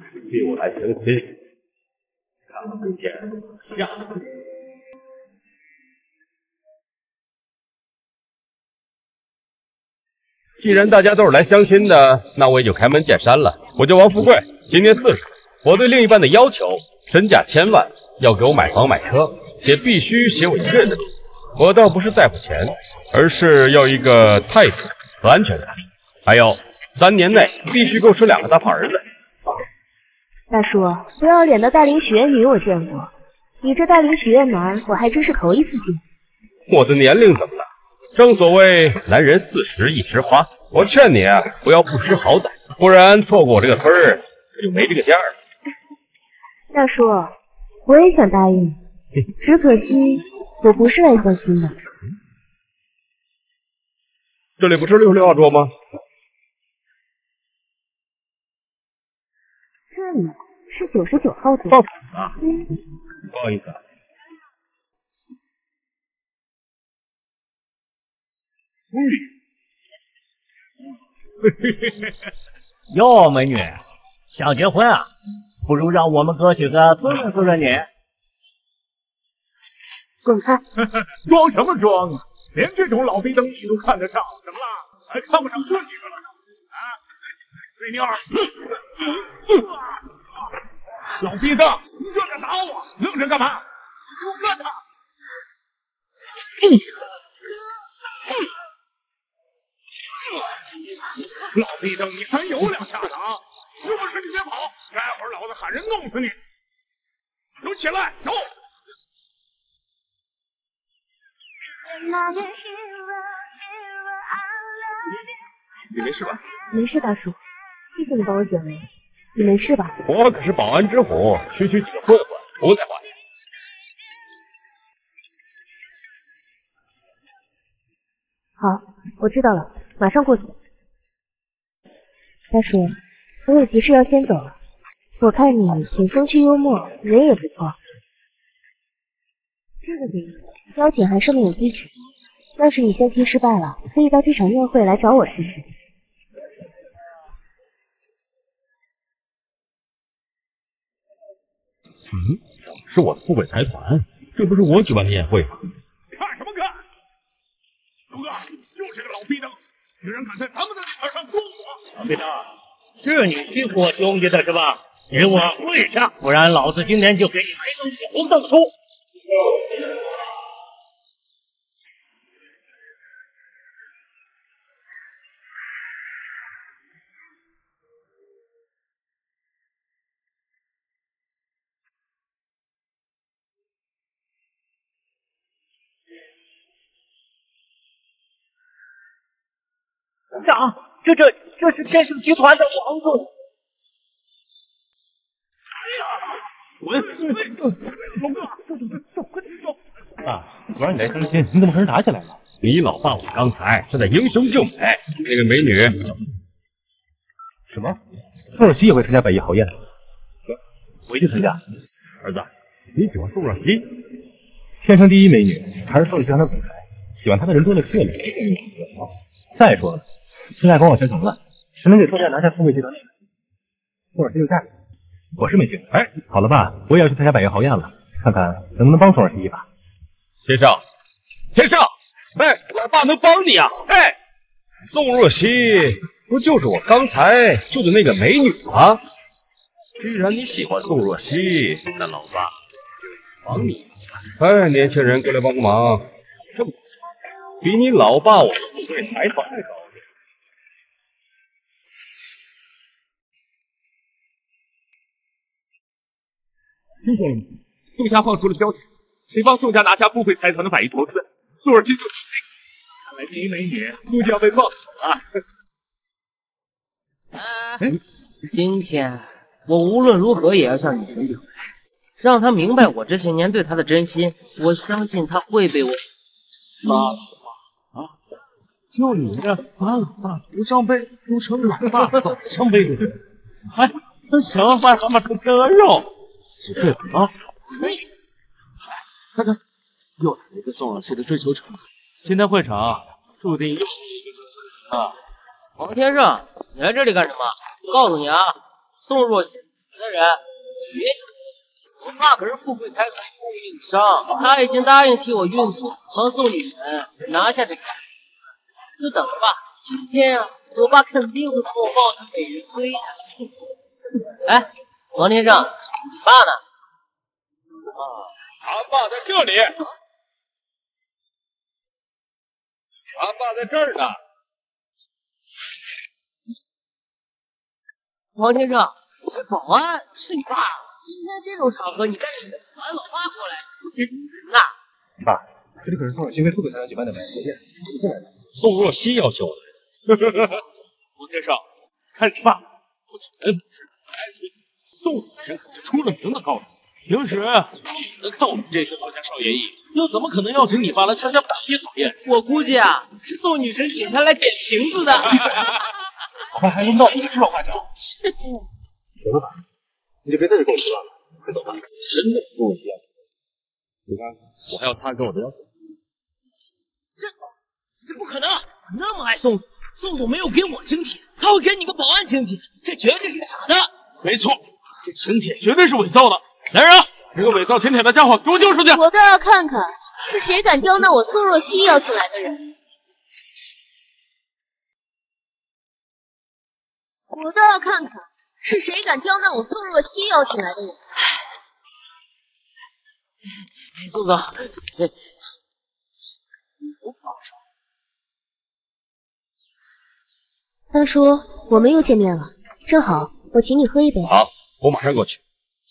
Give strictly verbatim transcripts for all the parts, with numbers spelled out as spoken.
替我来相亲，看我今天怎么下。既然大家都是来相亲的，那我也就开门见山了。我叫王富贵，今年四十岁。我对另一半的要求，身价千万，要给我买房买车，也必须携我一个人的。我倒不是在乎钱，而是要一个态度和安全感。还有，三年内必须给我生两个大胖儿子。 大叔，不要脸的大龄许愿女我见过，你这大龄许愿男我还真是头一次见。 我的年龄怎么了？正所谓男人四十一枝花，我劝你啊，不要不识好歹，不然错过我这个村儿，可就没这个店了。 大叔，我也想答应你，只可惜我不是来相亲的。 这里不是六十六号桌吗？ 这里是九十九号桌。 放啊，不好意思啊。 哟，美女，想结婚啊？不如让我们哥几个滋润滋润你。 滚开！ 装什么装啊？连这种老逼灯你都看得上，怎么了？还看不上这几个了？啊，水妞儿，老逼灯，你这敢打我？愣着干嘛？给我干他！老逼灯，你还有两下子啊！有本事你别跑，待会儿老子喊人弄死你！都起来，走！ 你没事吧？ 没事，大叔，谢谢你帮我解围。你没事吧？ 我可是保安之虎，区区几个混混，不在话下。 好，我知道了，马上过去。大叔，我有急事要先走了。我看你挺风趣幽默，人也不错。这个给你，邀请函上面有地址。要是你相亲失败了，可以到这场宴会来找我试试。 嗯，怎么是我的富贵财团？这不是我举办的宴会吗？ 看什么看？龙哥，就是个老逼灯，居然敢在咱们的地盘上勾我！ 老逼灯，是你欺负我兄弟的是吧？给我跪下，不然老子今天就给你来个狗瞪书！啥？这这这是天盛集团的王总！ 滚！龙哥，走走走，快去走！ 啊，我让你来相亲，你怎么和人打起来了？你老爸我刚才是在英雄救美，那个美女什么？宋若曦也会参加百亿豪宴？行，我一定参加。儿子，你喜欢宋若曦？天生第一美女，还是宋若曦的总裁，喜欢她的人多了去了。再说了，现在官网全成了，谁能给宋家拿下富贵集团？宋若曦就嫁给我是没劲。哎，好了吧，我也要去参加百亿豪宴了，看看能不能帮宋若曦一把。先生，先生，哎，老爸能帮你啊！哎，宋若曦不就是我刚才救的那个美女吗？既然你喜欢宋若曦，那老爸就帮你。哎，年轻人过来帮个忙，这么比你老爸我富贵财团还高。 听说了吗？宋家放出了消息，得帮宋家拿下富贵财团的百亿投资。宋若曦就是那个，看来第一美女估计要被放死了。 啊！今天我无论如何也要向你兄弟回来，让他明白我这些年对他的真心。我相信他会被我。 妈啊！就你这把老大扶上背，都成老大早上背的人，还还想要癞蛤蟆出天鹅肉？几岁了啊？看看，又来了一个宋若曦的追求者。今天会场注定又是一个啊！ 王天胜，你来这里干什么？告诉你啊，宋若曦大人，别想我爸可是富贵财团供应商，他已经答应替我运送和宋女神拿下这个，就等着吧。今天啊，我爸肯定会给我抱着美人归的。哎，王天胜，你爸呢？ 啊，俺爸在这里，俺爸在这儿呢。 王天胜，这保安是你爸。今天这种场合，你带着俺老爸过来，显人呐！ 爸，这里可是宋若曦为富贵财团举办的美人宴，你进来的。 宋若曦要求的。王天胜，看你爸不请人不是，还请宋女人可是出了名的高冷，平时都看我们这些富家少爷一眼，又怎么可能邀请你爸来参加百亿讨宴？ 我估计啊，是宋女神请他来捡瓶子的。 好吧，还用到你指手画脚？行了吧，你就别在这跟我胡乱了，快走吧。 真的宋若曦要求，你看我还要他跟我的要求。 这这不可能！那么爱宋总，宋总没有给我请帖，他会给你个保安请帖，这绝对是假的。 没错，这请帖绝对是伪造的。来人啊，这个伪造请帖的家伙给我揪出去！ 我倒要看看是谁敢刁难我宋若曦邀请来的人。我倒要看看是谁敢刁难我宋若曦邀请来的人。 宋总， 大叔，我们又见面了，正好，我请你喝一杯。 好，我马上过去。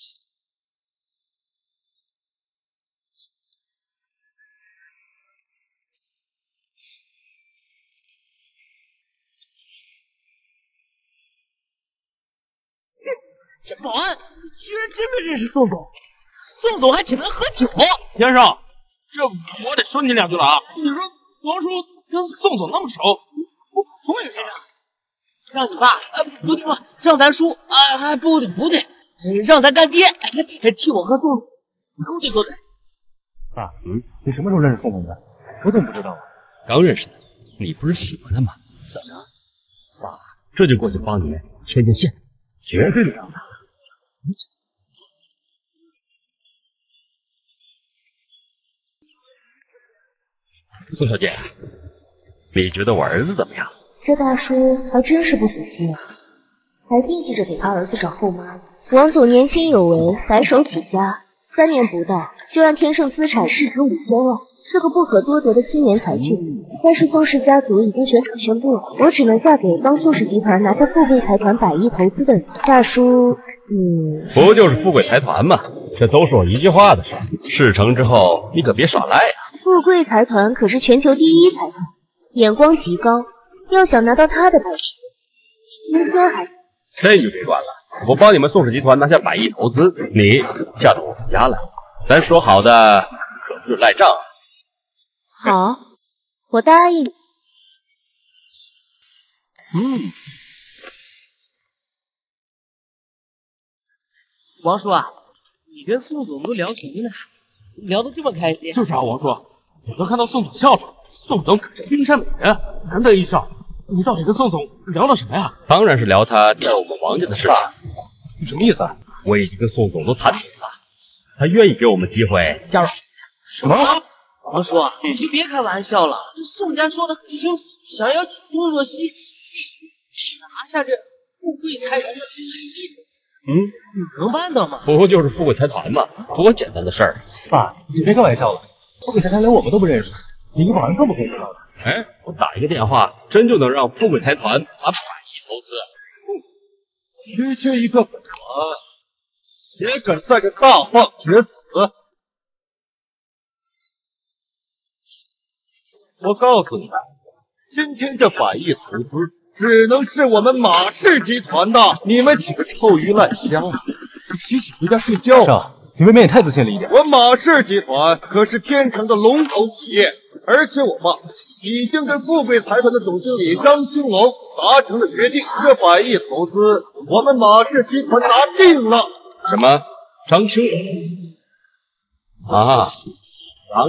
这保安居然真的认识宋总，宋总还请他喝酒。 先生，这我得说你两句了啊！你说王叔跟宋总那么熟，我说也是。 让你爸，呃，不对不，让咱叔，啊，还不对不对，让咱干爹替我和宋总勾兑勾兑。 爸，嗯，你什么时候认识宋总的？我怎么不知道啊？ 刚认识的，你不是喜欢他吗？怎么着？爸，这就过去帮你牵牵线，绝对的让他。宋小姐，你觉得我儿子怎么样？ 这大叔还真是不死心啊，还惦记着给他儿子找后妈。王总年轻有为，白手起家，三年不到就让天盛资产市值五千万，是个不可多得的青年才俊。但是宋氏家族已经全场宣布了，我只能嫁给帮宋氏集团拿下富贵财团百亿投资的人。大叔，嗯， 不就是富贵财团吗？这都是我一句话的事儿。事成之后，你可别耍赖啊！ 富贵财团可是全球第一财团，眼光极高，要想拿到他的百亿投资，今天还这就别管了，我帮你们宋氏集团拿下百亿投资，你嫁到我们家来，咱说好的可不是赖账啊！ 好，我答应。 嗯，王叔啊，你跟宋总都聊什么呢？聊得这么开心？ 就是啊，王叔，我都看到宋总笑着，宋总可是冰山美人，难得一笑。你到底跟宋总聊了什么呀？当然是聊他在我们王家的事情。你什么意思啊？我已经跟宋总都谈妥了，他愿意给我们机会加入。什么？ 王叔，你别开玩笑了，这宋家说的很清楚，想要娶宋若曦，必须拿下这富贵财团的百亿。 嗯， 你能办到吗？ 不就是富贵财团吗？多简单的事儿。 爸，你别开玩笑了，富贵财团连我们都不认识，你一个保安更不可以知道的。 哎，我打一个电话，真就能让富贵财团拿百亿投资。 区区一个本团，也敢在这大放厥词？我告诉你，今天这百亿投资只能是我们马氏集团的，你们几个臭鱼烂虾，洗洗回家睡觉。 少，你未免也太自信了一点。 我马氏集团可是天成的龙头企业，而且我爸已经跟富贵财团的总经理张青龙达成了约定，这百亿投资我们马氏集团拿定了。 什么？张青龙啊？张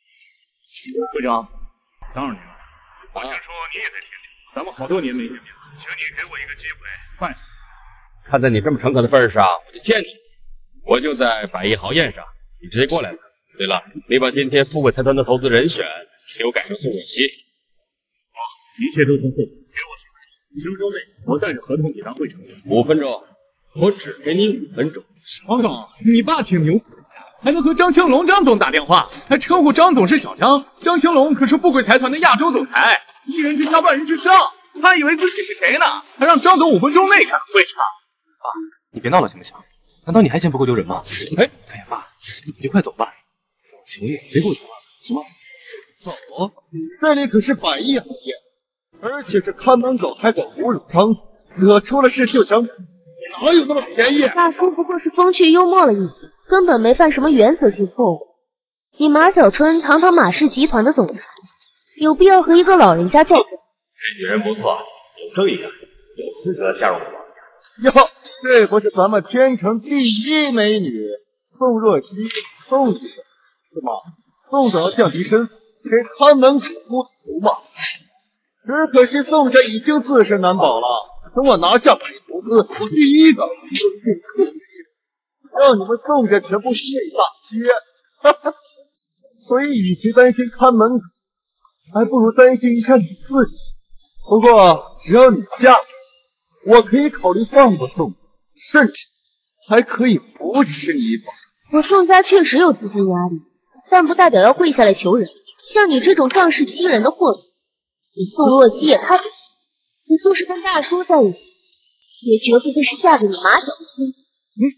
会长，当然了，我想说你也在天津，咱们好多年没见面了。 请你给我一个机会。 快！ 看在你这么诚恳的份上，我就见你。我就在百亿豪宴上，你直接过来了。对了，你把今天富贵财团的投资人选给我改成宋若曦。 好，一切都从后。给我十分钟内，我带着合同抵达会场。 五分钟，我只给你五分钟。 少总，你爸挺牛。 还能和张青龙张总打电话，还称呼张总是小张。张青龙可是富贵财团的亚洲总裁，一人之下万人之上。他以为自己是谁呢？还让张总五分钟内赶会场。 爸，你别闹了行不行？难道你还嫌不够丢人吗？哎，哎呀，爸，你就快走吧，走行也别给我拖了，行吗？ 走，这里可是百亿行业，而且这看门狗还敢侮辱张总，惹出了事就想跑，哪有那么便宜？ 大叔不过是风趣幽默了一些。 根本没犯什么原则性错误。你马小春堂堂马氏集团的总裁，有必要和一个老人家较真？ 这女人不错，有正义感，有资格加入我们王家。哟，这不是咱们天城第一美女宋若曦，宋女士，怎么宋总要降低身份，给看门狗出头吗？只可惜宋家已经自身难保了。等我拿下百亿投资，我第一个就定宋家集团。 让你们宋家全部睡大街，哈哈！所以，与其担心看门狗，还不如担心一下你自己。不过，只要你嫁给我，我可以考虑放过宋家，甚至还可以扶持你一把。 我宋家确实有资金压力，但不代表要跪下来求人。像你这种仗势欺人的货色，你宋若曦也看不起。你就是跟大叔在一起，也绝不会是嫁给你马小春。 嗯。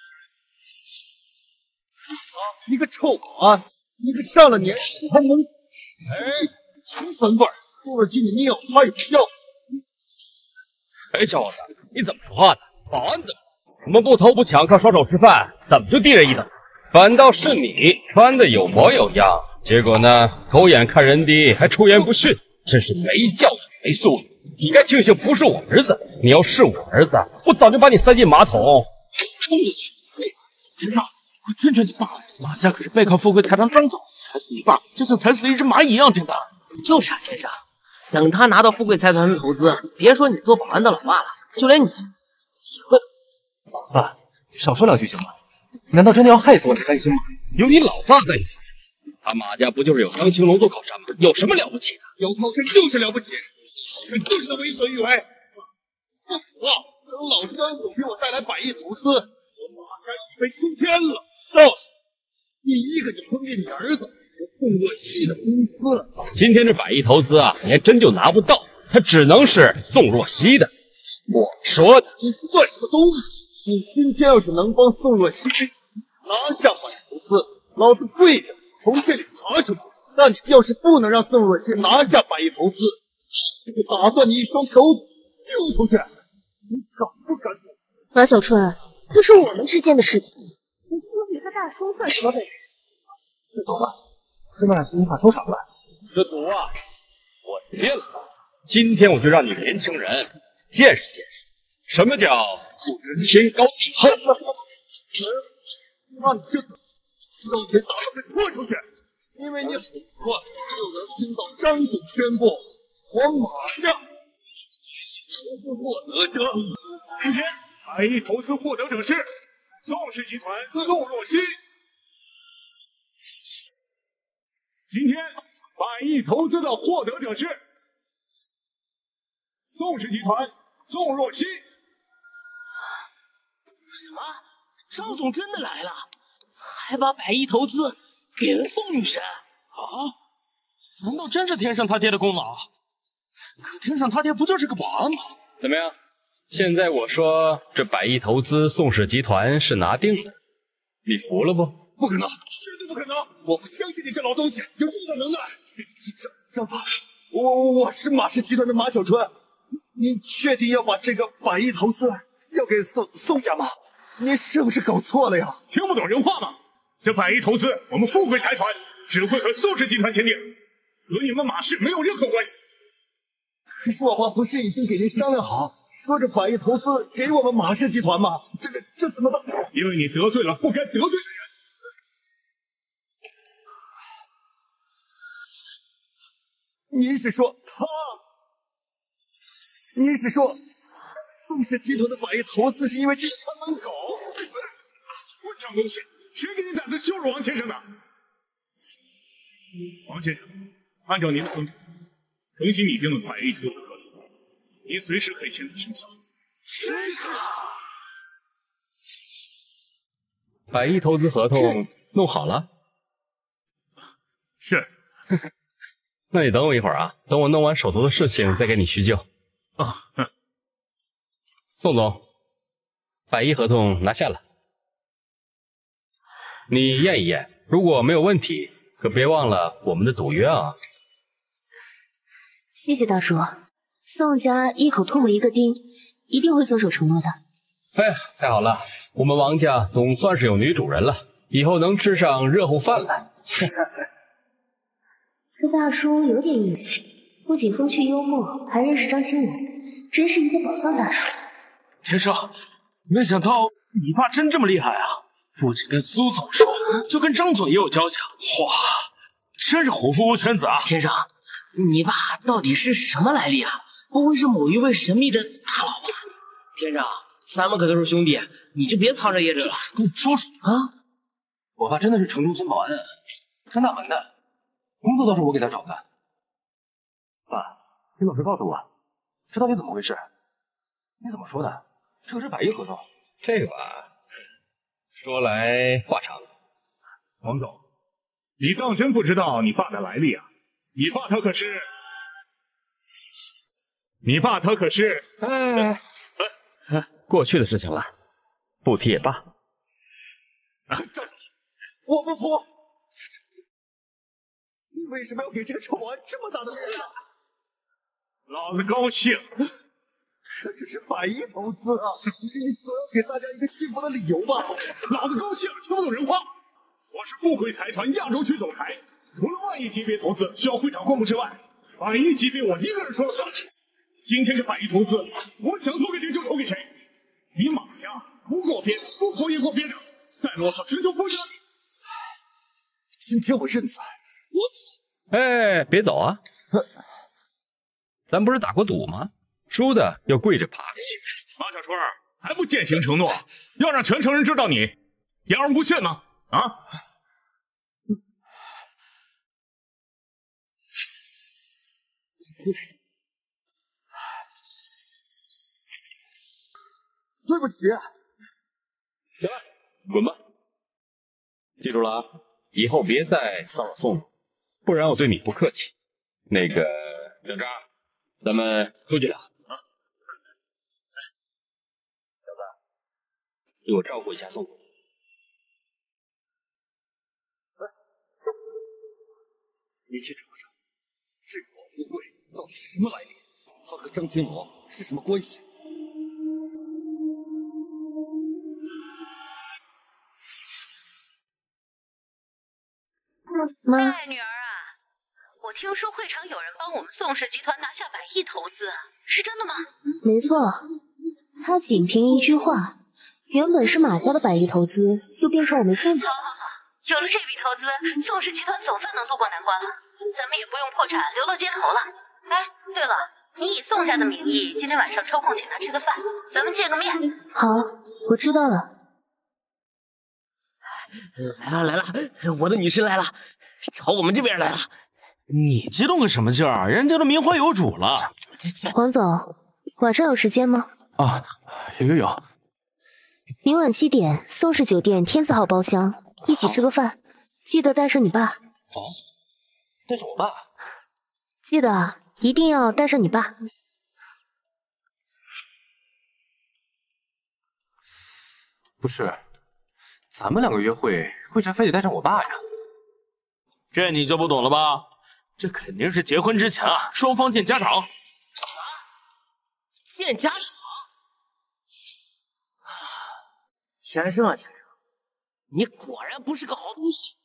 你个臭保安，你个上了年纪还能……哎，穷饭味儿！宋若曦，你命他有药。 哎，小伙子，你怎么说话的？保安怎么？我们不偷不抢，靠双手吃饭，怎么就低人一等？反倒是你穿的有模有样，结果呢，狗眼看人低，还出言不逊，真是没教养没素质。你该庆幸不是我儿子，你要是我儿子，我早就把你塞进马桶冲进去。 天少。 快劝劝你爸！马家可是背靠富贵财团张总，踩死你爸就像踩死一只蚂蚁一样简单。 就是啊，天上，等他拿到富贵财团的投资，别说你做保安的老爸了，就连你也会。 爸，你少说两句行吗？难道真的要害死我才甘心吗？ 有你老爸在你身上，他马家不就是有张青龙做靠山吗？有什么了不起的？ 有靠山就是了不起，靠山就是能为所欲为。不服啊！等老子张总给我带来百亿投资。 马家一飞冲天了！告诉你，第一个就坑灭你儿子和宋若曦的公司。 今天这百亿投资啊，你还真就拿不到，它只能是宋若曦的。我说的， 你算什么东西？你今天要是能帮宋若曦拿下百亿投资，老子跪着从这里爬出去；但你要是不能让宋若曦拿下百亿投资，就打断你一双手指丢出去。你敢不敢？ 马小春。 这是我们之间的事情，你欺负一个大叔算什么本事？ 那走吧，现在是无法收场了。 这赌啊，我接了。今天我就让你年轻人见识见识，什么叫不知天高地厚。 那你就等上天打了被拖出去，因为你很快就能听到张总宣布，我马上投资获得者。 今天。 百亿投资获得者是宋氏集团宋若曦。今天百亿投资的获得者是宋氏集团宋若曦。 什么？张总真的来了，还把百亿投资给了宋女神啊？难道真是天上他爹的功劳？可天上他爹不就是个保安吗？ 怎么样？ 现在我说这百亿投资宋氏集团是拿定了，你服了不？ 不可能，绝对不可能！我不相信你这老东西有这么大能耐！张张总，我我是马氏集团的马小春，您确定要把这个百亿投资要给宋宋家吗？您是不是搞错了呀？ 听不懂人话吗？这百亿投资，我们富贵财团只会和宋氏集团签订，和你们马氏没有任何关系。 可是我们不是已经给您商量好？ 说这百亿投资给我们马氏集团吗？这个这怎么办？ 因为你得罪了不该得罪的人。 您是说他？ 你是说宋氏集团的百亿投资是因为这团狼狗？ 混账东西！谁给你胆子羞辱王先生的？王先生，按照您的吩咐，重新拟定了百亿投资合同，您随时可以签字生效。 真是啊！ 百亿投资合同弄好了？ 是。 那你等我一会儿啊，等我弄完手头的事情再给你叙旧。 啊，嗯。 宋总，百亿合同拿下了，你验一验，如果没有问题，可别忘了我们的赌约啊。 谢谢大叔，宋家一口唾沫一个钉，一定会遵守承诺的。 哎呀，太好了，我们王家总算是有女主人了，以后能吃上热乎饭了。 这大叔有点意思，不仅风趣幽默，还认识张青龙，真是一个宝藏大叔。 天生，没想到你爸真这么厉害啊！不仅跟苏总熟，就跟张总也有交情。哇，真是虎父无犬子啊！ 天生，你爸到底是什么来历啊？不会是某一位神秘的大佬吧？天生，咱们可都是兄弟，你就别藏着掖着了， 跟我说说啊！ 我爸真的是城中村保安，看大门的，工作都是我给他找的。爸，你老实告诉我，这到底怎么回事？你怎么说的？这可是百亿合同。这个吧，说来话长。 王总，你当真不知道你爸的来历啊？你爸他可是，你爸他可是…… 哎，哎，过去的事情了，不提也罢。 啊，张总，我不服！你为什么要给这个臭保安这么大的面子？ 老子高兴。 这只是百亿投资啊！你总要给大家一个幸福的理由吧？ 老子高兴，听不懂人话。我是富贵财团亚洲区总裁，除了万亿级别投资需要会长过目之外，百亿级别我一个人说了算。今天这百亿投资，我想投给谁就投给谁。你马家不过边，不过也过边的，再啰嗦直就不下你。 今天我认栽，我走。 哎，别走啊！咱不是打过赌吗？输的要跪着爬去。 马小春还不践行承诺，要让全城人知道你言而无信吗？啊！ 对不起。 行了，滚吧。记住了啊，以后别再骚扰宋总，不然我对你不客气。那个小张，咱们出去聊。替我照顾一下宋总。 你去找找，这个王富贵到底是什么来历？他和张青龙是什么关系？ 妈， 哎，女儿啊，我听说会场有人帮我们宋氏集团拿下百亿投资，是真的吗？ 没错，他仅凭一句话。原本是马家的百亿投资，就变成我们宋家。 好好好，有了这笔投资，宋氏集团总算能渡过难关了，咱们也不用破产流落街头了。哎，对了，你以宋家的名义，今天晚上抽空请他吃个饭，咱们见个面。 好，我知道了。 来了来了，我的女神来了，朝我们这边来了。 你激动个什么劲儿？人家都名花有主了。 黄总，晚上有时间吗？ 啊，有有有。 明晚七点，宋氏酒店天字号包厢，一起吃个饭，记得带上你爸。 好，带上我爸。 记得啊，一定要带上你爸。 不是，咱们两个约会，为啥非得带上我爸呀？ 这你就不懂了吧？这肯定是结婚之前啊，双方见家长。 啥？见家长？天生啊，天生，你果然不是个好东西。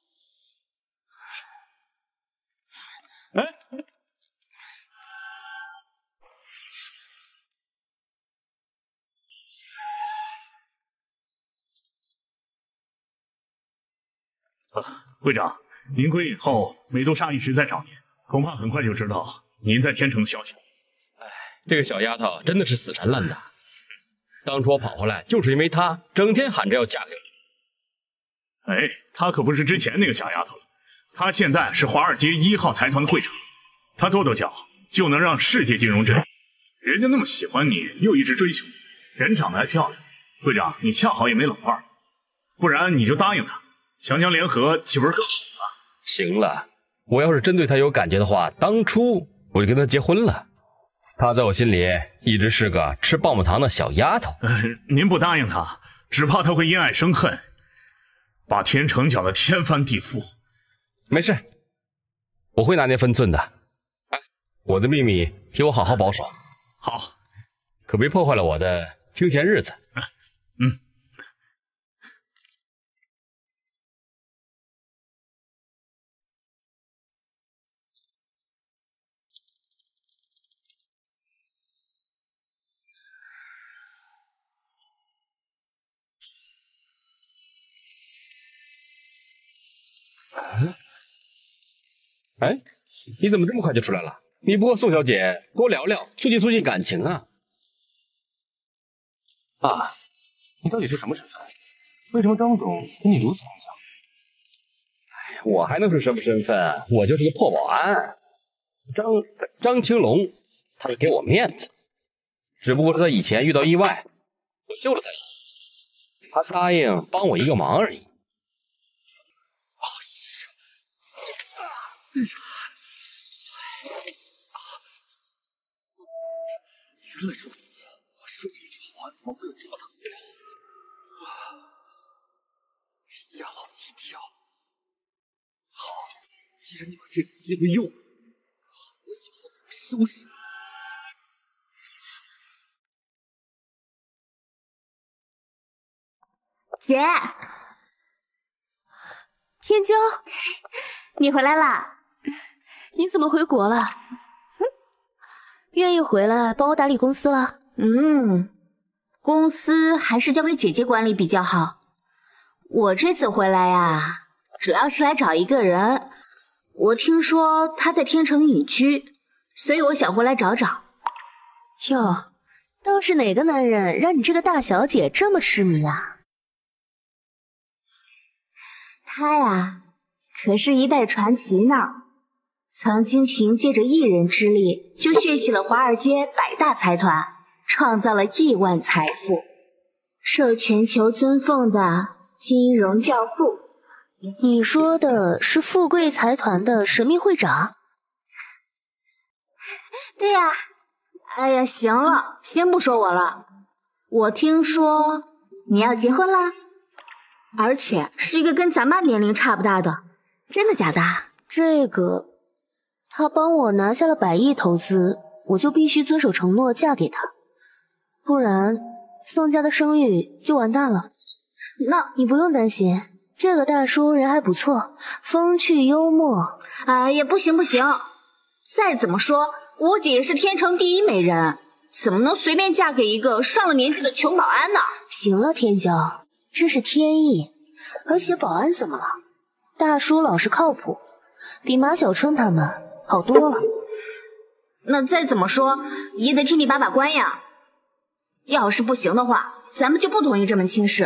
哎，呃，会长，您归隐后，美杜莎一直在找您，恐怕很快就知道您在天城的消息。 哎， 这个小丫头真的是死缠烂打。当初我跑回来就是因为她，整天喊着要嫁给我。 哎，她可不是之前那个小丫头了，她现在是华尔街一号财团的会长，她跺跺脚就能让世界金融震。人家那么喜欢你，又一直追求你，人长得还漂亮。会长，你恰好也没老伴儿，不然你就答应她，强强联合岂不是更好吗？ 行了，我要是真对她有感觉的话，当初我就跟她结婚了。她在我心里一直是个吃棒棒糖的小丫头。 呃，您不答应她，只怕她会因爱生恨，把天成搅得天翻地覆。 没事，我会拿捏分寸的。哎，我的秘密替我好好保守。 好， 可别破坏了我的清闲日子。 嗯。 哎，你怎么这么快就出来了？你不和宋小姐多聊聊，促进促进感情啊！ 爸，你到底是什么身份？为什么张总跟你如此相像？ 哎，我还能是什么身份？我就是个破保安。张张青龙，他是给我面子，只不过是他以前遇到意外，我救了他一把，他答应帮我一个忙而已。 原来如此，我说这个保安怎么会有这么大的料？吓老子一跳！好，既然你把这次机会用了，我以后怎么收拾你？ 姐，天骄，你回来啦？你怎么回国了？嗯，愿意回来帮我打理公司了？嗯，公司还是交给姐姐管理比较好。我这次回来呀，主要是来找一个人。我听说他在天成隐居，所以我想回来找找。哟，倒是哪个男人让你这个大小姐这么痴迷啊？他呀，可是一代传奇呢。曾经凭借着一人之力，就血洗了华尔街百大财团，创造了亿万财富，受全球尊奉的金融教父。你说的是富贵财团的神秘会长？对呀、啊。哎呀，行了，先不说我了。我听说你要结婚啦，而且是一个跟咱妈年龄差不大的，真的假的？这个，他帮我拿下了百亿投资，我就必须遵守承诺嫁给他，不然宋家的声誉就完蛋了。那你不用担心，这个大叔人还不错，风趣幽默。哎呀，不行不行，再怎么说我姐也是天成第一美人，怎么能随便嫁给一个上了年纪的穷保安呢？行了，天骄，这是天意，而且保安怎么了？大叔老实靠谱，比马小春他们好多了。那再怎么说也得替你把把关呀。要是不行的话，咱们就不同意这门亲事。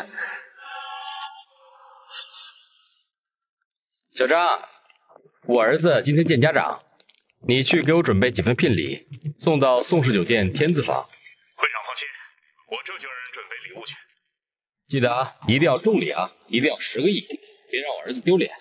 小张，我儿子今天见家长，你去给我准备几份聘礼，送到宋氏酒店天字坊。 会长放心，我这就让人准备礼物去。 记得啊，一定要重礼啊，一定要十个亿，别让我儿子丢脸。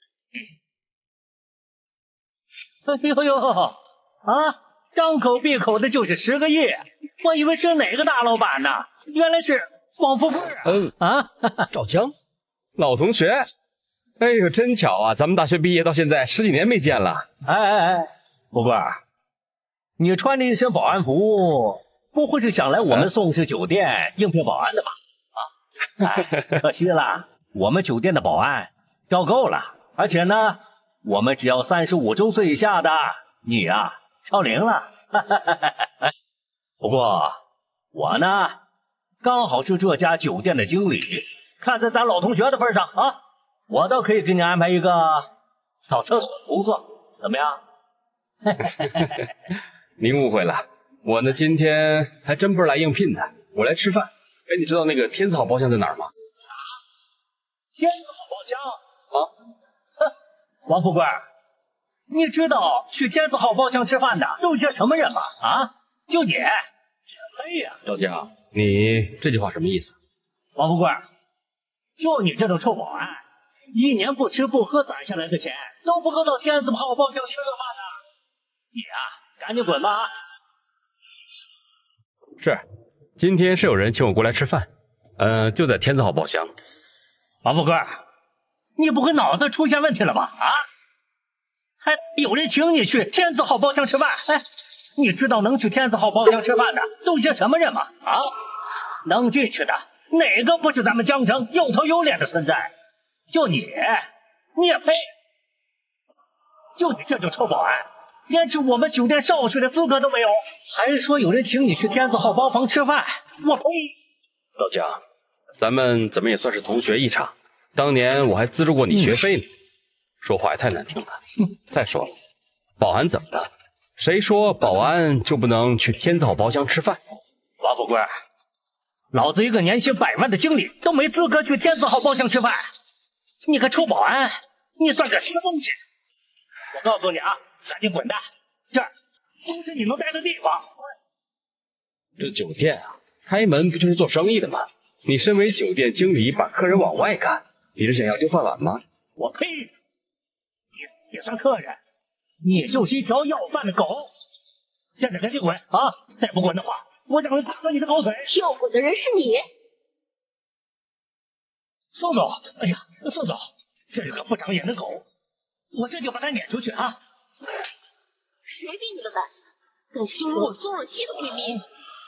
哎呦呦啊！张口闭口的就是十个亿，我以为是哪个大老板呢，原来是王富贵啊！ 嗯啊，赵江，老同学，哎呦，真巧啊，咱们大学毕业到现在十几年没见了。 哎哎哎，富贵，你穿的一身保安服，不会是想来我们宋氏酒店应聘保安的吧？啊，哎，可惜了，我们酒店的保安招够了，而且呢，我们只要三十五周岁以下的，你啊超龄了。不过我呢，刚好是这家酒店的经理，看在咱老同学的份上啊，我倒可以给你安排一个扫厕所的工作，怎么样？ 您误会了， 我呢今天还真不是来应聘的，我来吃饭。哎，你知道那个天字号包厢在哪儿吗？ 天字号包厢啊？哼，王富贵，你知道去天字号包厢吃饭的都些什么人吗？啊，就你，哎呀， 赵江，你这句话什么意思？ 王富贵，就你这种臭保安，一年不吃不喝攒下来的钱都不够到天字号包厢吃个饭的。你啊，赶紧滚吧！啊！ 是，今天是有人请我过来吃饭，呃，就在天字号包厢。 王富贵，你不会脑子出现问题了吧？啊，还有人请你去天字号包厢吃饭？哎，你知道能去天字号包厢吃饭的都些什么人吗？啊，能进去的哪个不是咱们江城有头有脸的存在？就你，你也配？就你这种臭保安，连吃我们酒店少水的资格都没有，还说有人请你去天字号包房吃饭？我呸！ 老江，咱们怎么也算是同学一场，当年我还资助过你学费呢。嗯、说话也太难听了。再说了，保安怎么了？谁说保安就不能去天字号包厢吃饭？ 王富贵，老子一个年薪百万的经理都没资格去天字号包厢吃饭，你个臭保安，你算个什么东西？我告诉你啊，赶紧滚蛋！这儿不是你能待的地方。 这酒店啊，开门不就是做生意的吗？你身为酒店经理，把客人往外赶，你是想要丢饭碗吗？ 我呸！你也算客人，你就是一条要饭的狗！现在赶紧滚啊！再不滚的话，我让人打断你的狗腿！ 要滚的人是你， 宋总！哎呀，宋总，这个不长眼的狗，我这就把他撵出去啊！ 谁给你的胆子，敢羞辱我宋若曦的贵宾？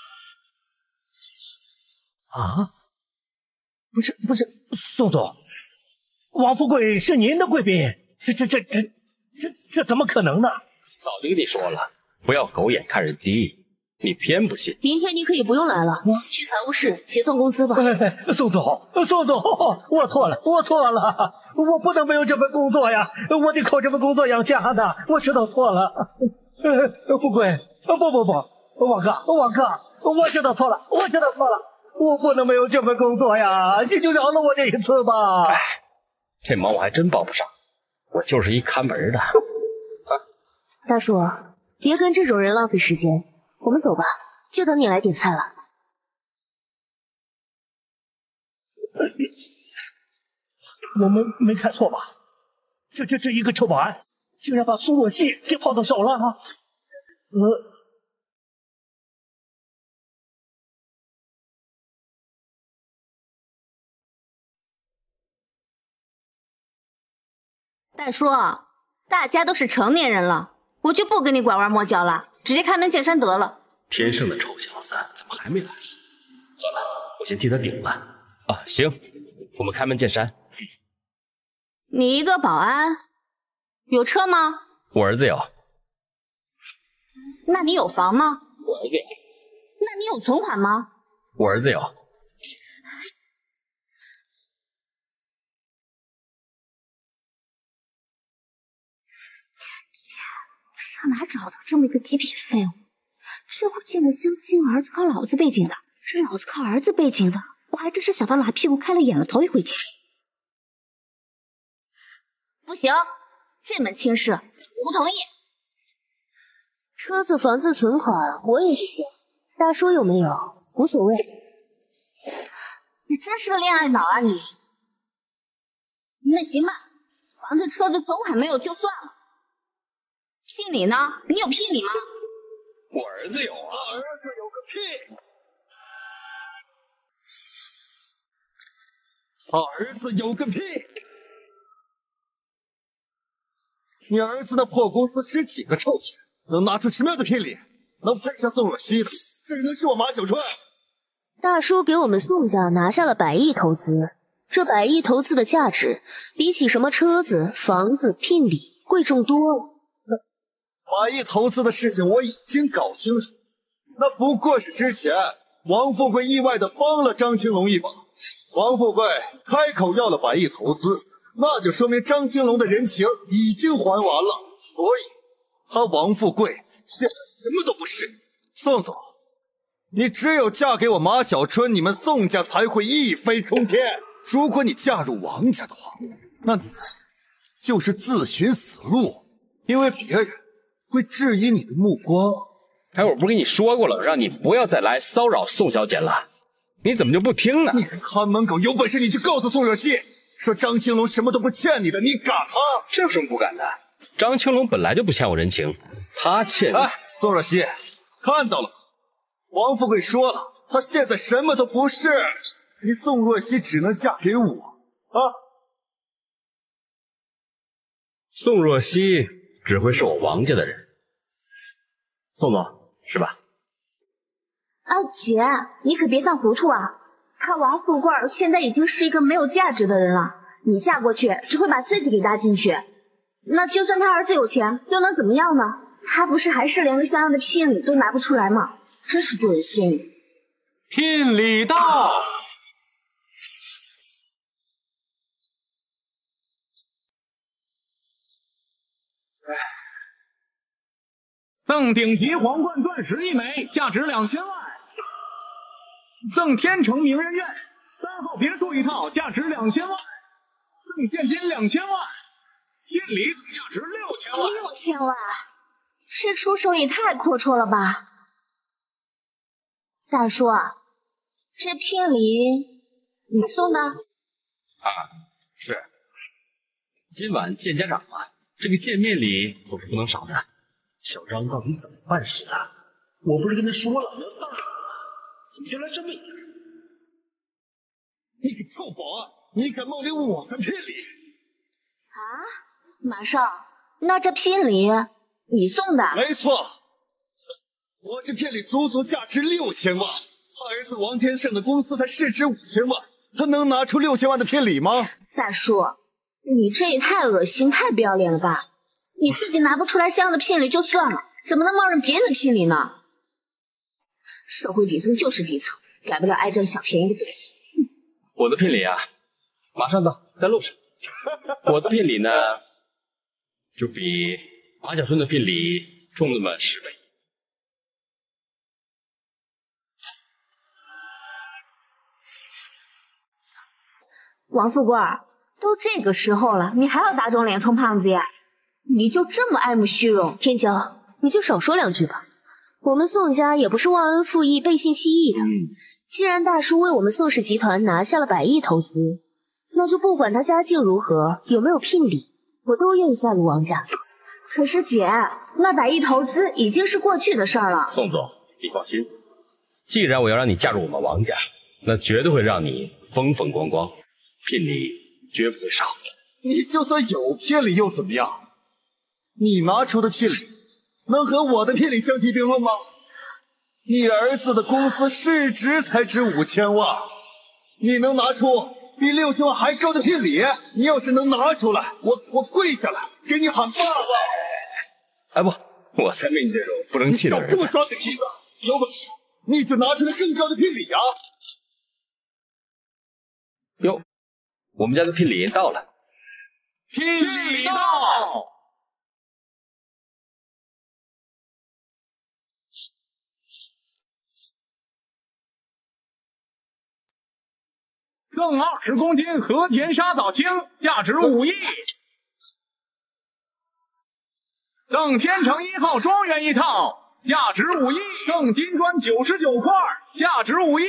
啊？不是不是，宋总，王富贵是您的贵宾，这这这这这这怎么可能呢？ 早就跟你说了，不要狗眼看人低，你偏不信。 明天你可以不用来了，去财务室结算工资吧。 哎、宋总，宋总，我错了，我错了，我不能没有这份工作呀，我得靠这份工作养家的，我知道错了。呃，富贵，不不不，王哥，王哥，我知道错了，我知道错了。我不能没有这份工作呀，你就饶了我这一次吧。 哎，这忙我还真帮不上，我就是一看门的。啊、 大叔，别跟这种人浪费时间，我们走吧，就等你来点菜了。 我们没看错吧？这这这一个臭保安，竟然把苏若曦给泡到手了啊！呃。 大叔，大家都是成年人了，我就不跟你拐弯抹角了，直接开门见山得了。 天生的臭小子，怎么还没来？算了，我先替他顶了。啊，行，我们开门见山。 你一个保安，有车吗？ 我儿子有。 那你有房吗？ 我儿子有。 那你有存款吗？ 我儿子有。 上哪找到这么一个极品废物？这会见的相亲，儿子靠老子背景的，这老子靠儿子背景的，我还真是小到拉屁股开了眼了，头一回见。不行，这门亲事我不同意。 车子、房子、存款我也是行，大叔有没有无所谓。 你真是个恋爱脑啊你！那行吧，房子、车子、存款没有就算了。聘礼呢？你有聘礼吗？ 我儿子有啊。 我儿子有个屁！他儿子有个屁！你儿子那破公司值几个臭钱？能拿出什么样的聘礼？能配上宋若曦的，只能是我马小川。 大叔给我们宋家拿下了百亿投资，这百亿投资的价值，比起什么车子、房子、聘礼贵重多了。 百亿投资的事情我已经搞清楚，那不过是之前王富贵意外的帮了张青龙一把。王富贵开口要了百亿投资，那就说明张青龙的人情已经还完了，所以他王富贵现在什么都不是， 宋总，你只有嫁给我马小春，你们宋家才会一飞冲天。如果你嫁入王家的话，那你就是自寻死路，因为别人会质疑你的目光。 哎，我不是跟你说过了，让你不要再来骚扰宋小姐了，你怎么就不听呢？ 你个看门狗，有本事你就告诉宋若曦，说张青龙什么都不欠你的，你敢吗？ 这有什么不敢的？张青龙本来就不欠我人情，他欠你。 哎，宋若曦，看到了吗？王富贵说了，他现在什么都不是，你宋若曦只能嫁给我啊！ 宋若曦只会是我王家的人，宋总是吧？ 啊，姐，你可别犯糊涂啊！他王富贵现在已经是一个没有价值的人了，你嫁过去只会把自己给搭进去。那就算他儿子有钱，又能怎么样呢？他不是还是连个像样的聘礼都拿不出来吗？真是丢人现眼。 聘礼到。赠顶级皇冠钻石一枚，价值两千万；赠天成名人院三号别墅一套，价值两千万；赠现金两千万，聘礼价值六千万。 六千万，这出手也太阔绰了吧！大叔，这聘礼你送的？ 啊，是。今晚见家长嘛，这个见面礼总是不能少的。小张到底怎么办事的？我不是跟他说了要大吗？怎么就来这么一点？ 你个臭保安，你敢冒领我的聘礼？ 啊，马少，那这聘礼你送的？ 没错，我这聘礼足足价值六千万。他儿子王天胜的公司才市值五千万，他能拿出六千万的聘礼吗？ 大叔，你这也太恶心、太不要脸了吧！你自己拿不出来像样的聘礼就算了，怎么能冒认别人的聘礼呢？社会底层就是底层，改不了爱占小便宜的德行。 我的聘礼啊，马上到，在路上。我的聘礼呢，就比马小春的聘礼重那么十倍。 王富贵，都这个时候了，你还要打肿脸充胖子呀？你就这么爱慕虚荣？ 天骄，你就少说两句吧。我们宋家也不是忘恩负义、背信弃义的。嗯、既然大叔为我们宋氏集团拿下了百亿投资，那就不管他家境如何，有没有聘礼，我都愿意嫁入王家。 可是姐，那百亿投资已经是过去的事儿了。 宋总，你放心，既然我要让你嫁入我们王家，那绝对会让你风风光光，聘礼绝不会少。 你就算有聘礼又怎么样？你拿出的聘礼能和我的聘礼相提并论吗？你儿子的公司市值才值五千万，你能拿出比六千万还高的聘礼？你要是能拿出来，我我跪下来给你喊爸爸！ 哎不，我才没你这种不争气的儿子。 你少这么耍嘴皮子，有本事你就拿出来更高的聘礼啊！ 哟，我们家的聘礼到了。 聘礼到。赠二十公斤和田沙枣青，价值五亿；赠天成一号庄园一套，价值五亿；赠金砖九十九块，价值五亿。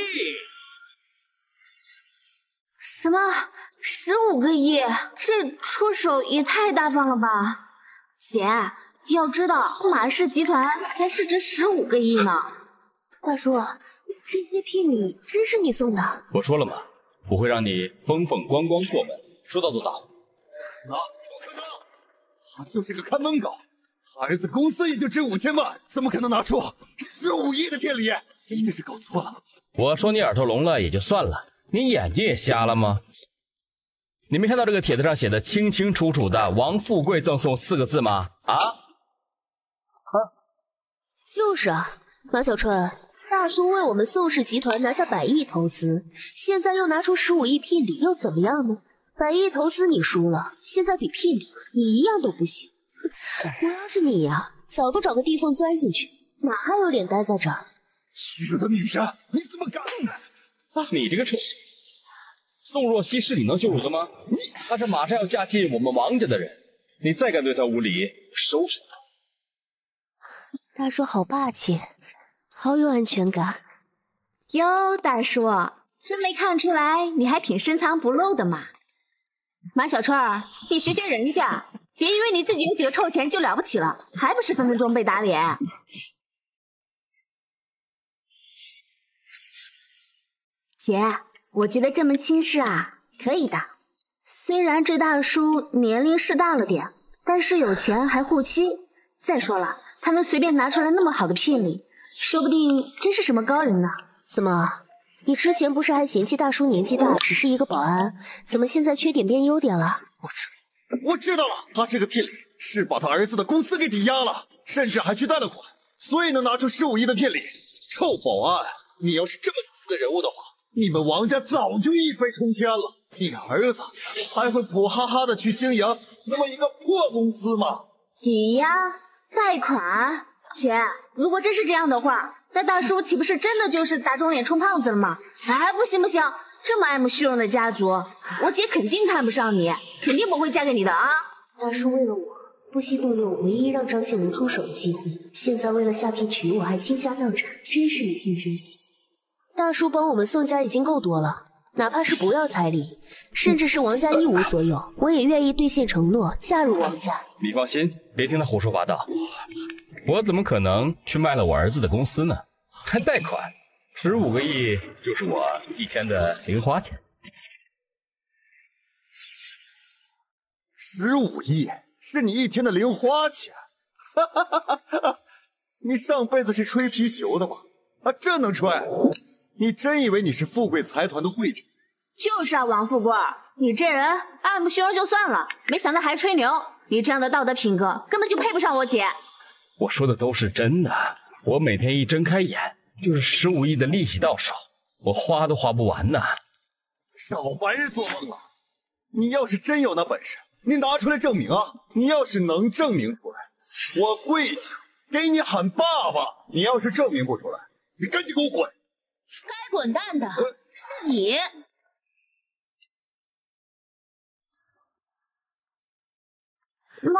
什么？十五个亿？这出手也太大方了吧！姐，要知道马氏集团才市值十五个亿呢。 大叔，这些聘礼真是你送的？ 我说了嘛。我会让你风风光光过门，说到做到。 啊，不可能！他就是个看门狗，他儿子公司也就值五千万，怎么可能拿出十五亿的聘礼？一定是搞错了。 我说你耳朵聋了也就算了，你眼睛也瞎了吗？你没看到这个帖子上写的清清楚楚的"王富贵赠送"四个字吗？啊？ 啊，就是啊，马小春。大叔为我们宋氏集团拿下百亿投资，现在又拿出十五亿聘礼，又怎么样呢？百亿投资你输了，现在比聘礼你一样都不行。我要是你呀、啊，早都找个地缝钻进去， 哪还有脸待在这儿？ 虚弱的女人，你怎么敢？ 你这个臭小子，宋若曦是你能羞辱的吗？你，她是马上要嫁进我们王家的人，你再敢对她无礼，我收拾她！ 大叔好霸气，好有安全感。 哟，大叔，真没看出来你还挺深藏不露的嘛。马小春儿，你学学人家，别以为你自己有几个臭钱就了不起了，还不是分分钟被打脸。姐，我觉得这门亲事啊，可以的。虽然这大叔年龄是大了点，但是有钱还护妻。再说了，他能随便拿出来那么好的聘礼，说不定真是什么高人呢。 怎么，你之前不是还嫌弃大叔年纪大，只是一个保安，怎么现在缺点变优点了？ 我知道，我知道了，他这个聘礼是把他儿子的公司给抵押了，甚至还去贷了款，所以能拿出十五亿的聘礼。臭保安，你要是这么牛的人物的话，你们王家早就一飞冲天了。你儿子还会苦哈哈的去经营那么一个破公司吗？ 抵押、贷款，姐，如果真是这样的话，那大叔岂不是真的就是打肿脸充胖子了吗？哎，不行不行，这么爱慕虚荣的家族，我姐肯定看不上你，肯定不会嫁给你的啊！ 大叔为了我，不惜动用唯一让张庆龙出手的机会，现在为了下聘娶我还倾家荡产，真是一片真心。大叔帮我们宋家已经够多了，哪怕是不要彩礼，甚至是王家一无所有，我也愿意兑现承诺，嫁入王家。 你放心，别听他胡说八道，我怎么可能去卖了我儿子的公司呢？还贷款，十五个亿就是我一天的零花钱。 十五亿是你一天的零花钱？哈哈哈哈哈！你上辈子是吹皮球的吗？啊，这能吹？你真以为你是富贵财团的会长？ 就是啊，王富贵，你这人爱慕虚荣就算了，没想到还吹牛。你这样的道德品格根本就配不上我姐。 我说的都是真的，我每天一睁开眼就是十五亿的利息到手，我花都花不完呢。 少白日做梦啊！你要是真有那本事，你拿出来证明啊！你要是能证明出来，我跪下给你喊爸爸。你要是证明不出来，你赶紧给我滚！ 该滚蛋的是你。 妈，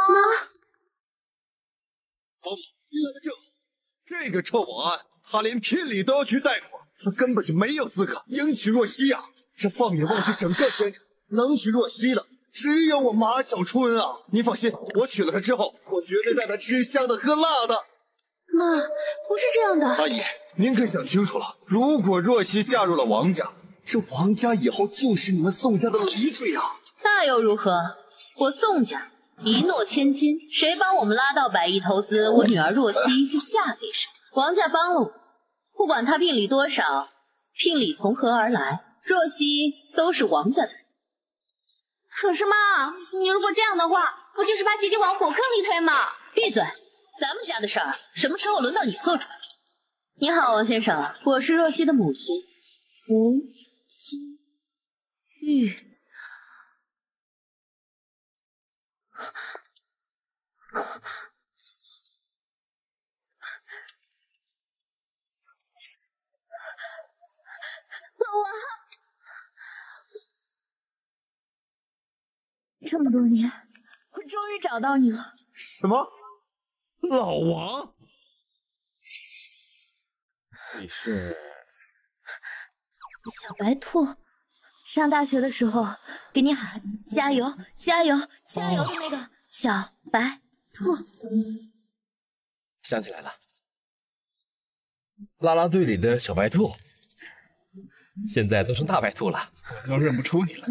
保姆，你来的正好。这个臭保安，他连聘礼都要去贷款，他根本就没有资格迎娶若曦啊！这放眼望去，整个天城能娶若曦的只有我马小春啊！你放心，我娶了她之后，我绝对带她吃香的喝辣的。 妈，不是这样的。 阿姨，您可想清楚了，如果若曦嫁入了王家，这王家以后就是你们宋家的累赘啊！ 那又如何？我宋家一诺千金，谁帮我们拉到百亿投资，我女儿若曦就嫁给谁。王家帮了我，不管他聘礼多少，聘礼从何而来，若曦都是王家的人。 可是妈，你如果这样的话，不就是把姐姐往火坑里推吗？ 闭嘴！咱们家的事儿，什么时候轮到你做主？你好，王先生，我是若曦的母亲吴金玉。 老王，这么多年，我终于找到你了。 什么？老王？ 你是小白兔。上大学的时候给你喊加油加油加油的那个小白兔。 想起来了，啦啦队里的小白兔，现在都成大白兔了，我都认不出你了。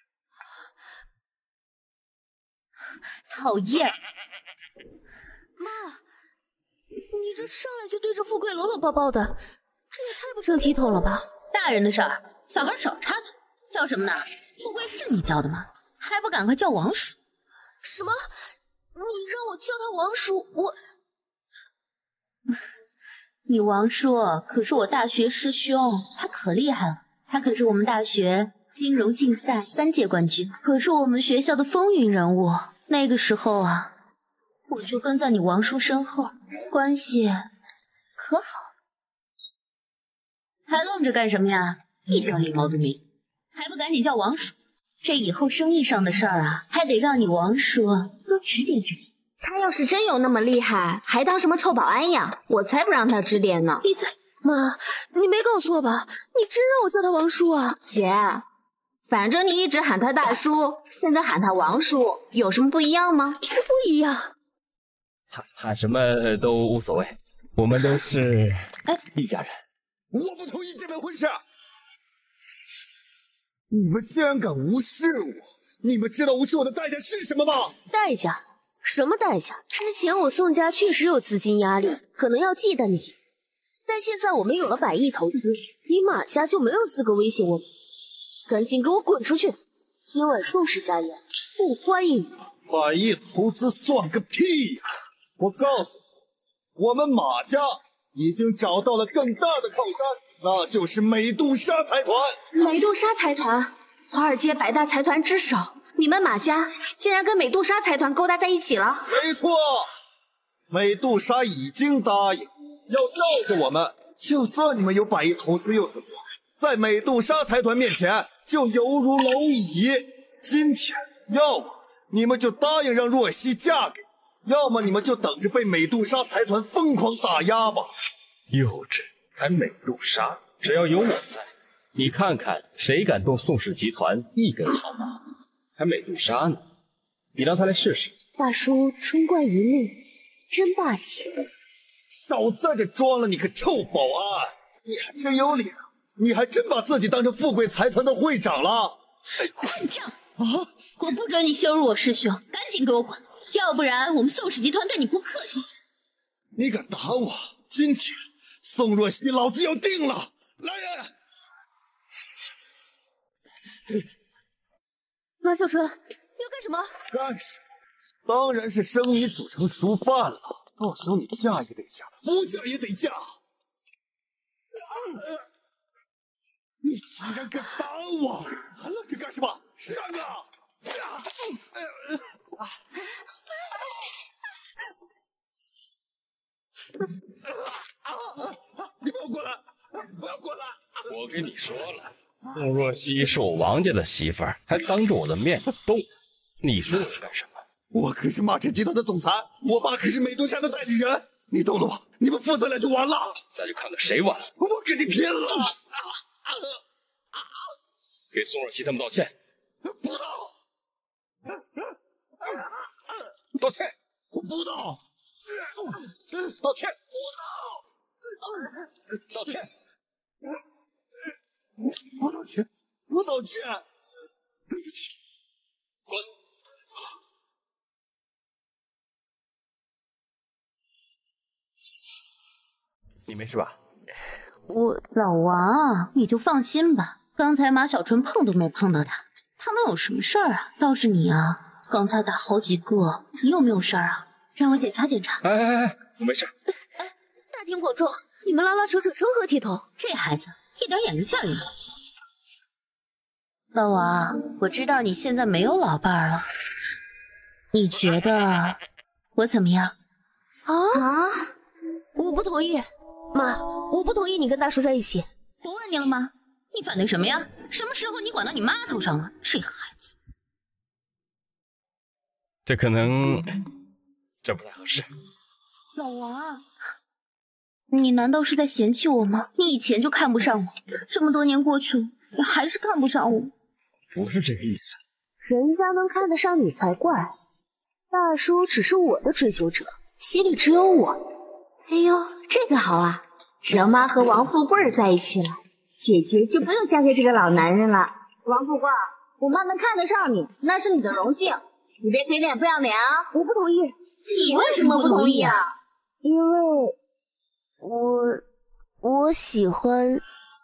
讨厌！ 妈，你这上来就对着富贵搂搂抱抱的，这也太不成体统了吧？ 大人的事儿，小孩少插嘴。叫什么呢？富贵是你教的吗？还不赶快叫王叔！ 什么？你让我叫他王叔？我…… 你王叔可是我大学师兄，他可厉害了，他可是我们大学金融竞赛三届冠军，可是我们学校的风云人物。那个时候啊，我就跟在你王叔身后，关系可好了，还愣着干什么呀？一点礼貌都没有，还不赶紧叫王叔？这以后生意上的事儿啊，还得让你王叔多指点指点。 他要是真有那么厉害，还当什么臭保安呀？我才不让他指点呢！ 闭嘴！ 妈，你没搞错吧？你真让我叫他王叔啊？ 姐，反正你一直喊他大叔，现在喊他王叔，有什么不一样吗？ 这不一样。 喊喊什么都无所谓，我们都是一家人。 我不同意这门婚事！你们竟然敢无视我！你们知道无视我的代价是什么吗？ 代价？什么代价？之前我宋家确实有资金压力，可能要忌惮你几分，但现在我们有了百亿投资，你马家就没有资格威胁我们。赶紧给我滚出去！今晚宋氏家宴不欢迎你。 百亿投资算个屁呀！我告诉你，我们马家已经找到了更大的靠山，那就是美杜莎财团。 美杜莎财团，华尔街百大财团之首，你们马家竟然跟美杜莎财团勾搭在一起了？ 没错，美杜莎已经答应要罩着我们，就算你们有百亿投资又怎么样？在美杜莎财团面前就犹如蝼蚁。今天，要么你们就答应让若曦嫁给我，要么你们就等着被美杜莎财团疯狂打压吧。 幼稚，还美杜莎？只要有我在，你看看谁敢动宋氏集团一根毫毛？还美杜莎呢？你让他来试试。 大叔春冠一怒，真霸气！ 少在这装了，你个臭保安！你还真有脸！你还真把自己当成富贵财团的会长了！ 混账！啊！我不准你羞辱我师兄，赶紧给我滚！要不然我们宋氏集团对你不客气。 你敢打我？今天宋若曦老子要定了！来人！马小春，你要干什么？ 干什么？当然是生米煮成熟饭了。到时候你嫁也得嫁，不嫁也得嫁。你居然敢打我！还愣着干什么？上啊！你给我滚！不要滚了！ 我跟你说了，宋若曦是我王家的媳妇儿，还当着我的面动，你说我是干什么？ 我可是马氏集团的总裁，我爸可是美杜莎的代理人，你动了我，你们父子俩就完了。 那就看看谁完了。 我跟你拼了！ 给宋若曦他们道歉。 不道。 道歉。 我不道。 道歉。 不道。道歉。我道歉。我道歉。对不起。 滚。你没事吧？ 我老王，你就放心吧，刚才马小春碰都没碰到他，他能有什么事儿啊？倒是你啊，刚才打好几个，你有没有事儿啊？让我检查检查。 哎哎哎，我没事。 哎，大庭广众，你们拉拉扯扯成何体统？ 这孩子一点也没吓人。老王，我知道你现在没有老伴儿了，你觉得我怎么样？ 啊啊！我不同意。妈，我不同意你跟大叔在一起。 不问你了吗？你反对什么呀？什么时候你管到你妈头上了？这孩子， 这可能这不太合适。 老王，你难道是在嫌弃我吗？你以前就看不上我，这么多年过去了，你还是看不上我？ 不是这个意思。 人家能看得上你才怪。大叔只是我的追求者，心里只有我。 哎呦，这个好啊！只要妈和王富贵在一起了，姐姐就不用嫁给这个老男人了。王富贵，我妈能看得上你，那是你的荣幸，你别嘴脸不要脸啊！ 我不同意。 你为什么不同意啊？ 因为我我喜欢，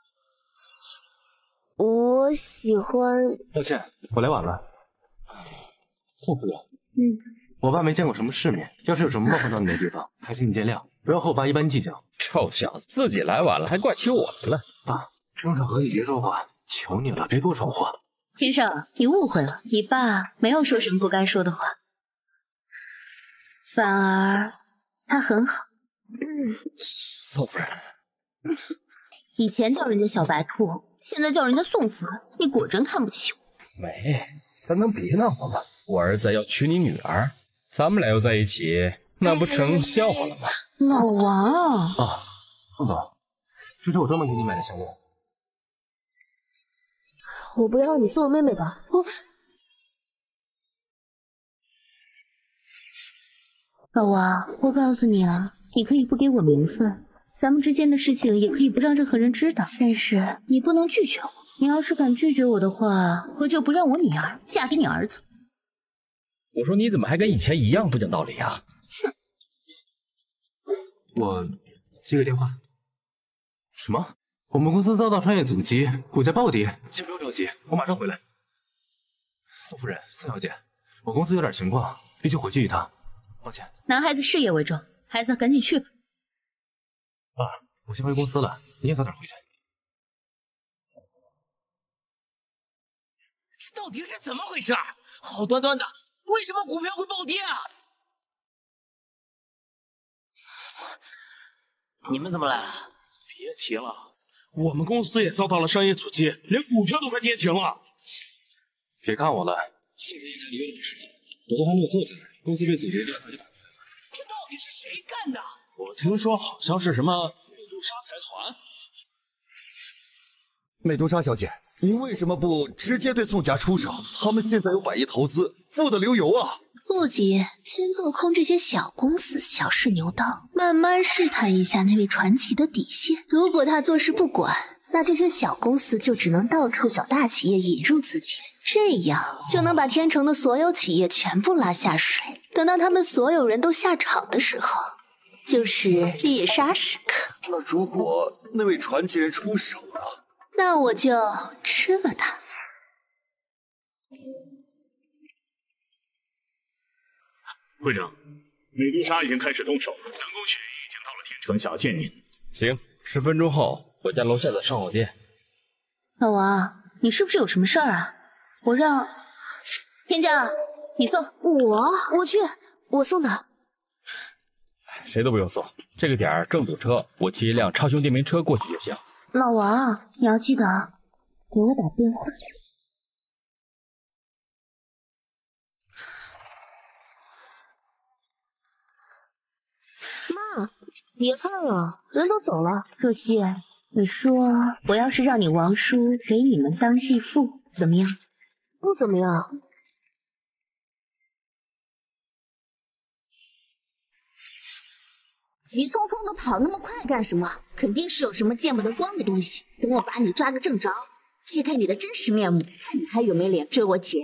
我喜欢。 抱歉，我来晚了。宋夫人， 嗯， 我爸没见过什么世面，要是有什么冒犯到你的地方，还请你见谅。不要和我爸一般计较。 臭小子，自己来晚了还怪起我来了。 爸，这种场合你别说话，求你了，别给我闯祸。 先生，你误会了，你爸没有说什么不该说的话，反而他很好。 嗯， 宋夫人， 以前叫人家小白兔，现在叫人家宋夫人，你果真看不起我。 没，咱能别闹了吗？我儿子要娶你女儿，咱们俩又在一起，那不成笑话了吗？ 老王啊，宋总，这是我专门给你买的项链。 我不要，你送我妹妹吧。我老王，我告诉你啊，你可以不给我名分，咱们之间的事情也可以不让任何人知道，但是你不能拒绝我。你要是敢拒绝我的话，我就不让我女儿嫁给你儿子。 我说你怎么还跟以前一样不讲道理啊？ 哼！ 我接个电话。什么？我们公司遭到商业阻击，股价暴跌。先不用着急，我马上回来。宋夫人，宋小姐，我公司有点情况，必须回去一趟。抱歉。 男孩子事业为重，孩子赶紧去吧。 爸，我先回公司了，你也早点回去。 这到底是怎么回事？好端端的，为什么股票会暴跌啊？你们怎么来了？ 别提了，我们公司也遭到了商业阻击，连股票都快跌停了。 别看我了，现在一家离院的事情，我都还没有坐下来，公司被阻击的电话就打来了。 这到底是谁干的？ 我听说好像是什么美杜莎财团。 美杜莎小姐，您为什么不直接对宋家出手？他们现在有百亿投资，富得流油啊！ 不急，先做空这些小公司，小试牛刀，慢慢试探一下那位传奇的底线。如果他坐视不管，那这些小公司就只能到处找大企业引入资金，这样就能把天成的所有企业全部拉下水。等到他们所有人都下场的时候，就是猎杀时刻。 那如果那位传奇人出手了， 那我就吃了他。 会长，美杜莎已经开始动手了，人工血已经到了天成，想见您。 行，十分钟后我家楼下的烧烤店。 老王，你是不是有什么事儿啊？我让天价，你送。 我我去，我送他。 谁都不用送，这个点儿正堵车，我骑一辆超雄电瓶车过去就行。 老王，你要记得给我打电话。 妈，别看了，人都走了。 若曦，你说我要是让你王叔给你们当继父，怎么样？ 不怎么样。 急匆匆的跑那么快干什么？肯定是有什么见不得光的东西。等我把你抓个正着，揭开你的真实面目，看你还有没有脸追我姐。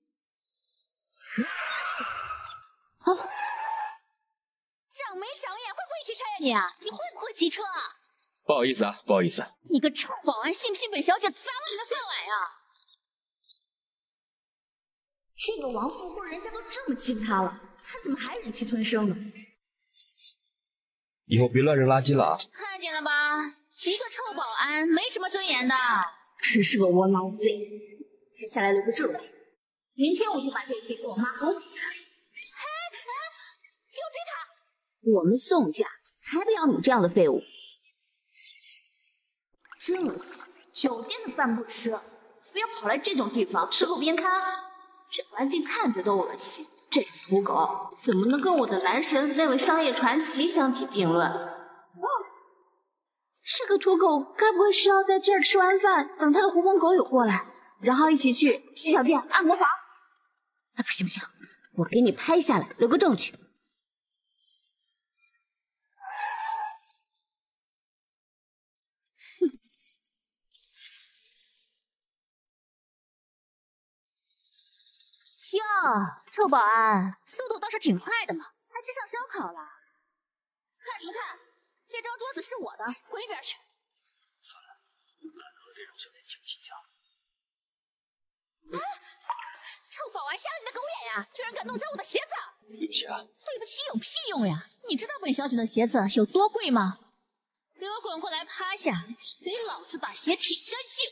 哦， 长没长眼，会不会骑车呀你啊？你会不会骑车啊？ 不好意思啊，不好意思。 你个臭保安，信不信本小姐砸了你的饭碗呀？这个王富贵人家都这么欺负他了，他怎么还忍气吞声呢？ 以后别乱扔垃圾了啊！ 看见了吧，一个臭保安没什么尊严的，只是个窝囊废。拍下来留个证据，明天我就把这事给我妈和我姐。嘿，给我追他！我们宋家才不要你这样的废物。真恶心，酒店的饭不吃，非要跑来这种地方吃路边摊，这环境看着都恶心。这种土狗怎么能跟我的男神那位商业传奇相提并论？哦，这个土狗该不会是要在这儿吃完饭，等他的狐朋狗友过来，然后一起去洗脚店、按摩房？哎，不行不行，我给你拍下来，留个证据。哼。哟，臭保安，速度倒是挺快的嘛，还吃上烧烤了。看什么看？这张桌子是我的，滚一边去！ 算了，懒得和这种小年轻计较。 啊！臭保安，瞎了你的狗眼呀！居然敢弄脏我的鞋子！ 对不起啊。 对不起有屁用呀！你知道本小姐的鞋子有多贵吗？给我滚过来趴下，给老子把鞋舔干净！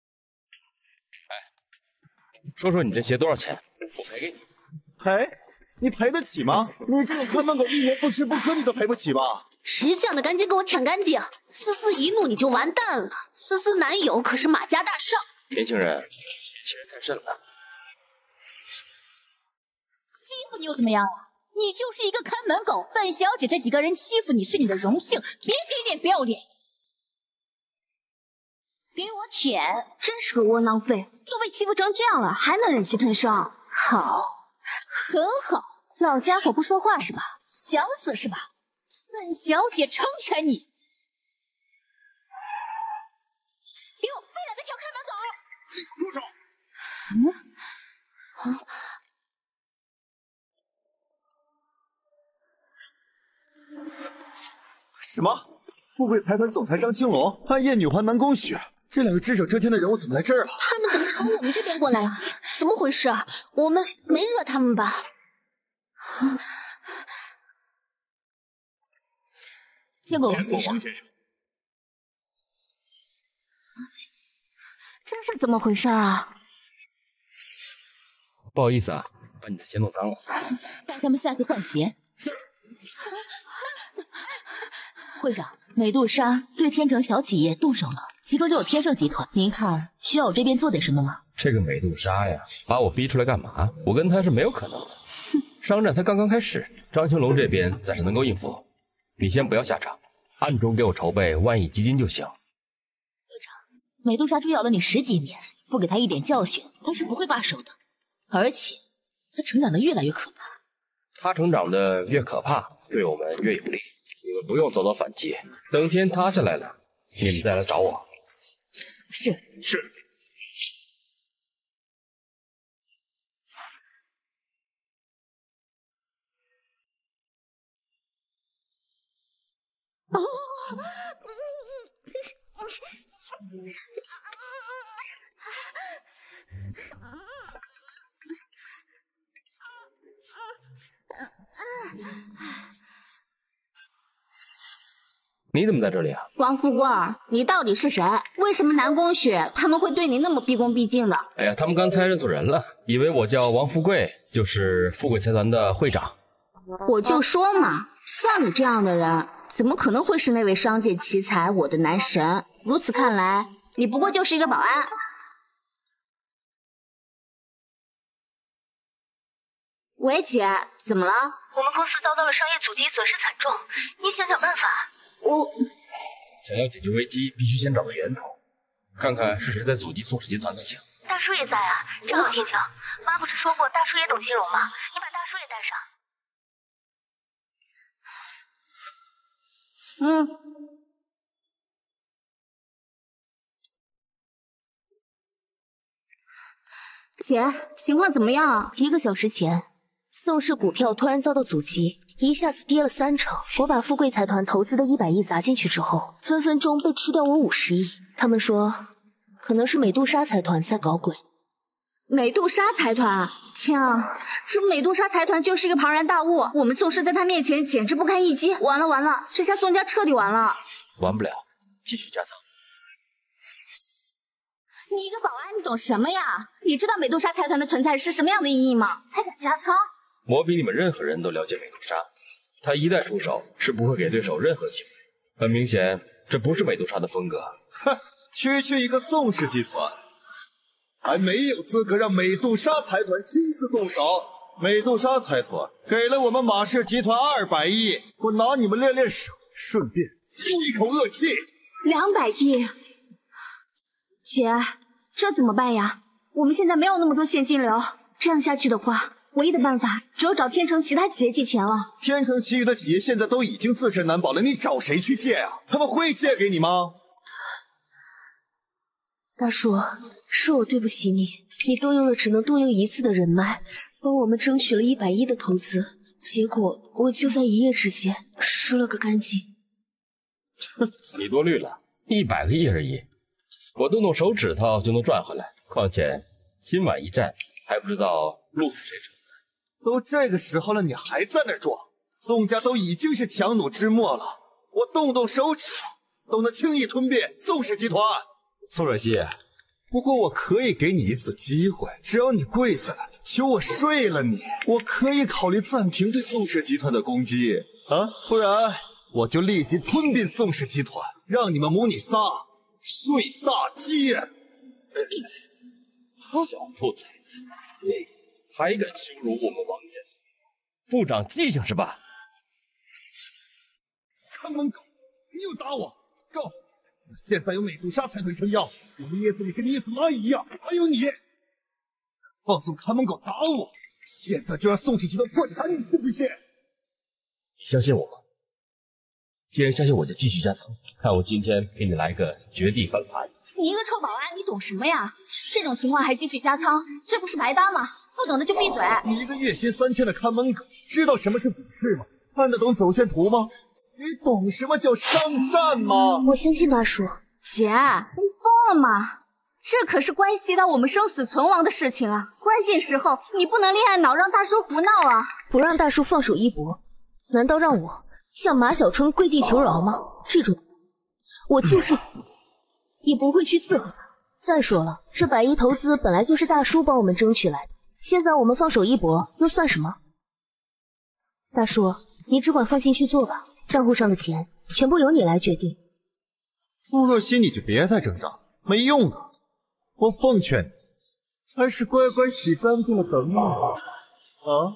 说说你这鞋多少钱？我赔给你。 赔？ 你赔得起吗？你这种看门狗一年不吃不喝你都赔不起吧？ 识相的赶紧给我舔干净！思思一怒你就完蛋了。思思男友可是马家大少。 年轻人，欺人太甚了。 欺负你又怎么样啊？你就是一个看门狗，本小姐这几个人欺负你是你的荣幸，别给脸不要脸。给我舔！ 真是个窝囊废，都被欺负成这样了，还能忍气吞声？ 好，很好，老家伙不说话是吧？想死是吧？本小姐成全你。给我飞来这条看门狗！ 住手！ 嗯，啊。 什么？富贵财团总裁张青龙，暗夜女皇南宫雪，这两个只手遮天的人物怎么来这儿了？ 他们怎么朝我们这边过来了？怎么回事？我们没惹他们吧？ 见过王先生。 这是怎么回事啊？ 不好意思啊，把你的鞋弄脏了。 带他们下去换鞋。是。会长，美杜莎对天成小企业动手了，其中就有天盛集团。您看需要我这边做点什么吗？ 这个美杜莎呀，把我逼出来干嘛？我跟他是没有可能的。商战才刚刚开始，张青龙这边暂时能够应付。你先不要下场，暗中给我筹备万亿基金就行。 会长，美杜莎追咬了你十几年，不给他一点教训，他是不会罢手的。而且他成长得越来越可怕。 他成长得越可怕，对我们越有利。你们不用走到反击，等天塌下来了，你们再来找我。 是是。 哦。 你怎么在这里啊？ 王富贵，你到底是谁？为什么南宫雪他们会对你那么毕恭毕敬的？ 哎呀，他们刚才认错人了，以为我叫王富贵，就是富贵财团的会长。 我就说嘛，像你这样的人，怎么可能会是那位商界奇才我的男神？如此看来，你不过就是一个保安。喂，姐，怎么了？ 我们公司遭到了商业阻击，损失惨重，你想想办法。 我想要解决危机，必须先找到源头，看看是谁在阻击宋氏集团才行。 大叔也在啊，正好天晴。妈不是说过大叔也懂金融吗？你把大叔也带嗯。 上。 姐，情况怎么样？ 一个小时前，宋氏股票突然遭到阻击，一下子跌了三成。我把富贵财团投资的一百亿砸进去之后，分分钟被吃掉我五十亿。他们说，可能是美杜莎财团在搞鬼。 美杜莎财团？天啊，这美杜莎财团就是一个庞然大物，我们宋氏在他面前简直不堪一击。完了完了，这下宋家彻底完了。 完不了，继续加仓。 你一个保安，你懂什么呀？你知道美杜莎财团的存在是什么样的意义吗？还敢加仓？ 我比你们任何人都了解美杜莎，他一旦出手，是不会给对手任何机会。很明显，这不是美杜莎的风格。 哼，区区一个宋氏集团，还没有资格让美杜莎财团亲自动手。美杜莎财团给了我们马氏集团二百亿，我拿你们练练手，顺便出一口恶气。 两百亿，姐，这怎么办呀？我们现在没有那么多现金流，这样下去的话，唯一的办法只有找天成其他企业借钱了。 天成其余的企业现在都已经自身难保了，你找谁去借啊？他们会借给你吗？ 大叔，是我对不起你，你动用了只能动用一次的人脉，帮我们争取了一百亿的投资，结果我就在一夜之间输了个干净。 哼，你多虑了，一百个亿而已，我动动手指头就能赚回来。况且今晚一战，还不知道鹿死谁手。 都这个时候了，你还在那装？宋家都已经是强弩之末了，我动动手指都能轻易吞并宋氏集团。 宋若曦， 不过我可以给你一次机会，只要你跪下来求我睡了你，我可以考虑暂停对宋氏集团的攻击啊，不然我就立即吞并宋氏集团，让你们母女仨睡大街。 小兔崽子，你还敢羞辱我们王家媳妇，不长记性是吧？ 看门狗，你又打我！告诉你，我现在有美杜莎财团撑腰，我捏死你跟捏死蚂蚁一样。还有你，放纵看门狗打我，现在就让宋氏集团破产，你信不信？ 你相信我吗？既然相信我，就继续加仓，看我今天给你来个绝地翻盘。 你一个臭保安，你懂什么呀？这种情况还继续加仓，这不是白搭吗？不懂的就闭嘴。 你一个月薪三千的看门狗，知道什么是股市吗？看得懂走线图吗？你懂什么叫商战吗？ 我相信大叔。 姐，你疯了吗？这可是关系到我们生死存亡的事情啊！关键时候你不能恋爱脑让大叔胡闹啊！ 不让大叔放手一搏，难道让我向马小春跪地求饶吗？这种我就是死也不会去伺候他。再说了，这百亿投资本来就是大叔帮我们争取来的，现在我们放手一搏又算什么？大叔，你只管放心去做吧，账户上的钱全部由你来决定。 苏若曦，你就别再挣扎，没用的。我奉劝你，还是乖乖洗干净了等我。啊？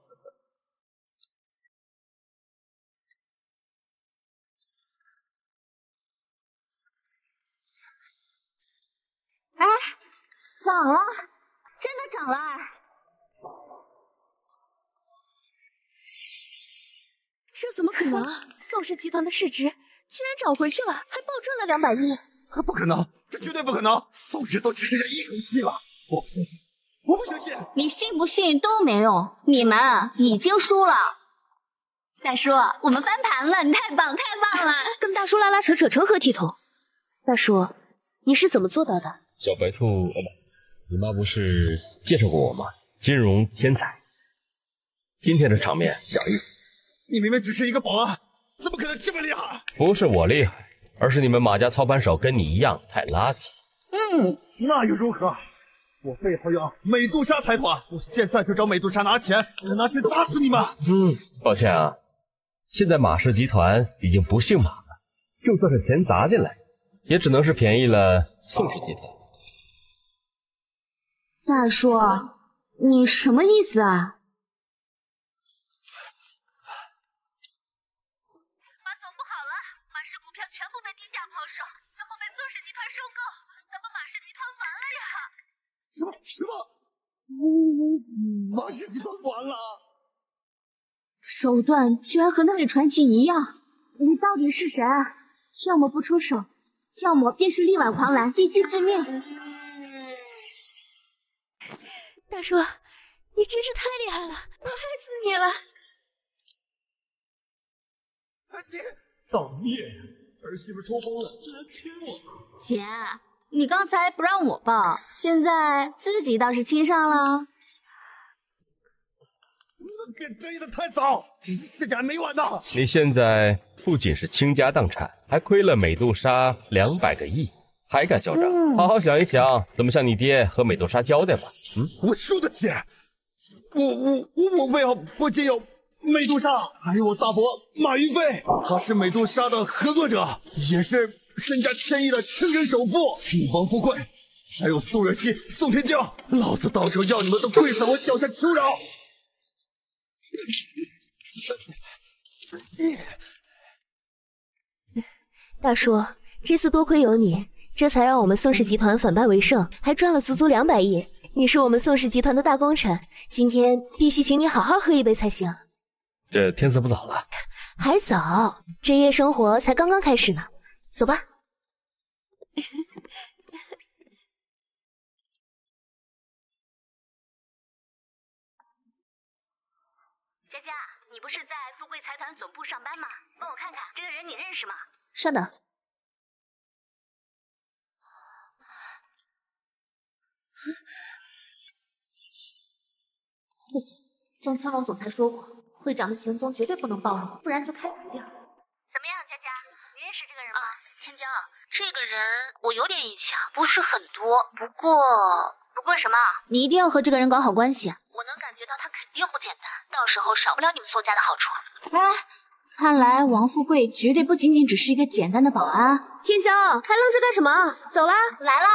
哎，涨了，真的涨了！ 这怎么可能？宋氏集团的市值居然涨回去了，还暴赚了两百亿！ 不可能，这绝对不可能！宋氏都只剩下一口气了，我不相信，我不相信！ 你信不信都没用，你们已经输了。大叔，我们翻盘了，你太棒，太棒了！ 跟大叔拉拉扯扯成何体统？大叔，你是怎么做到的？ 小白兔，哦不，你妈不是介绍过我吗？金融天才。今天的场面小意思。 你明明只是一个保安，怎么可能这么厉害？ 不是我厉害，而是你们马家操盘手跟你一样太垃圾。 嗯， 那又如何？我背后有美杜莎财团，我现在就找美杜莎拿钱，我拿钱砸死你们！ 嗯，抱歉啊，现在马氏集团已经不姓马了，就算是钱砸进来，也只能是便宜了宋氏集团。 大叔，你什么意思啊？ 马总不好了，马氏股票全部被低价抛售，然后被宋氏集团收购，咱们马氏集团完了呀！ 什么什么？呜，马氏集团完了！ 手段居然和那位传奇一样，你到底是谁？要么不出手，要么便是力挽狂澜，一击致命。 大叔，你真是太厉害了，我害死你了！ 你造孽呀！儿媳妇抽风了，居然亲我！ 姐，你刚才不让我抱，现在自己倒是亲上了。 别得意的太早，事情还没完呢。 你现在不仅是倾家荡产，还亏了美杜莎两百个亿，还敢嚣张？嗯、好好想一想，怎么向你爹和美杜莎交代吧。嗯， 我输得起，我我我我背后不仅有美杜莎，还有我大伯马云飞，他是美杜莎的合作者，也是身家千亿的亲生首富。王富贵，还有宋若曦、宋天骄，老子到时候要你们都跪在我脚下求饶。 大叔，这次多亏有你，这才让我们宋氏集团反败为胜，还赚了足足两百亿。你是我们宋氏集团的大功臣，今天必须请你好好喝一杯才行。 这天色不早了， 还早，这夜生活才刚刚开始呢。走吧。 佳佳，你不是在富贵财团总部上班吗？帮我看看这个人你认识吗？ 稍等。不行，张青龙总裁说过，会长的行踪绝对不能暴露，不然就开除掉。 怎么样，佳佳，你认识这个人吗？ 啊、天骄， 这个人我有点印象，不是很多，不过不过什么？ 你一定要和这个人搞好关系啊！ 我能感觉到他肯定不简单，到时候少不了你们宋家的好处。 哎，看来王富贵绝对不仅仅只是一个简单的保安。 天骄，还愣着干什么？走啦！ 来啦！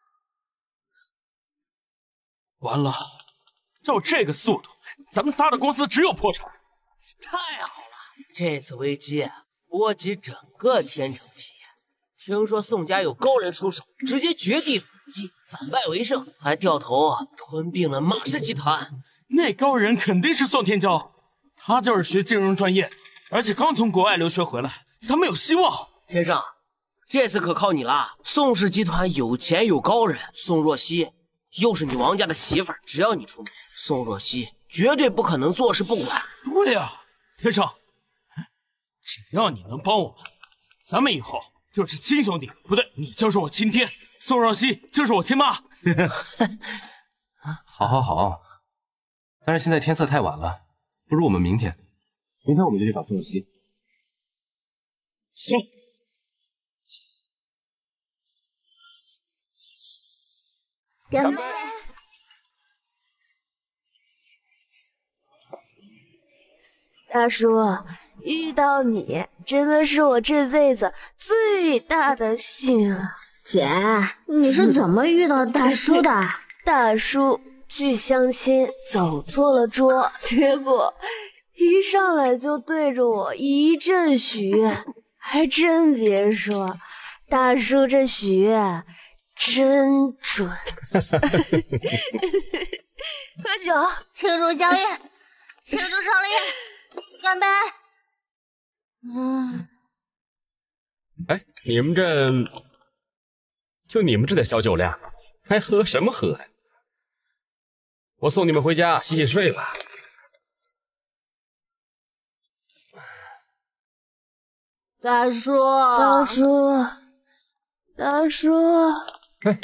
完了，照这个速度，咱们仨的公司只有破产。 太好了，这次危机波及整个天成企业。听说宋家有高人出手，直接绝地反击，反败为胜，还掉头吞并了马氏集团。 那高人肯定是宋天骄，他就是学金融专业，而且刚从国外留学回来，咱们有希望。 天上，这次可靠你了。宋氏集团有钱有高人，宋若曦又是你王家的媳妇儿，只要你出面，宋若曦绝对不可能坐视不管。 对呀、啊，天上，只要你能帮我们，咱们以后就是亲兄弟。不对，你就是我亲爹，宋若曦就是我亲妈。 好，好，好。但是现在天色太晚了，不如我们明天，明天我们就去找宋若曦。 行。 干杯！大叔，遇到你真的是我这辈子最大的幸啊！ 姐，你是怎么遇到大叔的？ 大叔去相亲走错了桌，结果一上来就对着我一阵许愿，还真别说，大叔这许愿真准。喝酒， 庆祝相遇，庆祝胜利，干杯！ 嗯，哎，你们这就你们这点小酒量，还喝什么喝呀？我送你们回家洗洗睡吧。 大叔， 大叔，大叔， 哎，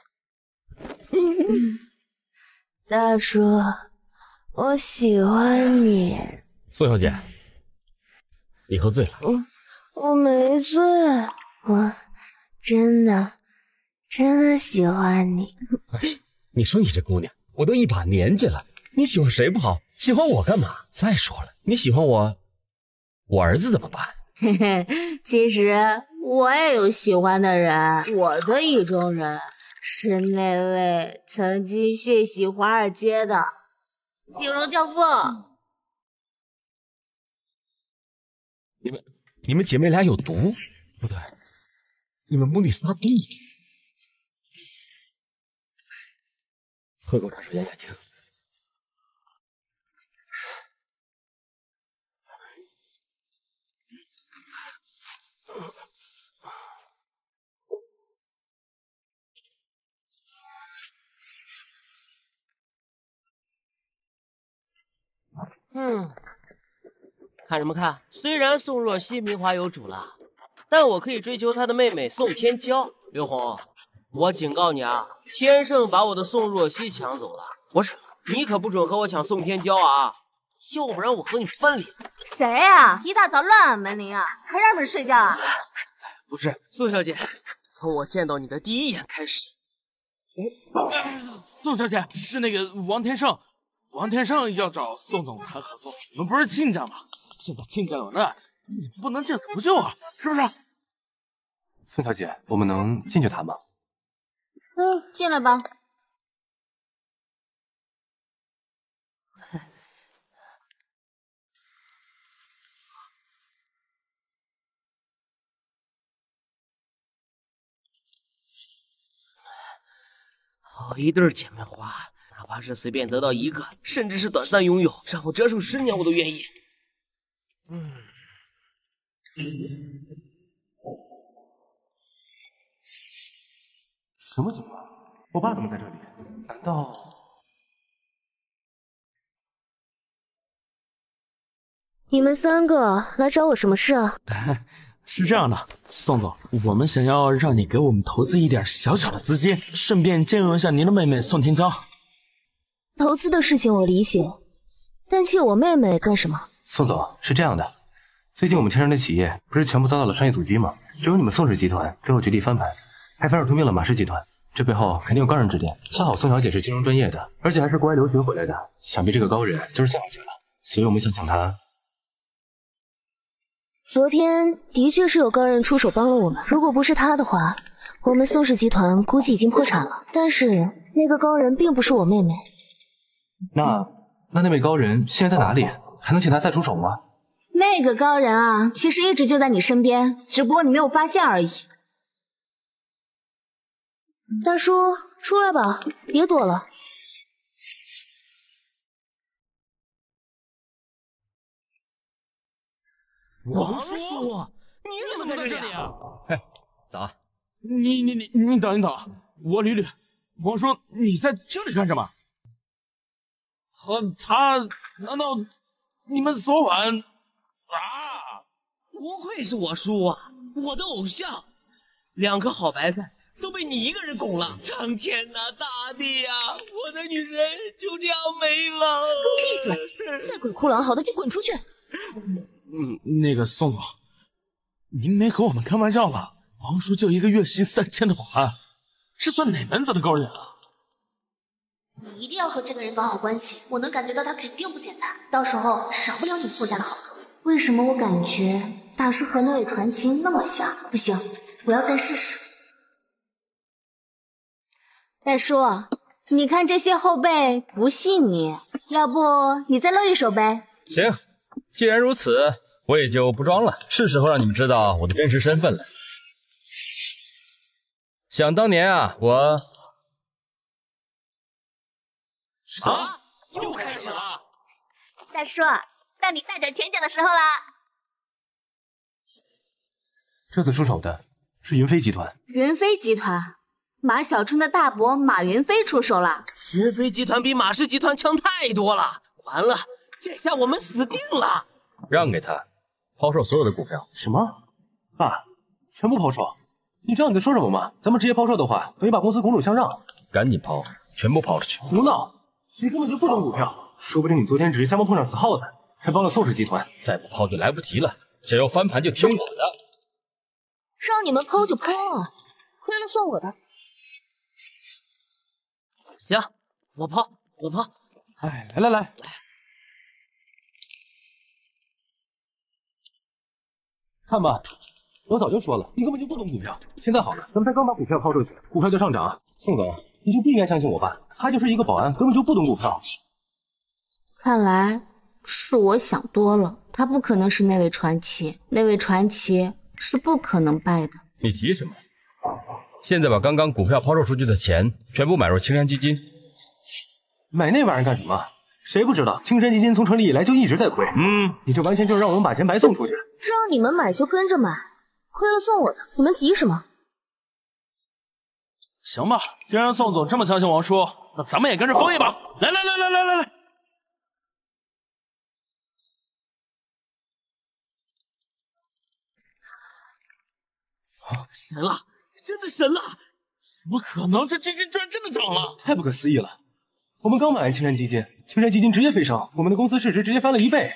嗯，大叔，我喜欢你。 宋小姐，你喝醉了。 我我没醉，我真的真的喜欢你。 你说你这姑娘，我都一把年纪了，你喜欢谁不好，喜欢我干嘛？再说了，你喜欢我，我儿子怎么办？ 嘿嘿，其实我也有喜欢的人，我的意中人是那位曾经血洗华尔街的金融教父。 你们你们姐妹俩有毒？不对，你们母女仨都有。喝口茶水压压惊。 嗯，看什么看？虽然宋若曦名花有主了，但我可以追求她的妹妹宋天骄。刘红，我警告你啊，天盛把我的宋若曦抢走了，不是你可不准和我抢宋天骄啊，要不然我和你翻脸。 谁呀、啊？一大早乱按门铃啊，还让人睡觉啊？ 不是，宋小姐，从我见到你的第一眼开始， 宋小姐是那个王天胜。王天胜要找宋总谈合作，你们不是亲家吗？现在亲家有难，你们不能见死不救啊，是不是？ 宋小姐，我们能进去谈吗？ 嗯，进来吧。 好一对姐妹花。哪怕是随便得到一个，甚至是短暂拥有，让我折寿十年我都愿意。嗯， 什么情况？我爸怎么在这里？难道…… 你们三个来找我什么事啊？ 是这样的，宋总，我们想要让你给我们投资一点小小的资金，顺便兼容一下您的妹妹宋天骄。 投资的事情我理解，但借我妹妹干什么？ 宋总，是这样的， 最近我们天山的企业不是全部遭到了商业阻击吗？只有你们宋氏集团最后决定翻盘，还反手吞并了马氏集团。这背后肯定有高人指点。恰好宋小姐是金融专业的，而且还是国外留学回来的，想必这个高人就是宋小姐了。所以我们想请她。 昨天的确是有高人出手帮了我们，如果不是他的话，我们宋氏集团估计已经破产了。但是那个高人并不是我妹妹。 那那那位高人现在在哪里？还能请他再出手吗？ 那个高人啊，其实一直就在你身边，只不过你没有发现而已。 大叔，出来吧，别躲了。 王叔，你怎么在这里啊？ 嘿，早。 你你你你等一等，我捋捋。王叔，你在这里干什么？他他难道你们昨晚啊？ 不愧是我叔啊，我的偶像，两颗好白菜都被你一个人拱了。苍天呐，大地呀，我的女人就这样没了。 给我闭嘴！再鬼哭狼嚎的就滚出去！ 嗯，那个宋总，您没和我们开玩笑吧？王叔就一个月薪三千的保安，是算哪门子的高人啊？ 你一定要和这个人搞好关系，我能感觉到他肯定不简单，到时候少不了你宋家的好处。 为什么我感觉大叔和那位传奇那么像？不行，我要再试试。大叔，你看这些后背不细腻，要不你再露一手呗？ 行，既然如此，我也就不装了，是时候让你们知道我的真实身份了。想当年啊，我啥？又开始了？ 大叔，到你大展拳脚的时候啦！ 这次出手的是云飞集团。 云飞集团，马小春的大伯马云飞出手了。 云飞集团比马氏集团强太多了，完了，这下我们死定了！ 让给他，抛售所有的股票。 什么？爸，全部抛售？你知道你在说什么吗？咱们直接抛售的话，等于把公司拱手相让。 赶紧抛，全部抛出去！ 胡闹！你根本就不懂股票，说不定你昨天只是瞎猫碰上死耗子，才帮了宋氏集团。 再不抛就来不及了，想要翻盘就听我的。 让你们抛就抛啊，亏了算我的。 行，我抛，我抛。 哎，来来来，看吧，我早就说了，你根本就不懂股票。现在好了，咱们才刚把股票抛出去，股票就上涨。宋总，你就不应该相信我爸，他就是一个保安，根本就不懂股票。 看来是我想多了，他不可能是那位传奇，那位传奇是不可能败的。 你急什么？现在把刚刚股票抛售出去的钱全部买入青山基金。 买那玩意儿干什么？谁不知道青山基金从成立以来就一直在亏？嗯，你这完全就是让我们把钱白送出去。 让你们买就跟着买，亏了算我的，你们急什么？ 行吧，既然宋总这么相信王叔，那咱们也跟着疯一把！来来来来来来来！ 神了，真的神了！ 怎么可能？这基金居然真的涨了！ 太不可思议了！我们刚买完青山基金，青山基金直接飞升，我们的公司市值直接翻了一倍。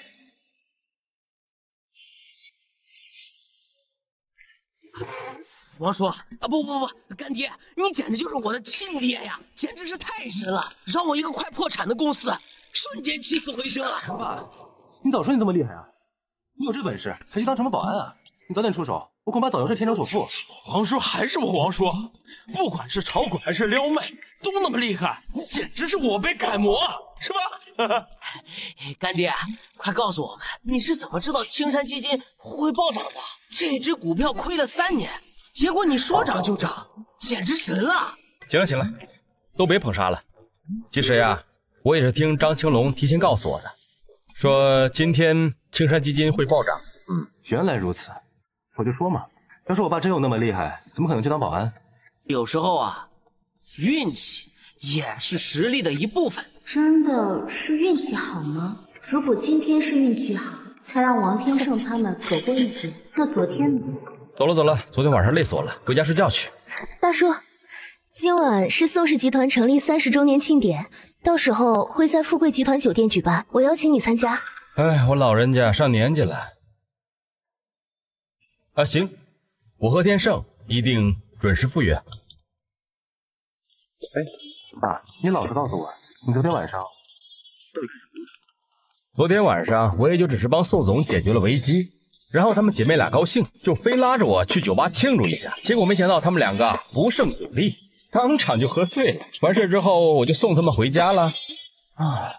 王叔啊，不不不，干爹，你简直就是我的亲爹呀，简直是太神了，让我一个快破产的公司瞬间起死回生啊！ 爸，你早说你这么厉害啊！你有这本事，还去当什么保安啊？你早点出手，我恐怕早就是天朝首富。 王叔还是我王叔，不管是炒股还是撩妹，都那么厉害，你简直是我辈楷模，是吧？ 干爹，快告诉我们，你是怎么知道青山基金会暴涨的？这只股票亏了三年，结果你说涨就涨，简直神了！ 行了行了，都别捧杀了。其实呀，我也是听张青龙提前告诉我的，说今天青山基金会暴涨。 嗯，原来如此。我就说嘛，要是我爸真有那么厉害，怎么可能去当保安？ 有时候啊，运气也是实力的一部分。 真的是运气好吗？如果今天是运气好，才让王天胜他们躲过一劫，那昨天呢？ 走了走了，昨天晚上累死我了，回家睡觉去。 大叔，今晚是宋氏集团成立三十周年庆典，到时候会在富贵集团酒店举办，我邀请你参加。 哎，我老人家上年纪了。 啊，行，我和天胜一定准时赴约。哎， 爸，你老实告诉我，你昨天晚上…… 昨天晚上我也就只是帮宋总解决了危机，然后她们姐妹俩高兴，就非拉着我去酒吧庆祝一下。结果没想到她们两个不胜酒力，当场就喝醉了。完事之后我就送她们回家了。啊！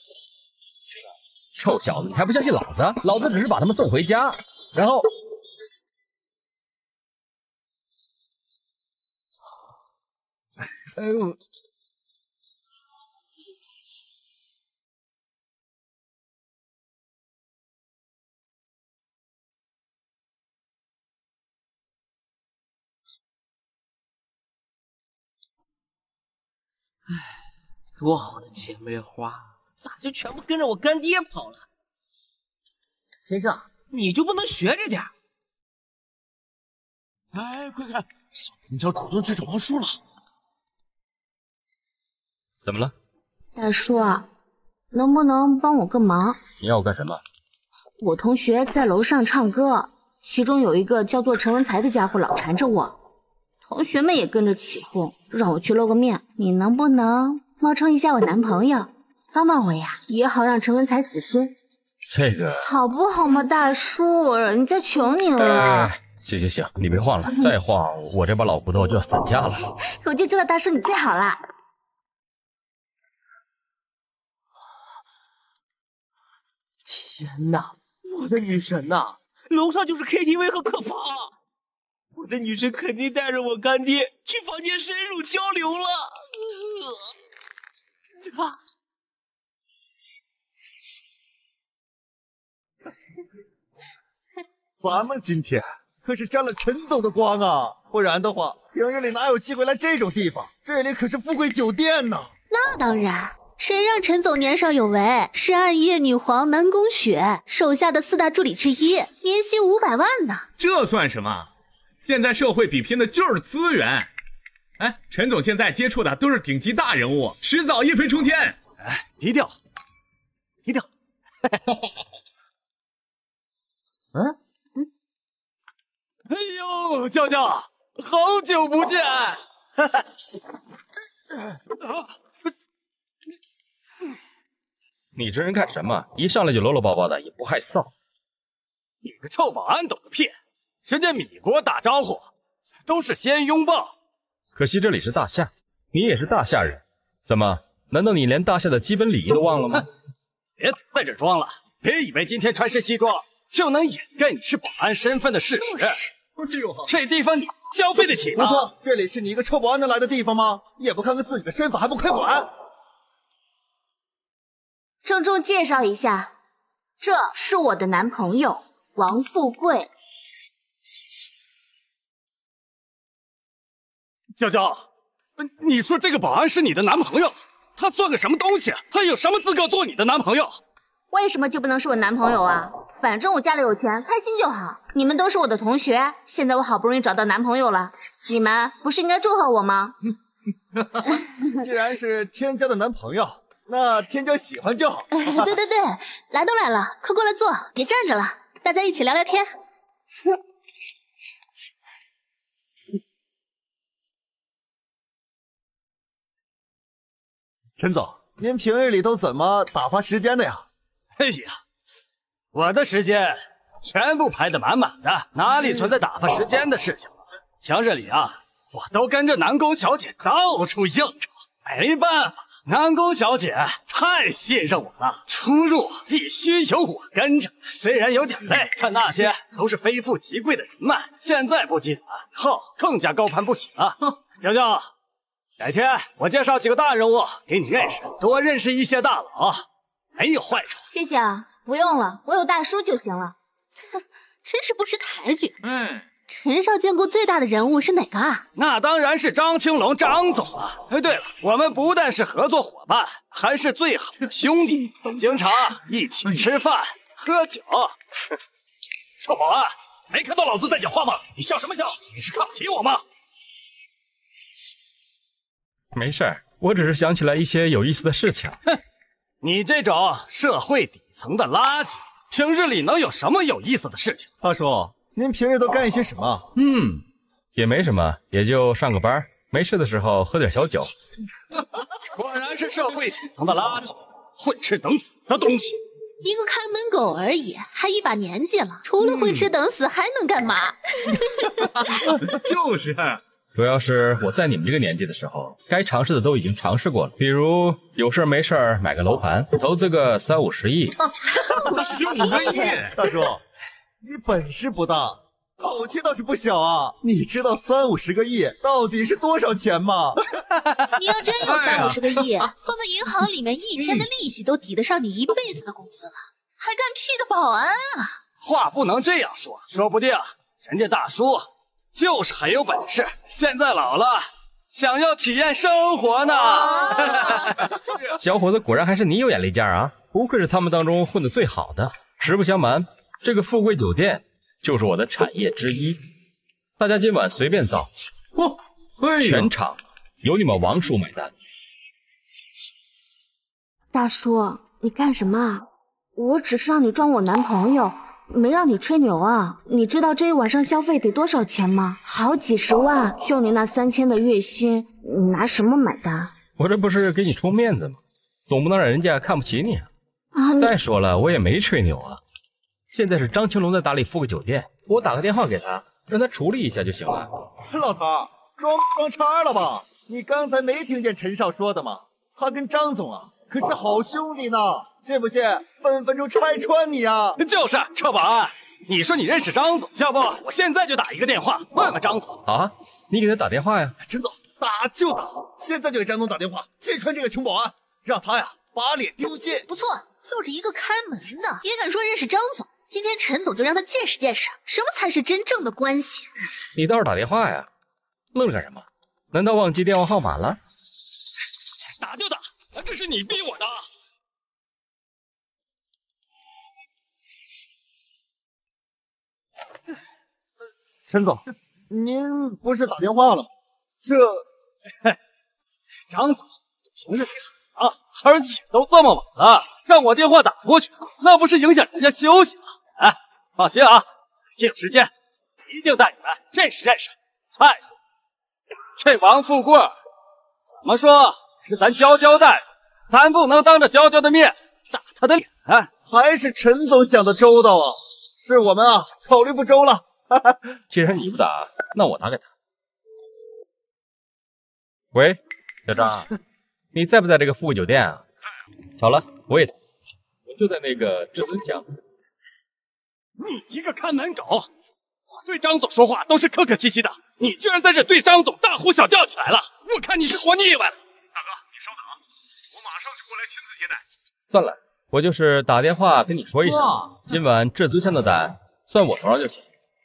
臭小子，你还不相信老子？老子只是把他们送回家，然后……哎呦！ 唉，多好的姐妹花，咋就全部跟着我干爹跑了？先生，你就不能学着点？ 哎，快看，小明叫主动去找王叔了。 怎么了？ 大叔啊，能不能帮我个忙？ 你要我干什么？ 我同学在楼上唱歌，其中有一个叫做陈文才的家伙老缠着我，同学们也跟着起哄，让我去露个面。你能不能冒充一下我男朋友，帮帮我呀，也好让陈文才死心。 这个好不好嘛，大叔，人家求你了。 哎，行行行，你别晃了，再晃我这把老骨头就要散架了。 我就知道大叔你最好了。 天哪，我的女神呐！楼上就是 K T V 和客房，我的女神肯定带着我干爹去房间深入交流了。呃啊咱们今天可是沾了陈总的光啊，不然的话，平日里哪有机会来这种地方？这里可是富贵酒店呢。 那当然，谁让陈总年少有为，是暗夜女皇南宫雪手下的四大助理之一，年薪五百万呢。 这算什么？现在社会比拼的就是资源。哎，陈总现在接触的都是顶级大人物，迟早一飞冲天。 哎，低调，低调。 嗯嗯。哎呦，娇娇，好久不见！ 你这人干什么？一上来就搂搂抱抱的，也不害臊。 你个臭保安懂个屁！人家米国打招呼都是先拥抱。 可惜这里是大夏，你也是大夏人，怎么？难道你连大夏的基本礼仪都忘了吗？ 别在这装了，别以为今天穿身西装就能掩盖你是保安身份的事实。这地方你消费得起吗？ 胡说！这里是你一个臭保安能来的地方吗？也不看看自己的身份，还不快滚！ 郑重介绍一下，这是我的男朋友王富贵。 娇娇，你说这个保安是你的男朋友，他算个什么东西？他有什么资格做你的男朋友？ 为什么就不能是我男朋友啊？反正我家里有钱，开心就好。你们都是我的同学，现在我好不容易找到男朋友了，你们不是应该祝贺我吗？ 既然是天骄的男朋友，那天骄喜欢就好。 对对对，来都来了，快过来坐，别站着了，大家一起聊聊天。 陈总，您平日里都怎么打发时间的呀？ 哎呀，我的时间全部排得满满的，哪里存在打发时间的事情？平日里啊，我都跟着南宫小姐到处应酬，没办法，南宫小姐太信任我了，出入必须有我跟着。虽然有点累，但那些都是非富即贵的人脉，现在不积攒，以后更加高攀不起了。娇娇，改天我介绍几个大人物给你认识，多认识一些大佬，没有坏处。 谢谢啊，不用了，我有大叔就行了。 真是不识抬举。 嗯， 陈少见过最大的人物是哪个啊？ 那当然是张青龙张总了。哎，对了，我们不但是合作伙伴，还是最好的兄弟，经常一起吃饭喝酒。臭保安，没看到老子在讲话吗？你笑什么笑？你是看不起我吗？ 没事儿，我只是想起来一些有意思的事情。 哼，你这种社会底层的垃圾，平日里能有什么有意思的事情？ 大叔， 您平日都干一些什么？ 嗯，也没什么，也就上个班，没事的时候喝点小酒。 果然是社会底层的垃圾，混吃等死的东西。 一个看门狗而已，还一把年纪了，除了混吃等死还能干嘛？ 就是。 主要是我在你们这个年纪的时候，该尝试的都已经尝试过了，比如有事没事买个楼盘，投资个三五十亿。 十五个亿，大叔，你本事不大，口气倒是不小啊！你知道三五十个亿到底是多少钱吗？ 你要真有三五十个亿，放到银行里面，一天的利息都抵得上你一辈子的工资了，还干屁的保安啊！ 话不能这样说，说不定人家大叔就是很有本事，现在老了，想要体验生活呢。 小伙子，果然还是你有眼力见啊！不愧是他们当中混得最好的。实不相瞒，这个富贵酒店就是我的产业之一，大家今晚随便造， 哦，哎、 全场由你们王叔买单。 大叔，你干什么啊？我只是让你装我男朋友。没让你吹牛啊！你知道这一晚上消费得多少钱吗？好几十万，就你那三千的月薪，你拿什么买单？ 我这不是给你充面子吗？总不能让人家看不起你啊！ 啊！ 再说了，我也没吹牛啊。现在是张青龙在打理富贵酒店，我打个电话给他，让他处理一下就行了。 老头，装装叉了吧？你刚才没听见陈少说的吗？他跟张总啊可是好兄弟呢，信不信分分钟拆穿你啊！ 就是车保安，你说你认识张总，要不我现在就打一个电话问问张总。 好啊，你给他打电话呀。 陈总，打就打，现在就给张总打电话，揭穿这个穷保安，让他呀把脸丢尽。 不错，就是一个开门的，也敢说认识张总。今天陈总就让他见识见识，什么才是真正的关系。 你倒是打电话呀，愣着干什么？难道忘记电话号码了？ 打就打，这是你逼我的。 陈总，您不是打电话了吗？这， 张总，平日里水啊，而且都这么晚了，让我电话打过去，那不是影响人家休息吗？哎，放心啊，一有时间一定带你们认识认识。再这王富贵，怎么说是咱娇娇带的，咱不能当着娇娇的面打他的脸。 还是陈总想的周到啊，是我们啊考虑不周了。 既然你不打，那我打给他。喂，小张，你在不在这个富贵酒店啊？巧了，我也在，我就在那个至尊巷。 你一个看门狗，我对张总说话都是客客气气的，你居然在这对张总大呼小叫起来了！我看你是活腻歪了。 大哥，你稍等啊，我马上就过来亲自接待。 算了，我就是打电话跟你说一声，今晚至尊巷的单算我头上就行。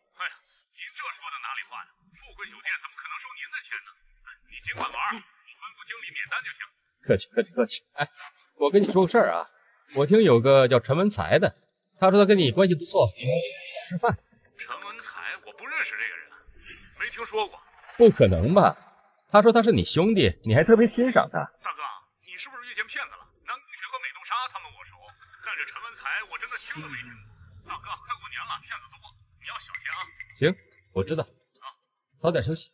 尽管玩，吩咐经理免单就行。 客气客气客气。哎，我跟你说个事儿啊，我听有个叫陈文才的，他说他跟你关系不错，吃饭。 陈文才，我不认识这个人，没听说过。 不可能吧？他说他是你兄弟，你还特别欣赏他。 大哥，你是不是遇见骗子了？南宫雪和美杜莎他们握手，但这陈文才我真的听都没听过。大哥，快过年了，骗子多，你要小心啊。 行，我知道。啊，早点休息。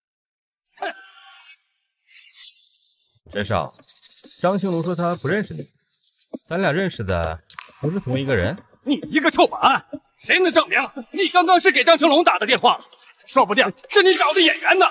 陈少，张青龙说他不认识你，咱俩认识的不是同一个人。 你一个臭保安，谁能证明你刚刚是给张青龙打的电话？说不定是你找的演员呢。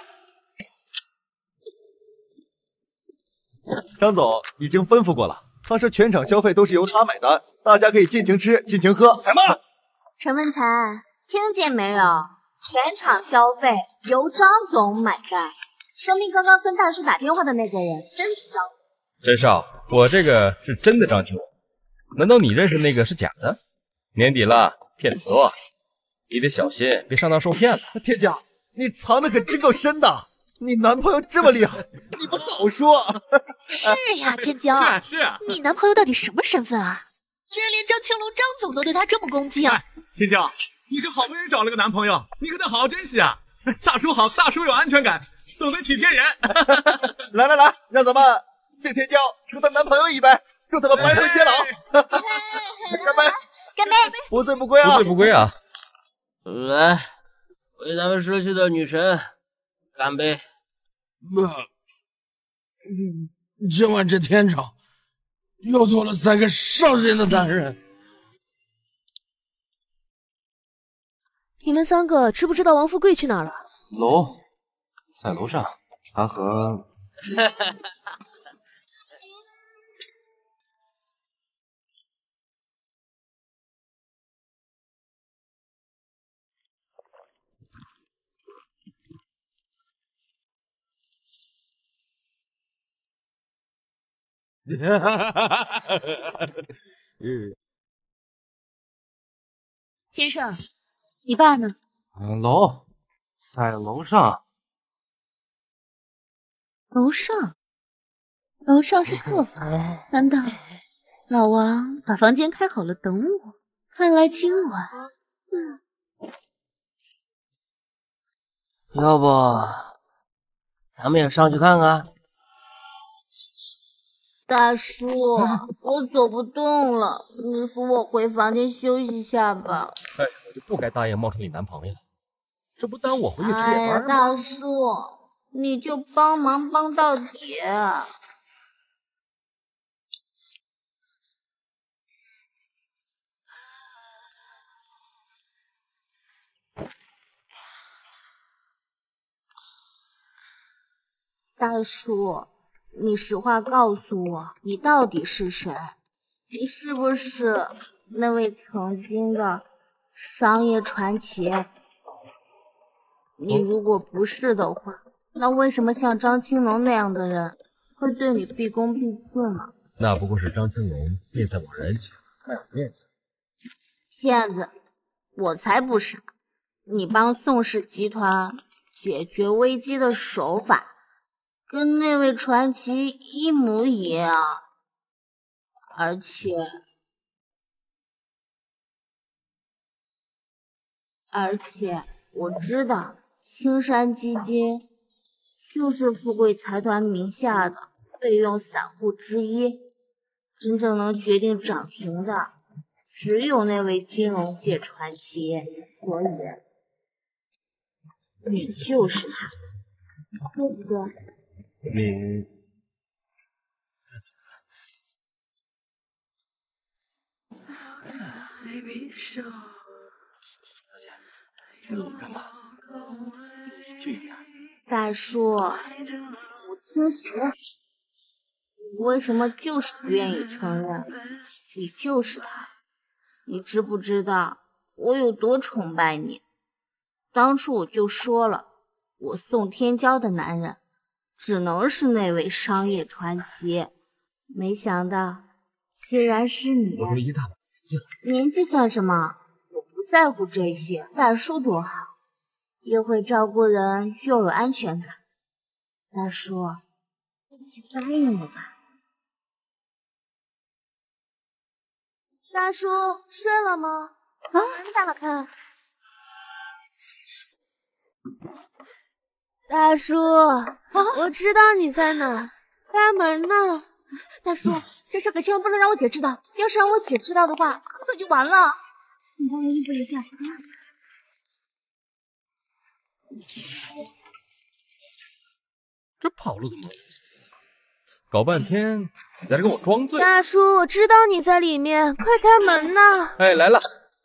张总已经吩咐过了，他说全场消费都是由他买单，大家可以尽情吃，尽情喝。 什么？ 陈文才，听见没有？全场消费由张总买单。说明刚刚跟大叔打电话的那个人真是张总。 陈少，我这个是真的张青龙，难道你认识那个是假的？年底了，骗子多，你得小心，别上当受骗了。 天骄，你藏的可真够深的，你男朋友这么厉害，你不早说？ 是呀，天骄， 是啊是啊， 你男朋友到底什么身份啊？居然连张青龙张总都对他这么恭敬。 哎，天骄，你可好不容易找了个男朋友，你可得好好珍惜啊！大叔好，大叔有安全感。懂得体贴人， 来来来，让咱们敬天骄祝她男朋友一杯，祝他们白头偕老。干杯！ 干杯！ 不醉不归啊！ 不醉不归啊！ 来，为咱们社区的女神干杯！ 不，嗯，今晚这天场又多了三个伤心的男人。 你们三个知不知道王富贵去哪儿了？ 楼，在楼上，他和嗯，先生，你爸呢？ 嗯，楼，在楼上。 楼上，楼上是客房，难道老王把房间开好了等我？看来今晚，嗯， 要不咱们也上去看看？ 大叔，我走不动了，你扶我回房间休息下吧。 哎，我就不该答应冒充你男朋友，这不耽误我回去值哎呀， 夜班吗？ 大叔，你就帮忙帮到底。大叔，你实话告诉我，你到底是谁？你是不是那位曾经的商业传奇？你如果不是的话，那为什么像张青龙那样的人会对你毕恭毕敬呢？ 那不过是张青龙念在我人情，卖我面子。 骗子，我才不傻！你帮宋氏集团解决危机的手法，跟那位传奇一模一样，而且而且我知道青山基金就是富贵财团名下的备用散户之一，真正能决定涨停的只有那位金融界传奇，所以你就是他，对不对？ 你你干嘛？你就应该。 大叔，我清醒了，你为什么就是不愿意承认你就是他？你知不知道我有多崇拜你？当初我就说了，我宋天骄的男人只能是那位商业传奇，没想到竟然是你。 我这一大把年纪了， 年纪算什么？我不在乎这些，大叔多好，又会照顾人，又有安全感。大叔，你就答应我吧。 大叔睡了吗？ 啊， 门打开。大叔，啊、我知道你在哪，开门呢。 大叔，这事可千万不能让我姐知道，要是让我姐知道的话，可就完了。你帮我应付一下。 这跑路的毛搞半天，你在这跟我装醉。 大叔，我知道你在里面，快开门呐！ 哎，来了。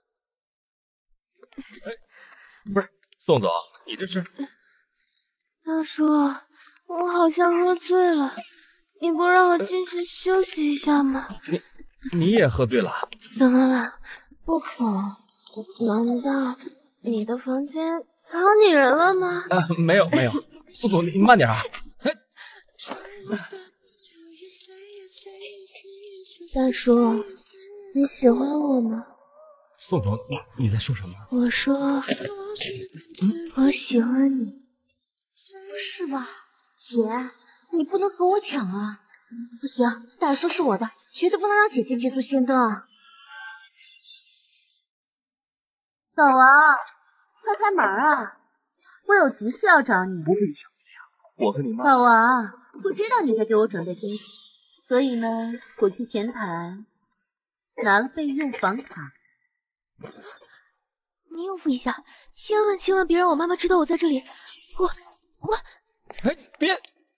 哎，不是，宋总，你这是？ 大叔，我好像喝醉了，你不让我进去休息一下吗？ 你你也喝醉了？ 怎么了？不可，难道你的房间藏女人了吗？ 啊，没有没有，宋总，你慢点啊。 大叔，你喜欢我吗？ 宋总，你你在说什么？ 我说，嗯、我喜欢你。 不是吧，姐，你不能和我抢啊！不行，大叔是我的，绝对不能让姐姐捷足先登啊！老王，快开门啊！我有急事要找你。 不会想的呀，我和你妈。 老王，我知道你在给我准备惊喜。所以呢，我去前台拿了备用房卡。 你应付一下，千万千万别让我妈妈知道我在这里。我我， 哎，别！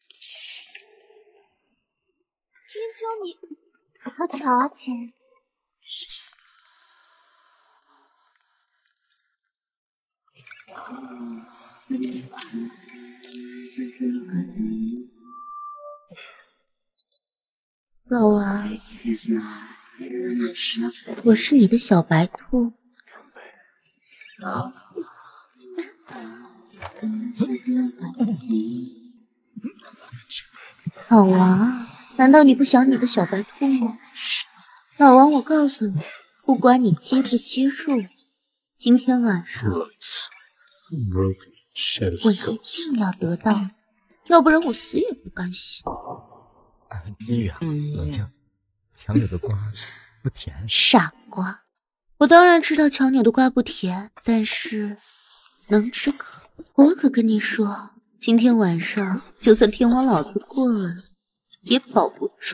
天骄你，好巧啊，姐。 老王，我是你的小白兔。老王，难道你不想你的小白兔吗？老王，我告诉你，不管你接不接受，今天晚上我一定要得到你，要不然我死也不甘心。 金玉啊，冷静，强扭的瓜不甜。 傻瓜，我当然知道强扭的瓜不甜，但是能吃可。我可跟你说，今天晚上就算天王老子过来，也保不住。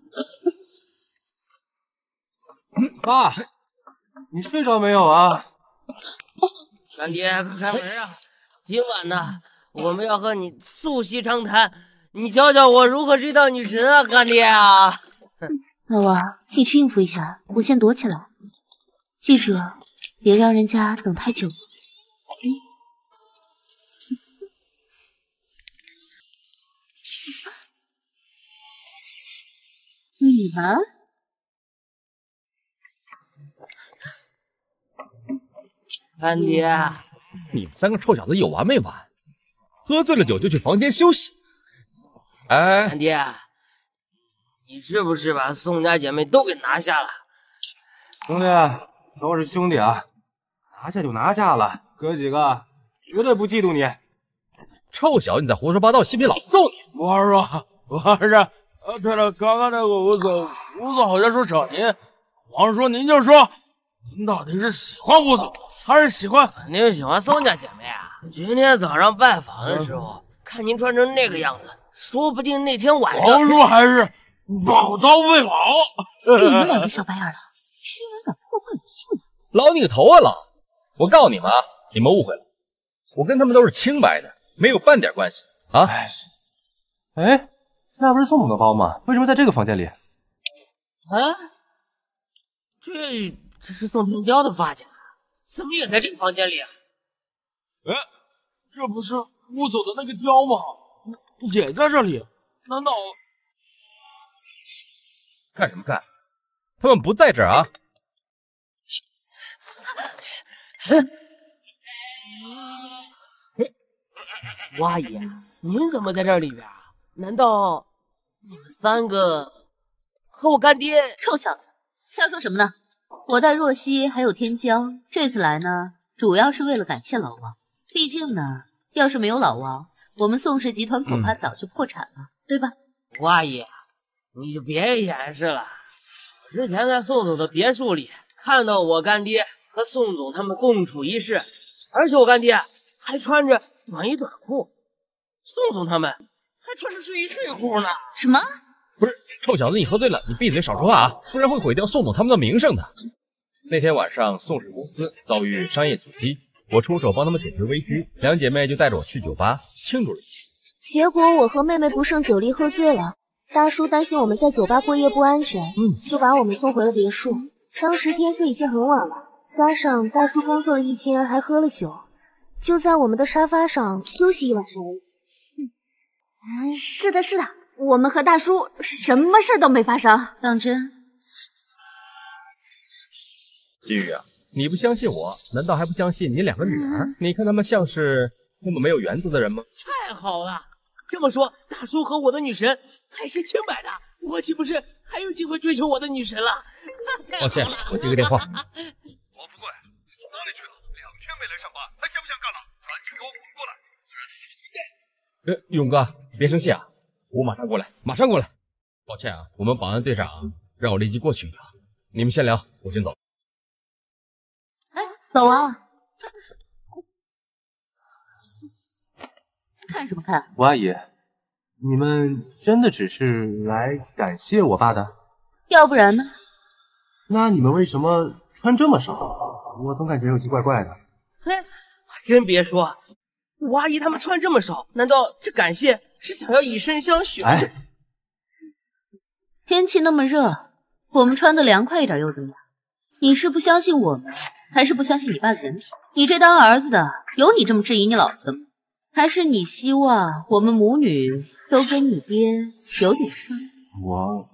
爸，你睡着没有啊？ 干爹，快开门啊！今晚呢，我们要和你促膝长谈。你教教我如何追到女神啊，干爹啊！ 老王，你去应付一下，我先躲起来。记住，别让人家等太久。你们？ 干爹， 你们三个臭小子有完没完？喝醉了酒就去房间休息。哎， 干爹，你是不是把宋家姐妹都给拿下了？ 兄弟，都是兄弟啊，拿下就拿下了，哥几个绝对不嫉妒你。 臭小子，你在胡说八道，信不信老子揍你？ 不是说，不是。呃，对了，刚刚那个吴总，吴总好像说找您，王叔您就说，您到底是喜欢吴总，还是喜欢？ 肯定喜欢宋家姐妹啊！今天早上拜访的时候，看您穿成那个样子，说不定那天晚上王叔还是宝刀未老。 你们两个小白眼了，居然敢破坏我幸福！ 老你个头啊老！我告诉你们啊，你们误会了，我跟他们都是清白的，没有半点关系啊！ 哎。那不是宋总的包吗？为什么在这个房间里？ 啊，这这是宋天骄的发卡，怎么也在这个房间里啊？ 哎，这不是吴总的那个貂吗？也在这里？难道？ 干什么干？他们不在这儿啊！ 吴阿姨，您怎么在这里边？难道你们三个和我干爹？ 臭小子，瞎说什么呢？我带若曦还有天骄这次来呢，主要是为了感谢老王。毕竟呢，要是没有老王，我们宋氏集团恐怕早就破产了，嗯、对吧？ 吴阿姨，你就别掩饰了。我之前在宋总的别墅里看到我干爹和宋总他们共处一室，而且我干爹还穿着短衣短裤。宋总他们还穿着睡衣睡裤呢。 什么？ 不是，臭小子，你喝醉了，你闭嘴少说话啊，不然会毁掉宋总他们的名声的。那天晚上，宋氏公司遭遇商业阻击，我出手帮他们解决危机，两姐妹就带着我去酒吧庆祝了一下。 结果我和妹妹不胜酒力喝醉了，大叔担心我们在酒吧过夜不安全，嗯，就把我们送回了别墅。当时天色已经很晚了，加上大叔工作了一天还喝了酒，就在我们的沙发上休息一晚上而已。 嗯，是的，是的，我们和大叔什么事都没发生。 当真？ 金宇啊，你不相信我，难道还不相信你两个女儿？嗯、你看他们像是那么没有原则的人吗？ 太好了，这么说，大叔和我的女神还是清白的，我岂不是还有机会追求我的女神了？ 抱歉，我接个电话。 王富贵，哪里去了？两天没来上班，还想不想干了？赶紧给我滚过来！ 呃，勇哥，别生气啊，我马上过来，马上过来。抱歉啊，我们保安队长让我立即过去一趟，你们先聊，我先走。 哎，老王，看什么看？ 吴阿姨，你们真的只是来感谢我爸的？ 要不然呢？ 那你们为什么穿这么少？我总感觉有些怪怪的。 嘿，还真别说，五阿姨他们穿这么少，难道这感谢是想要以身相许？ 哎， 天气那么热，我们穿的凉快一点又怎么样？你是不相信我们，还是不相信你爸的人品？你这当儿子的，有你这么质疑你老子的吗？还是你希望我们母女都跟你爹有点像？ 我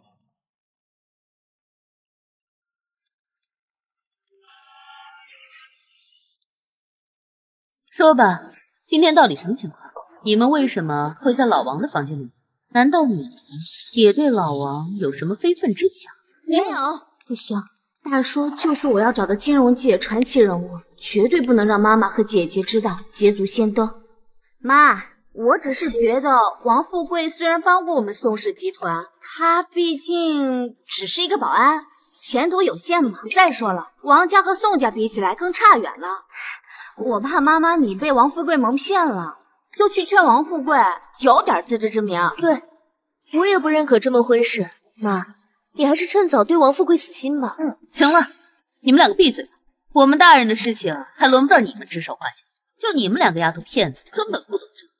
说吧，今天到底什么情况？你们为什么会在老王的房间里？难道你们也对老王有什么非分之想？ 没有，不行，大叔就是我要找的金融界传奇人物，绝对不能让妈妈和姐姐知道，捷足先登。妈，我只是觉得王富贵虽然帮过我们宋氏集团，他毕竟只是一个保安，前途有限嘛。再说了，王家和宋家比起来更差远了。我怕妈妈你被王富贵蒙骗了，就去劝王富贵有点自知之明。 对，我也不认可这么回事。妈，你还是趁早对王富贵死心吧。 嗯，行了，你们两个闭嘴吧。我们大人的事情还轮不到你们指手画脚，就你们两个丫头片子根本不懂这。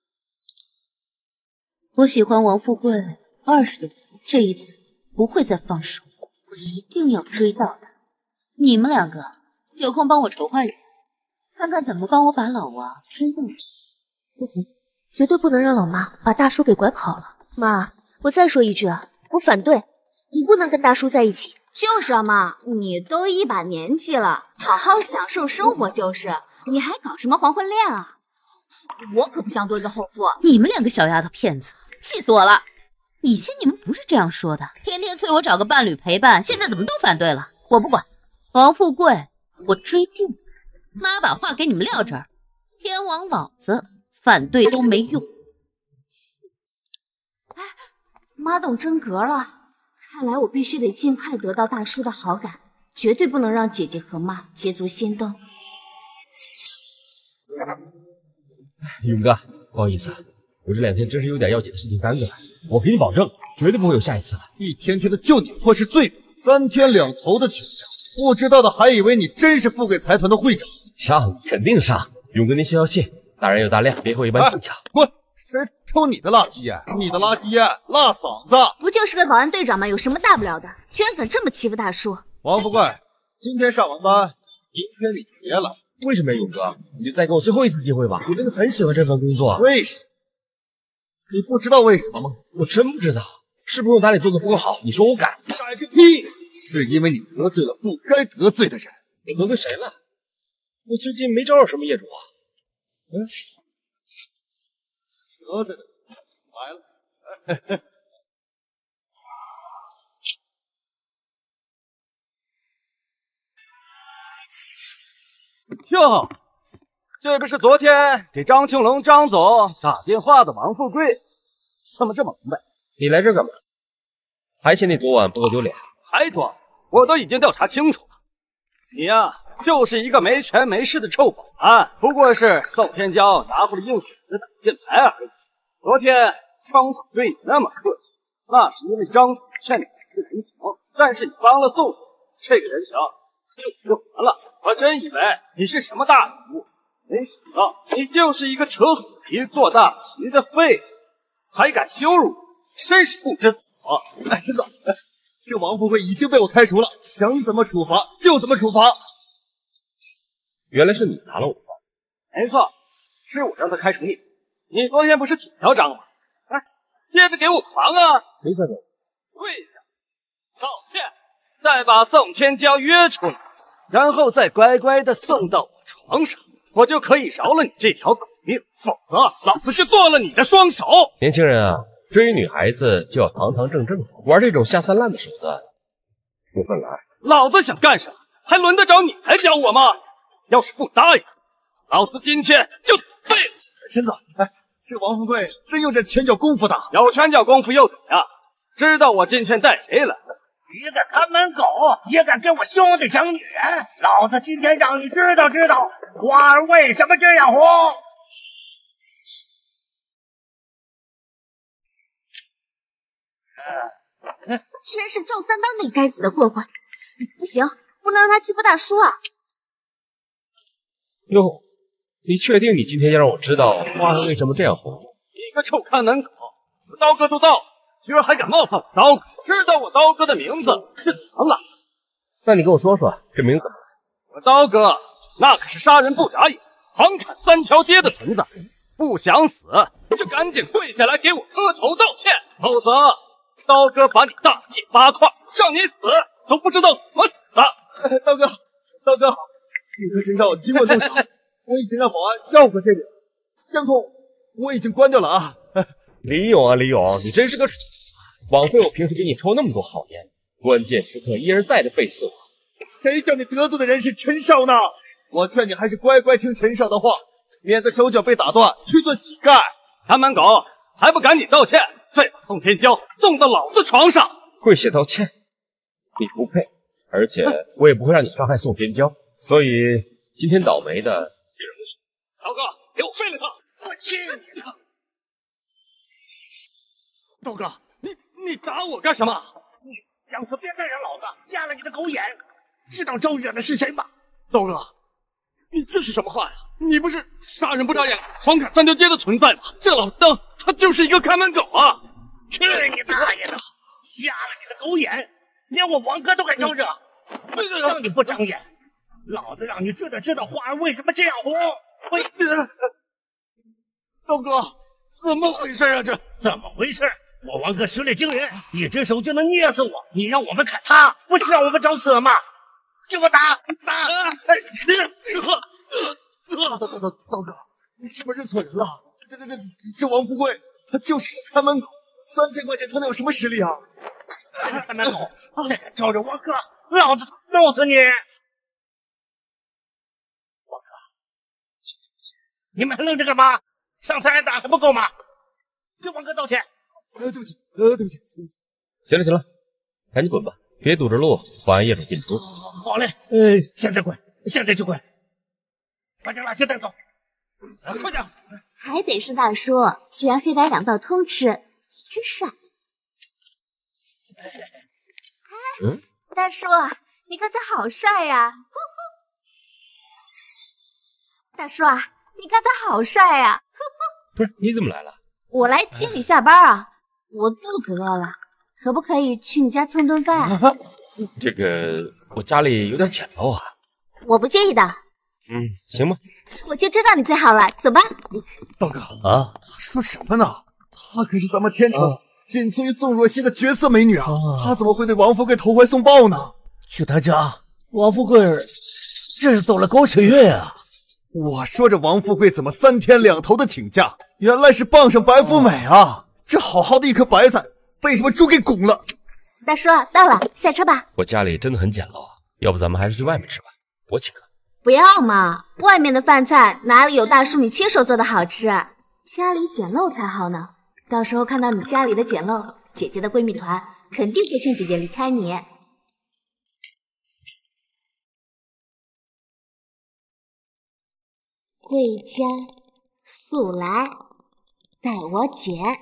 我喜欢王富贵二十多年，这一次不会再放手，我一定要追到他。你们两个有空帮我筹划一下，看看怎么帮我把老王追回来。 不行，绝对不能让老妈把大叔给拐跑了。妈，我再说一句啊，我反对，你不能跟大叔在一起。 就是啊，妈，你都一把年纪了，好好享受生活就是，你还搞什么黄昏恋啊？我可不想多一个后父。 你们两个小丫头片子，气死我了！以前你们不是这样说的，天天催我找个伴侣陪伴，现在怎么都反对了？我不管，王富贵，我追定了。妈把话给你们撂这儿，天王老子反对都没用。 哎，妈懂真格了。看来我必须得尽快得到大叔的好感，绝对不能让姐姐和妈捷足先登。 勇哥，不好意思，我这两天真是有点要紧的事情耽搁了，我给你保证，绝对不会有下一次了。 一天天的就你破事最多，三天两头的请假，不知道的还以为你真是富贵财团的会长。 上，肯定上。勇哥您消消气，大人有大量，别和我一般计较。 滚！谁抽你的垃圾烟？你的垃圾烟辣嗓子。 不就是个保安队长吗？有什么大不了的？居然敢这么欺负大叔！ 王富贵，今天上完班，明天你就别了。 为什么呀，勇哥？你就再给我最后一次机会吧，我真的很喜欢这份工作。 为什么？你不知道为什么吗？ 我真不知道，是不是我哪里做的不够好？你说我改？ 改个屁！是因为你得罪了不该得罪的人。 得罪谁了？我最近没招惹什么业主啊。 嗯，得罪的来了。 哟，这不是昨天给张青龙张总打电话的王富贵，怎么这么明白？ 你来这干嘛？还嫌你昨晚不够丢脸？ 还装？我都已经调查清楚了，你呀、啊、就是一个没权没势的臭保安，不过是宋天骄拿回了应许的挡箭牌而已。昨天张总对你那么客气，那是因为张总欠你一个人情，但是你帮了宋总，这个人情就不还了。我真以为你是什么大人物，没想到你就是一个扯虎皮做大旗的废物，还敢羞辱我，真是不知所。 哎，真的，哎，这王富贵已经被我开除了，想怎么处罚就怎么处罚。 原来是你拿了我的话。 没错，是我让他开除你。你昨天不是挺嚣张吗？哎，接着给我狂啊！ 没错， 跪下，道歉，再把宋千娇约出来，然后再乖乖的送到我床上，我就可以饶了你这条狗命，否则老子就剁了你的双手。 年轻人啊，追女孩子就要堂堂正正的，玩这种下三滥的手段，不分来。 老子想干什么，还轮得着你来教我吗？要是不答应，老子今天就废了。 真的，哎，这王富贵真有这拳脚功夫的。 有拳脚功夫又怎样？知道我今天带谁来了？ 一个看门狗也敢跟我兄弟抢女人，老子今天让你知道知道花儿为什么这样红。 居然是赵三当那该死的混混！不行，不能让他欺负大叔啊！ 哟， 你确定你今天要让我知道花儿为什么这样红？ 你个臭看门狗！我刀哥都到了，居然还敢冒犯我刀哥！知道我刀哥的名字是怎么了？ 那你跟我说说这名字。 我刀哥那可是杀人不眨眼、横砍三条街的存在，不想死就赶紧跪下来给我磕头道歉，否则刀哥把你大卸八块，让你死都不知道怎么死的。 哎、刀哥，刀哥好，李哥身上尽管动手，我已经让保安绕过这里了。相公，我已经关掉了啊。 李勇啊，李勇，你真是个……枉费我平时给你抽那么多好烟，关键时刻一而再的背刺我。 谁叫你得罪的人是陈少呢？我劝你还是乖乖听陈少的话，免得手脚被打断去做乞丐。 看门狗还不赶紧道歉，再把宋天骄送到老子床上！ 跪下道歉？你不配，而且我也不会让你伤害宋天骄，所以今天倒霉的就是刀哥，给我废了他！我去你的！刀哥，你你打我干什么？ 你想死别再让老子瞎了你的狗眼！知道招惹的是谁吗？ 刀哥，你这是什么话呀？你不是杀人不眨眼、横砍三条街的存在吗？这老登他就是一个看门狗啊！ 去你大爷的！瞎了你的狗眼！连我王哥都敢招惹，让你不长眼，老子让你知道知道花儿为什么这样红！我刀哥，怎么回事啊？这怎么回事？我王哥实力惊人，一只手就能捏死我。你让我们砍他，不是让我们找死吗？给我打打！哎， 刀刀刀刀刀哥，你是不是认错人了？这这这这这王富贵，他就是个看门狗，三千块钱他能有什么实力啊？ 看门狗，再敢招惹王哥，老子弄死你！王哥，你们还愣着干嘛？上次挨打还不够吗？给王哥道歉！ 呃，对不起，呃，对不起，对不起。 行了行了，赶紧滚吧，别堵着路，保安业主进出。 好嘞，呃，现在滚，现在就滚，把这垃圾带走，快点！ 还得是大叔，居然黑白两道通吃，真帅！ 嗯， 大叔，你刚才好帅呀！呼呼大叔啊，你刚才好帅呀！ 不是，你怎么来了？ 我来接你下班啊，我肚子饿了，可不可以去你家蹭顿饭啊？ 这个我家里有点简陋啊。 我不介意的。 嗯，行吧。 我就知道你最好了，走吧。 刀哥啊， 他说什么呢？她可是咱们天城仅次于宋若曦的绝色美女啊，她怎么会对王富贵投怀送抱呢？ 去他家，王富贵这是走了狗屎运啊！ 我说这王富贵怎么三天两头的请假？原来是傍上白富美啊！这好好的一颗白菜，被什么猪给拱了？ 大叔，到了，下车吧。 我家里真的很简陋，要不咱们还是去外面吃吧，我请客。 不要嘛，外面的饭菜哪里有大叔你亲手做的好吃？家里简陋才好呢。到时候看到你家里的简陋，姐姐的闺蜜团肯定会劝姐姐离开你。贵家速来，待我捡。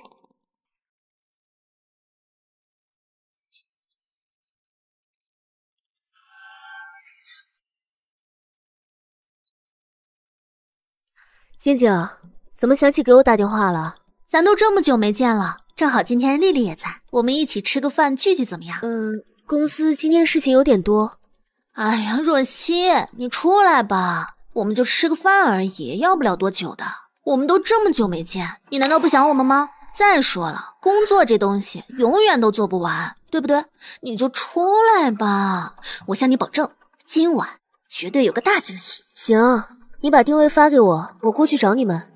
静静，怎么想起给我打电话了？ 咱都这么久没见了，正好今天丽丽也在，我们一起吃个饭聚聚怎么样？ 嗯，公司今天事情有点多。 哎呀，若曦，你出来吧，我们就吃个饭而已，要不了多久的。我们都这么久没见，你难道不想我们吗？再说了，工作这东西永远都做不完，对不对？你就出来吧，我向你保证，今晚绝对有个大惊喜。 行，你把定位发给我，我过去找你们。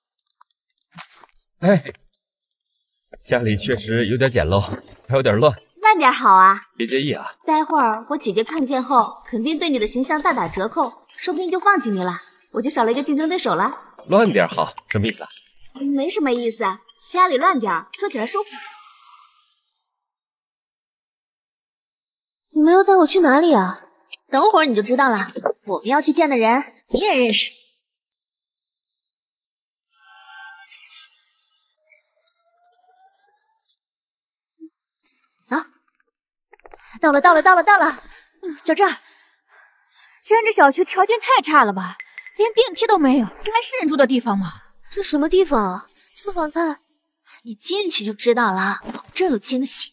哎，家里确实有点简陋，还有点乱。 慢点好啊， 别介意啊。 待会儿我姐姐看见后，肯定对你的形象大打折扣，说不定就放弃你了，我就少了一个竞争对手了。 乱点好，什么意思啊？ 没什么意思，家里乱点，说起来舒服。 你们要带我去哪里啊？ 等会儿你就知道了。我们要去见的人，你也认识。走，到了，到了，到了，到了， 就这儿。居然这小区条件太差了吧？ 连电梯都没有，这还是人住的地方吗？ 这什么地方啊？私房菜？ 你进去就知道了，保证有惊喜。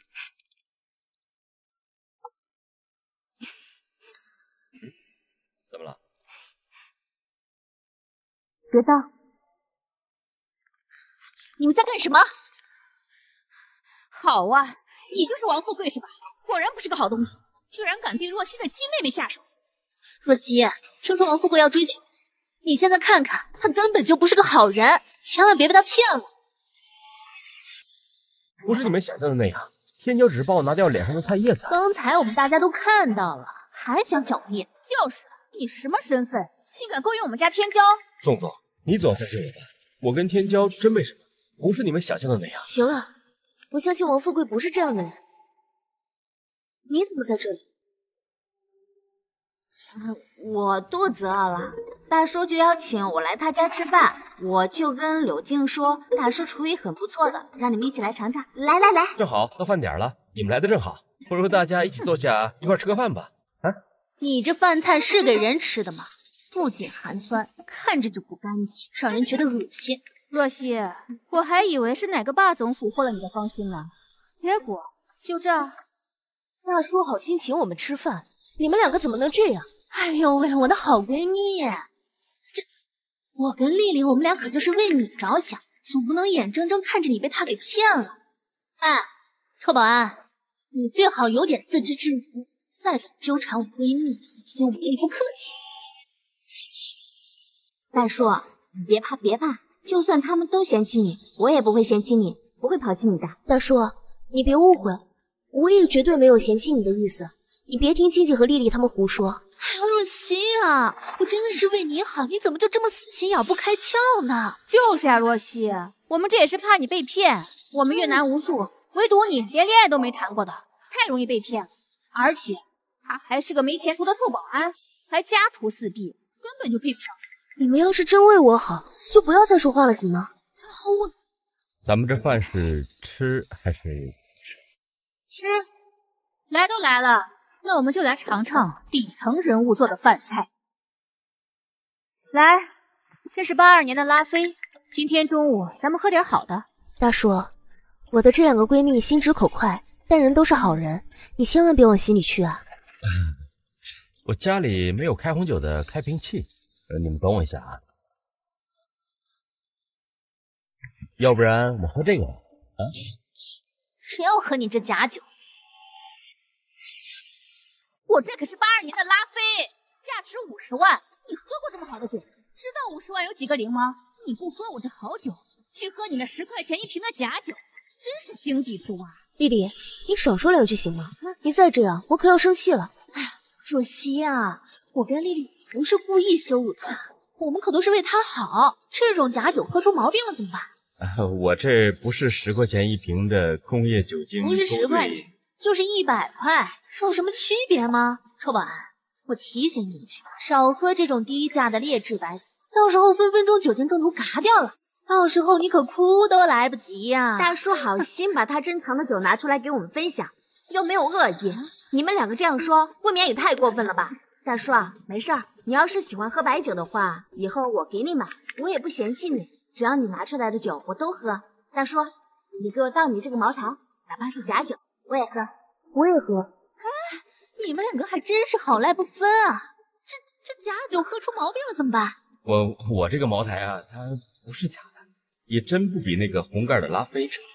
怎么了？ 别动！你们在干什么？ 好啊，你就是王富贵是吧？果然不是个好东西，居然敢对若曦的亲妹妹下手。 若曦，听说王富贵要追求你，你现在看看，他根本就不是个好人，千万别被他骗了。 不是你们想象的那样，天骄只是帮我拿掉脸上的菜叶子。 刚才我们大家都看到了，还想狡辩？ 就是，你什么身份，竟敢勾引我们家天骄？ 宋总，你总要相信我吧，我跟天骄真没什么，不是你们想象的那样。 行了，我相信王富贵不是这样的人。你怎么在这里？ 嗯，我肚子饿了，大叔就邀请我来他家吃饭，我就跟柳静说，大叔厨艺很不错的，让你们一起来尝尝。来来来， 正好到饭点了，你们来的正好，不如大家一起坐下一块吃个饭吧。啊， 你这饭菜是给人吃的吗？不仅寒酸，看着就不干净，让人觉得恶心。 若曦，我还以为是哪个霸总俘获了你的芳心呢，结果就这。 大叔好心请我们吃饭，你们两个怎么能这样？ 哎呦喂，我的好闺蜜，这我跟丽丽，我们俩可就是为你着想，总不能眼睁睁看着你被他给骗了。哎，臭保安，你最好有点自知之明，再敢纠缠我闺蜜，小心我对你不客气。大叔，你别怕别怕，就算他们都嫌弃你，我也不会嫌弃你，不会抛弃你的。 大叔，你别误会，我也绝对没有嫌弃你的意思，你别听静静和丽丽他们胡说。 哎呀，若曦啊，我真的是为你好，你怎么就这么死心眼不开窍呢？ 就是呀，若曦，我们这也是怕你被骗。我们越南无数，唯独你连恋爱都没谈过的，太容易被骗了。而且他还是个没前途的臭保安，还家徒四壁，根本就配不上。 你们要是真为我好，就不要再说话了，行吗？ 我， 咱们这饭是吃还是吃？来都来了。那我们就来尝尝底层人物做的饭菜。来，这是八二年的拉菲，今天中午咱们喝点好的。 大叔，我的这两个闺蜜心直口快，但人都是好人，你千万别往心里去啊。 我家里没有开红酒的开瓶器，呃，你们等我一下啊。要不然我喝这个吧。啊？ 谁要喝你这假酒？ 我这可是八二年的拉菲，价值五十万。你喝过这么好的酒？知道五十万有几个零吗？你不喝我这好酒，去喝你那十块钱一瓶的假酒，真是井底之蛙。 丽丽，你少说两句行吗？你再这样，我可要生气了。 哎呀，若曦啊，我跟丽丽不是故意羞辱她，我们可都是为她好。这种假酒喝出毛病了怎么办？ 啊，我这不是十块钱一瓶的工业酒精， 不是十块钱，就是一百块，有什么区别吗？臭保安，我提醒你一句，少喝这种低价的劣质白酒，到时候分分钟酒精中毒嘎掉了，到时候你可哭都来不及呀、啊！ 大叔好心把他珍藏的酒拿出来给我们分享，又没有恶意，你们两个这样说，未免也太过分了吧？大叔啊，没事儿，你要是喜欢喝白酒的话，以后我给你买，我也不嫌弃你，只要你拿出来的酒我都喝。大叔，你给我倒你这个茅台，哪怕是假酒，我也喝， 我也喝。 哎，你们两个还真是好赖不分啊！这这假酒喝出毛病了怎么办？ 我我这个茅台啊，它不是假的，也真不比那个红盖的拉菲差。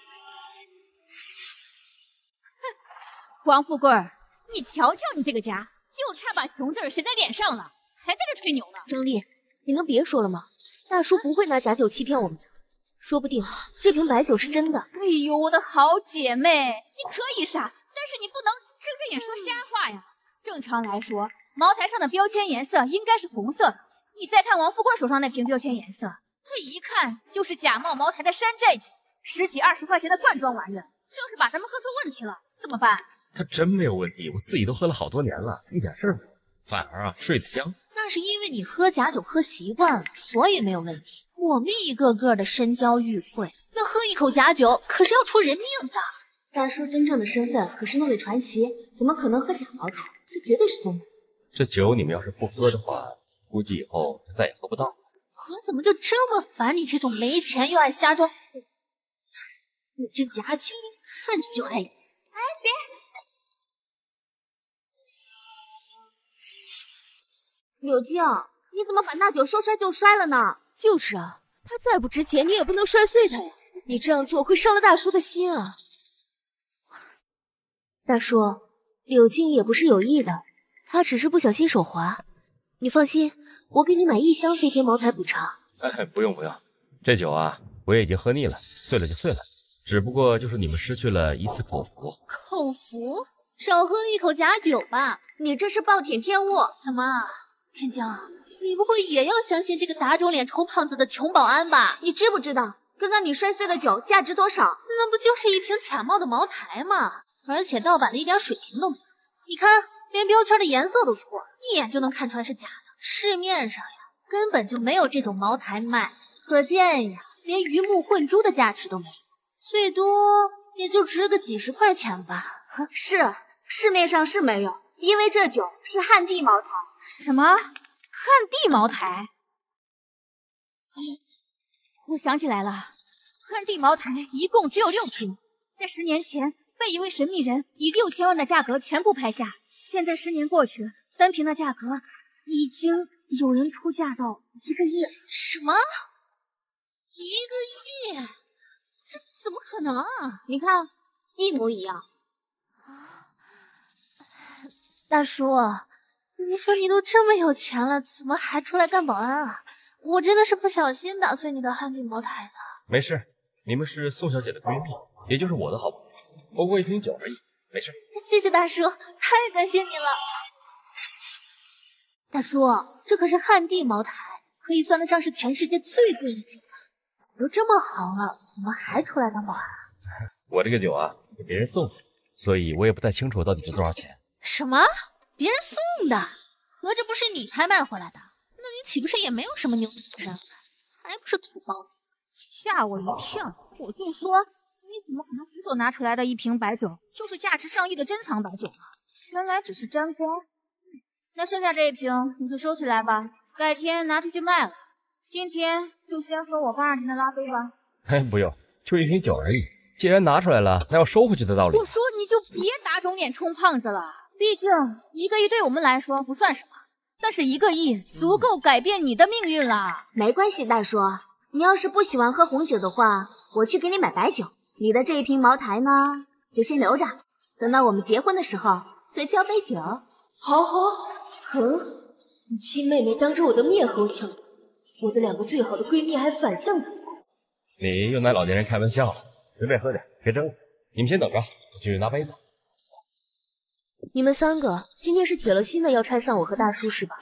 王富贵，你瞧瞧你这个家，就差把熊字写在脸上了，还在这吹牛呢。 张丽，你能别说了吗？大叔不会拿假酒欺骗我们的，说不定这瓶白酒是真的。 哎呦，我的好姐妹，你可以傻，但是你不能睁着眼说瞎话呀。正常来说，茅台上的标签颜色应该是红色的。你再看王富贵手上那瓶标签颜色，这一看就是假冒茅台的山寨酒，十几二十块钱的罐装玩意儿，就是把咱们喝出问题了，怎么办？ 它真没有问题，我自己都喝了好多年了，一点事儿没有，反而啊睡得香。 那是因为你喝假酒喝习惯了，所以没有问题。我们一个个的身娇玉贵，那喝一口假酒可是要出人命的。 大叔真正的身份可是那位传奇，怎么可能喝假茅台？这绝对是真的。 这酒你们要是不喝的话， 估计以后就再也喝不到了。 我怎么就这么烦你这种没钱又爱瞎装？你这家酒看着就爱。哎，别！ 柳静，你怎么把那酒说摔就摔了呢？ 就是啊，它再不值钱，你也不能摔碎它呀。你这样做会伤了大叔的心啊。大叔，柳静也不是有意的，她只是不小心手滑。你放心，我给你买一箱飞天茅台补偿。 哎，不用不用，这酒啊，我也已经喝腻了，碎了就碎了。只不过就是你们失去了一次口福。 口福？少喝了一口假酒吧？ 你这是暴殄天物！ 怎么，天骄，你不会也要相信这个打肿脸充胖子的穷保安吧？ 你知不知道，刚刚你摔碎的酒价值多少？ 那不就是一瓶假冒的茅台吗？而且盗版的一点水平都没有。你看，连标签的颜色都错了，一眼就能看出来是假的。市面上呀，根本就没有这种茅台卖，可见呀，连鱼目混珠的价值都没有，最多也就值个几十块钱吧。 是，市面上是没有，因为这酒是汉地茅台。 什么？汉地茅台？我想起来了，汉地茅台一共只有六瓶，在十年前被一位神秘人以六千万的价格全部拍下。现在十年过去，单瓶的价格已经有人出价到一个亿了。 什么？一个亿？这怎么可能啊？ 你看，一模一样。 大叔，你说你都这么有钱了，怎么还出来干保安啊？我真的是不小心打碎你的汉地茅台的。 没事，你们是宋小姐的闺蜜，也就是我的好朋友，不过一瓶酒而已，没事。 谢谢大叔，太感谢你了。大叔，这可是汉地茅台，可以算得上是全世界最贵的酒了。都这么好了，怎么还出来当保安啊？ 我这个酒啊，给别人送的，所以我也不太清楚到底值多少钱。 什么？别人送的？合着不是你拍卖回来的？那你岂不是也没有什么牛逼身份，还不是土包子？ 吓我一跳！我就说，你怎么可能随手拿出来的一瓶白酒，就是价值上亿的珍藏白酒呢？原来只是沾光。那剩下这一瓶你就收起来吧，改天拿出去卖了。今天就先喝我八二年的拉菲吧。 哎，不用，就一瓶酒而已。既然拿出来了，哪有收回去的道理？ 我说你就别打肿脸充胖子了，毕竟一个亿对我们来说不算什么，但是一个亿足够改变你的命运了。 没关系，大叔，你要是不喜欢喝红酒的话，我去给你买白酒。你的这一瓶茅台呢，就先留着，等到我们结婚的时候再交杯酒。 好好，很好。你亲妹妹当着我的面和我抢赌，我的两个最好的闺蜜还反向赌。 你又拿老年人开玩笑了，随便喝点，别争了。你们先等着，我去拿杯子。 你们三个今天是铁了心的要拆散我和大叔是吧？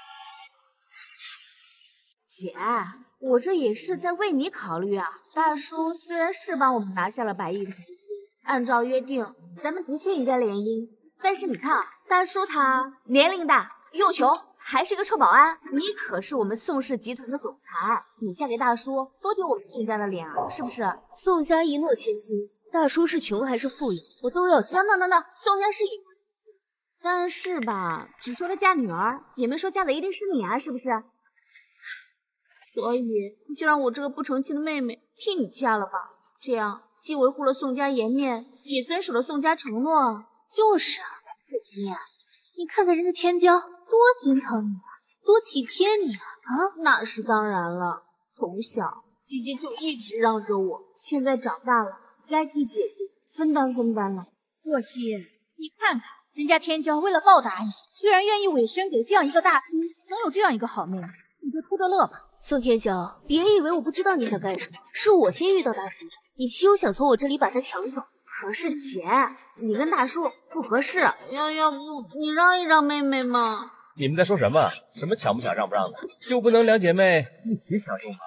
姐，我这也是在为你考虑啊。大叔虽然是帮我们拿下了百亿投资，按照约定，咱们的确应该联姻。但是你看啊，大叔他年龄大又穷，还是个臭保安。你可是我们宋氏集团的总裁，你嫁给大叔多丢我们宋家的脸啊，是不是？ 宋家一诺千金，大叔是穷还是富有，我都要想。 等等等等，宋家是有，但是吧，只说了嫁女儿，也没说嫁的一定是你啊，是不是？所以就让我这个不成器的妹妹替你嫁了吧，这样既维护了宋家颜面，也遵守了宋家承诺。 就是啊，可惜啊，你看看人家天骄多心疼你啊，多体贴你啊！啊， 那是当然了，从小姐姐就一直让着我，现在长大了，该替姐姐分担分担了。 若曦，你看看人家天骄为了报答你，居然愿意委身给这样一个大叔，能有这样一个好妹妹，你就偷着乐吧。 宋天骄，别以为我不知道你想干什么，是我先遇到大叔，你休想从我这里把他抢走。 可是姐，你跟大叔不合适，要要不你让一让妹妹嘛。 你们在说什么？什么抢不抢让不让的，就不能两姐妹一起享用吗？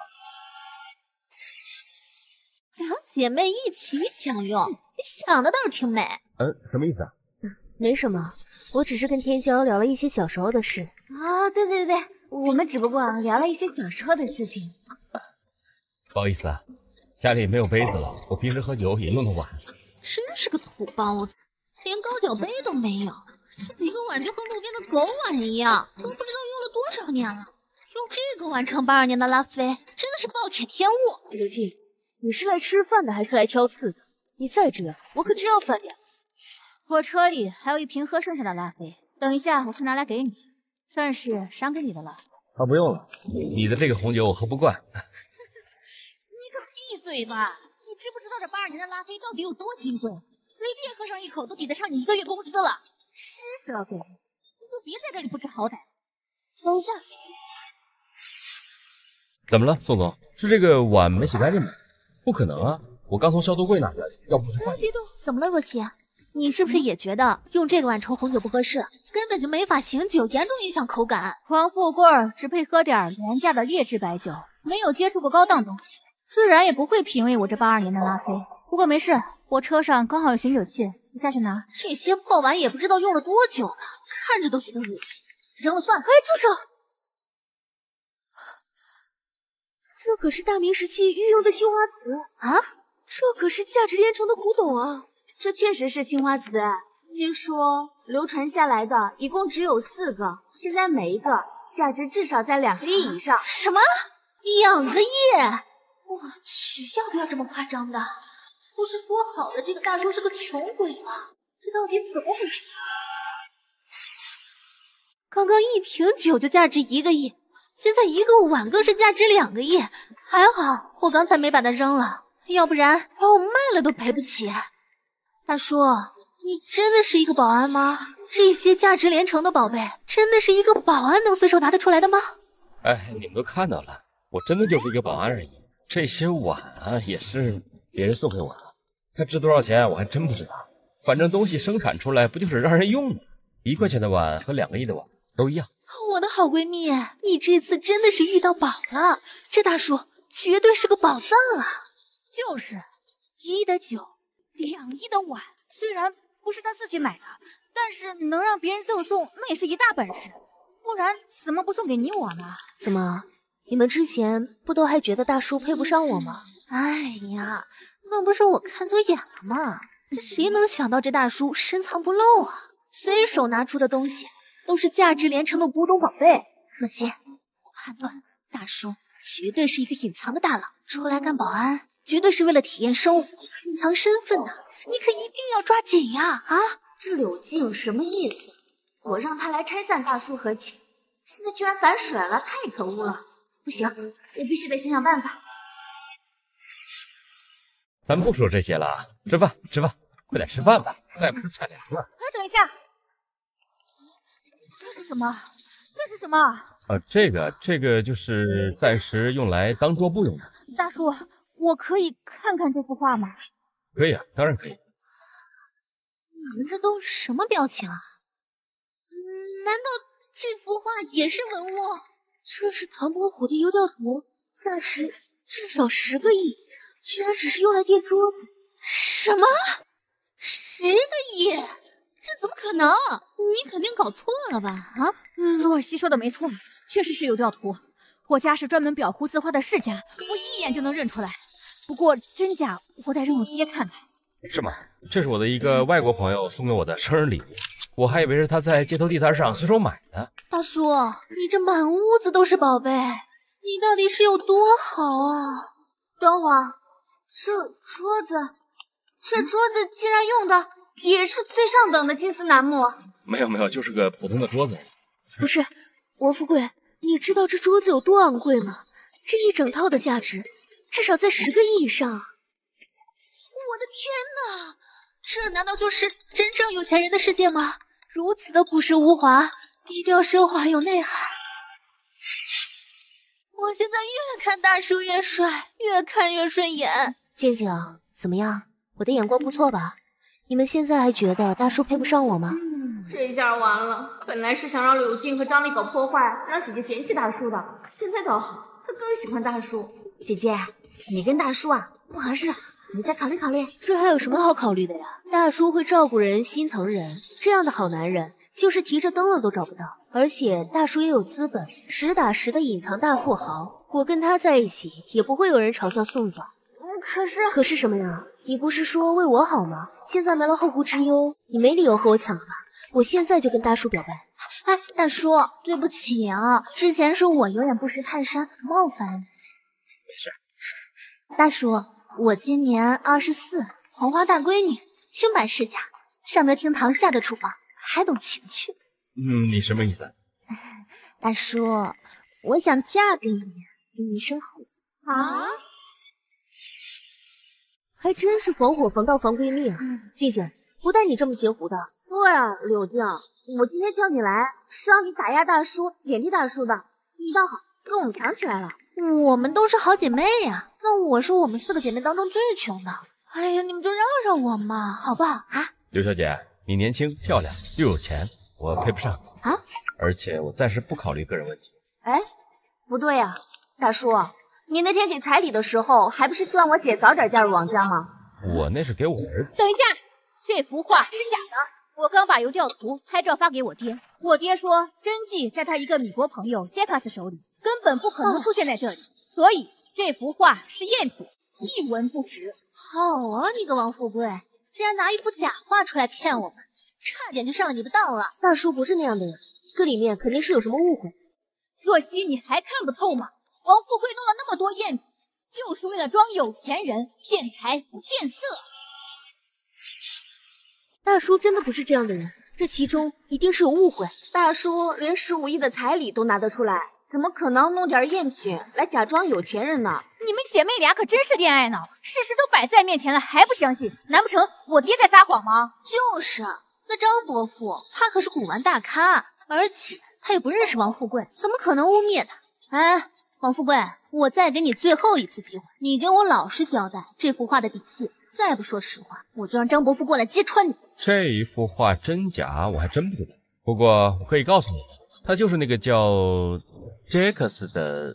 两姐妹一起享用，你想的倒是挺美。 嗯，什么意思啊？ 没什么，我只是跟天骄聊了一些小时候的事。 啊，对对对，我们只不过聊了一些小时候的事情。 不好意思啊，家里没有杯子了，我平时喝酒也弄的碗。 真是个土包子，连高脚杯都没有，这几个碗就和路边的狗碗一样，都不知道用了多少年了，用这个完成八二年的拉菲，真的是暴殄天物。 刘静，你是来吃饭的还是来挑刺的？你再这样，我可真要翻脸。 我车里还有一瓶喝剩下的拉菲，等一下我去拿来给你，算是赏给你的了。 啊，不用了，你的这个红酒我喝不惯。 你可闭嘴吧！你知不知道这八二年的拉菲到底有多金贵？随便喝上一口都抵得上你一个月工资了。施舍给你，你就别在这里不知好歹。 等一下， 怎么了，宋总？是这个碗没洗干净吗？不可能啊，我刚从消毒柜拿出来的，要不是换。 别动！怎么了，若曦？你是不是也觉得用这个碗盛红酒不合适，根本就没法醒酒，严重影响口感？ 黄富贵只配喝点廉价的劣质白酒，没有接触过高档东西，自然也不会品味我这八二年的拉菲。不过没事，我车上刚好有醒酒器，你下去拿。 这些破碗也不知道用了多久了，看着都觉得恶心，扔了算了。哎，住手！ 这可是大明时期御用的青花瓷啊！这可是价值连城的古董啊！ 这确实是青花瓷，据说流传下来的一共只有四个，现在每一个价值至少在两个亿以上。 什么？两个亿？我去，要不要这么夸张的？不是说好的这个大叔是个穷鬼吗？这到底怎么回事？刚刚一瓶酒就价值一个亿，现在一个碗更是价值两个亿。还好我刚才没把它扔了，要不然把我卖了都赔不起。大叔，你真的是一个保安吗？这些价值连城的宝贝，真的是一个保安能随手拿得出来的吗？ 哎，你们都看到了，我真的就是一个保安而已。这些碗啊，也是别人送给我的，它值多少钱我还真不知道。反正东西生产出来不就是让人用吗？一块钱的碗和两个亿的碗都一样。 我的好闺蜜，你这次真的是遇到宝了，这大叔绝对是个宝藏啊！ 就是，一亿的酒，两亿的碗，虽然不是他自己买的，但是能让别人赠送，那也是一大本事。不然怎么不送给你我呢？ 怎么，你们之前不都还觉得大叔配不上我吗？ 哎呀，那不是我看错眼了吗？这谁能想到这大叔深藏不露啊？随手拿出的东西都是价值连城的古董宝贝。若曦，我判断大叔绝对是一个隐藏的大佬，出来干保安绝对是为了体验生活，隐藏身份的。你可一定要抓紧呀！啊， 这柳静什么意思？我让他来拆散大叔和解，现在居然反水了，太可恶了！不行，我必须得想想办法。 咱不说这些了，吃饭吃饭，快点吃饭吧，再不吃踩凉了。 哎，等一下，这是什么？这是什么？ 啊，这个这个就是暂时用来当桌布用的。 大叔，我可以看看这幅画吗？ 可以啊，当然可以。 你们这都什么表情啊？嗯，难道这幅画也是文物？ 这是唐伯虎的游调图，价值至少十个亿，居然只是用来垫桌子。 什么？十个亿？这怎么可能？你肯定搞错了吧？啊？ 若曦说的没错，确实是游调图。我家是专门裱糊字画的世家，我一眼就能认出来。不过真假，我得让我爹看看。 是吗？这是我的一个外国朋友送给我的生日礼物，我还以为是他在街头地摊上随手买的。 大叔，你这满屋子都是宝贝，你到底是有多好啊？ 等会儿，这桌子，这桌子竟然用的也是最上等的金丝楠木。 没有没有，就是个普通的桌子。 不是，王富贵，你知道这桌子有多昂贵吗？这一整套的价值至少在十个亿以上。 我的天哪，这难道就是真正有钱人的世界吗？如此的朴实无华，低调奢华有内涵。我现在越看大叔越帅，越看越顺眼。 静静，怎么样？我的眼光不错吧？你们现在还觉得大叔配不上我吗？ 嗯，这下完了。本来是想让柳静和张丽搞破坏，让姐姐嫌弃大叔的，现在倒好，她更喜欢大叔。姐姐，你跟大叔啊不合适，你再考虑考虑。 这还有什么好考虑的呀？大叔会照顾人，心疼人，这样的好男人，就是提着灯笼都找不到。而且大叔也有资本，实打实的隐藏大富豪。我跟他在一起，也不会有人嘲笑宋总。 可是， 可是什么呀？你不是说为我好吗？现在没了后顾之忧，你没理由和我抢了吧？我现在就跟大叔表白。 哎，大叔，对不起啊，之前是我有眼不识泰山，冒犯了你。 没事。 大叔，我今年二十四，黄花大闺女，清白世家，上得厅堂，下得厨房，还懂情趣。 嗯，你什么意思？ 大叔，我想嫁给你，给你生好子啊！还真是防火防盗防闺蜜啊！静静，不带你这么截胡的。 对啊，柳静，我今天叫你来是让你打压大叔、贬低大叔的，你倒好，跟我们抢起来了。 我们都是好姐妹呀，那我是我们四个姐妹当中最穷的。哎呀，你们就让让我嘛，好不好啊？ 刘小姐，你年轻漂亮又有钱，我配不上啊！ 而且我暂时不考虑个人问题。 哎，不对呀、啊，大叔，你那天给彩礼的时候，还不是希望我姐早点嫁入王家吗？ 我那是给我儿子。 等一下，这幅画是假的。我刚把邮调图拍照发给我爹，我爹说真迹在他一个米国朋友杰卡斯手里，根本不可能出现在这里，所以这幅画是赝品，一文不值。 好啊，你个王富贵，竟然拿一幅假画出来骗我们，差点就上了你的当了。 大叔不是那样的人，这里面肯定是有什么误会。 若曦，你还看不透吗？王富贵弄了那么多赝品，就是为了装有钱人，骗财不骗色。 大叔真的不是这样的人，这其中一定是有误会。 大叔连十五亿的彩礼都拿得出来，怎么可能弄点赝品来假装有钱人呢？ 你们姐妹俩可真是恋爱脑，事实都摆在面前了还不相信，难不成我爹在撒谎吗？ 就是，那张伯父他可是古玩大咖，而且他也不认识王富贵，怎么可能污蔑他？哎，王富贵，我再给你最后一次机会，你给我老实交代这幅画的底细，再不说实话，我就让张伯父过来揭穿你。 这一幅画真假我还真不知道，不过我可以告诉你，他就是那个叫杰克斯的。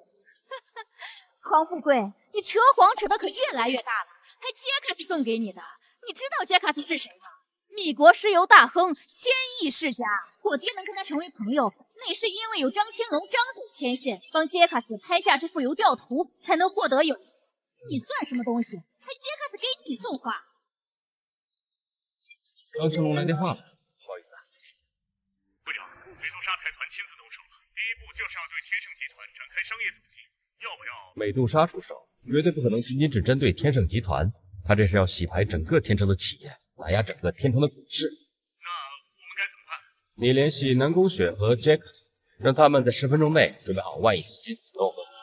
黄富贵，你扯谎扯得可越来越大了，还杰克斯送给你的，你知道杰克斯是谁吗？米国石油大亨，千亿世家。我爹能跟他成为朋友，那是因为有张青龙张总牵线，帮杰克斯拍下这幅邮调图，才能获得友谊。你算什么东西？还杰克斯给你送画？ 张青龙来电话了，不好意思啊。 部长，美杜莎财团亲自动手了，第一步就是要对天盛集团展开商业阻击，要不要？ 美杜莎出手，绝对不可能仅仅只针对天盛集团，他这是要洗牌整个天成的企业，打压整个天成的股市。 那我们该怎么办？ 你联系南宫雪和杰克斯，让他们在十分钟内准备好万亿资金，等我回来。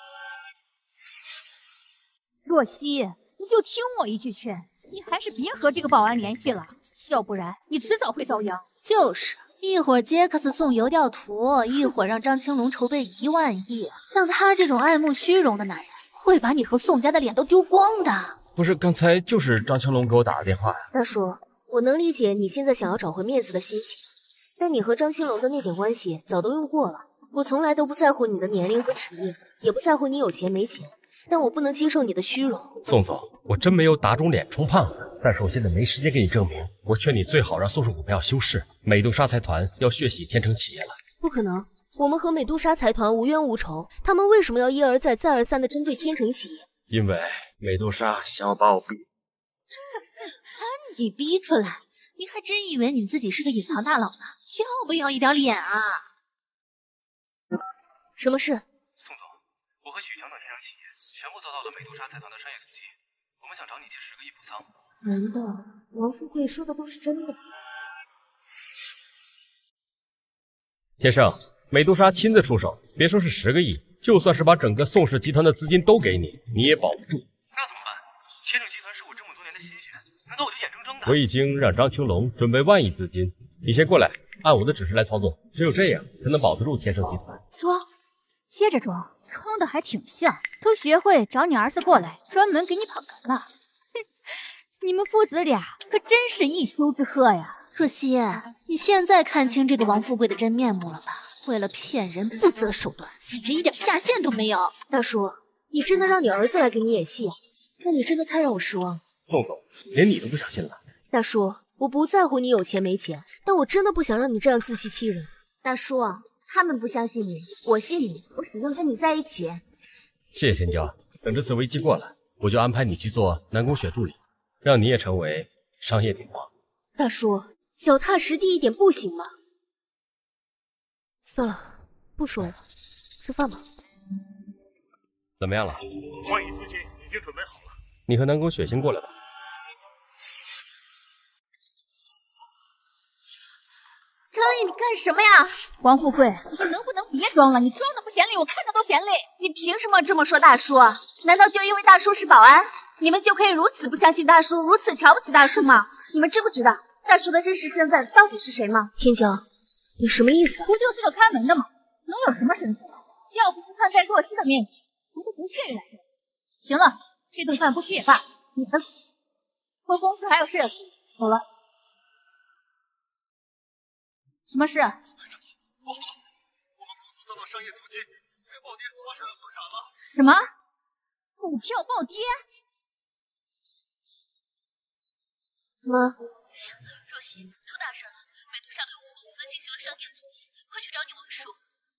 若曦，你就听我一句劝，你还是别和这个保安联系了，要不然你迟早会遭殃。 就是，一会儿杰克斯送邮调图，一会儿让张青龙筹备一万亿。像他这种爱慕虚荣的男人，会把你和宋家的脸都丢光的。 不是，刚才就是张青龙给我打的电话呀。 大叔，我能理解你现在想要找回面子的心情，但你和张青龙的那点关系早都用过了。我从来都不在乎你的年龄和职业，也不在乎你有钱没钱，但我不能接受你的虚荣。 宋总，我真没有打肿脸充胖子，但是我现在没时间给你证明。我劝你最好让宋氏股票休市，美杜莎财团要血洗天成企业了。 不可能，我们和美杜莎财团无冤无仇，他们为什么要一而再再而三的针对天成企业？ 因为美杜莎想要把我逼。 把你逼出来，你还真以为你自己是个隐藏大佬呢？要不要一点脸啊？ 什么事？ 宋总，我和许强等天成企业全部遭到了美杜莎财团的商业阻击，我们想找你借十个亿补仓。 难道王富贵说的都是真的？ 天盛，美杜莎亲自出手，别说是十个亿，就算是把整个宋氏集团的资金都给你，你也保不住。 那怎么办？天盛集团是我这么多年的心血，难道我就眼睁睁的？ 我已经让张青龙准备万亿资金，你先过来，按我的指示来操作，只有这样才能保得住天盛集团。 装，接着装，装的还挺像，都学会找你儿子过来，专门给你捧哏了。哼，你们父子俩可真是一丘之貉呀！ 若曦，你现在看清这个王富贵的真面目了吧？为了骗人不择手段，简直一点下限都没有。 大叔，你真的让你儿子来给你演戏啊？那你真的太让我失望了。 宋总，连你都不相信了。 大叔，我不在乎你有钱没钱，但我真的不想让你这样自欺欺人。 大叔，他们不相信你，我信你，我始终跟你在一起。 谢谢天骄，等这次危机过了，我就安排你去做南宫雪助理，让你也成为商业顶王。 大叔，脚踏实地一点不行吗？ 算了，不说了，吃饭吧。 怎么样了？ 万亿资金已经准备好了。 你和南宫血清过来吧。 张毅，你干什么呀？ 王富贵，你能不能别装了？你装的不显理，我看着都嫌累。 你凭什么这么说大叔？难道就因为大叔是保安，你们就可以如此不相信大叔，如此瞧不起大叔吗？你们知不知道大叔的真实身份到底是谁吗？ 天骄，你什么意思？ 不就是个看门的吗？能有什么身份？要不是看在若曦的面子上，我都不屑于来这里。行了，这顿饭不吃也罢，你的死心。回公司还有事要处理，走了。什么事？ 我们公司遭到商业阻击，股票暴跌，马上要破产了。 什么？股票暴跌？ 妈， 若曦，出大事了！美杜莎对我们公司进行了商业阻击，快去找你王叔。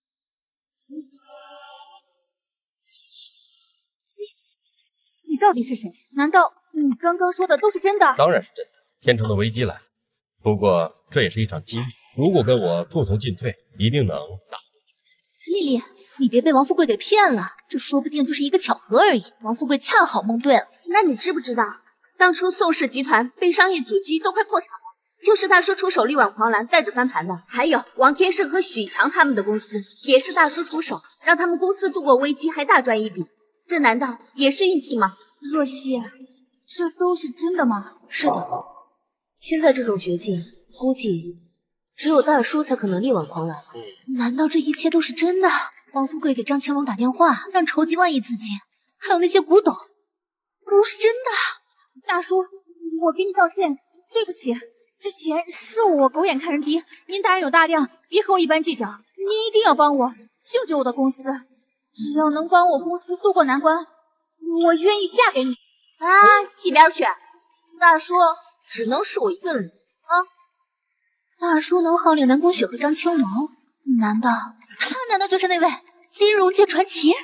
你到底是谁？难道你刚刚说的都是真的？ 当然是真的。天成的危机来了，不过这也是一场机遇。如果跟我共同进退，一定能打。 丽丽，你别被王富贵给骗了，这说不定就是一个巧合而已。王富贵恰好蒙对了。 那你知不知道，当初宋氏集团被商业阻击，都快破产了，就是大叔出手力挽狂澜，带着翻盘的。还有王天胜和许强他们的公司，也是大叔出手，让他们公司度过危机，还大赚一笔。这难道也是运气吗？ 若曦，这都是真的吗？ 是的，现在这种绝境，估计只有大叔才可能力挽狂澜。 嗯，难道这一切都是真的？王富贵给张青龙打电话，让筹集万亿资金，还有那些古董，都是真的。 大叔，我给你道歉，对不起，之前是我狗眼看人低，您大人有大量，别和我一般计较，您一定要帮我救救我的公司，只要能帮我公司渡过难关，我愿意嫁给你。 啊，一边去！大叔只能是我一个人啊。 大叔能号令南宫雪和张青龙，难道他难道就是那位金融界传奇？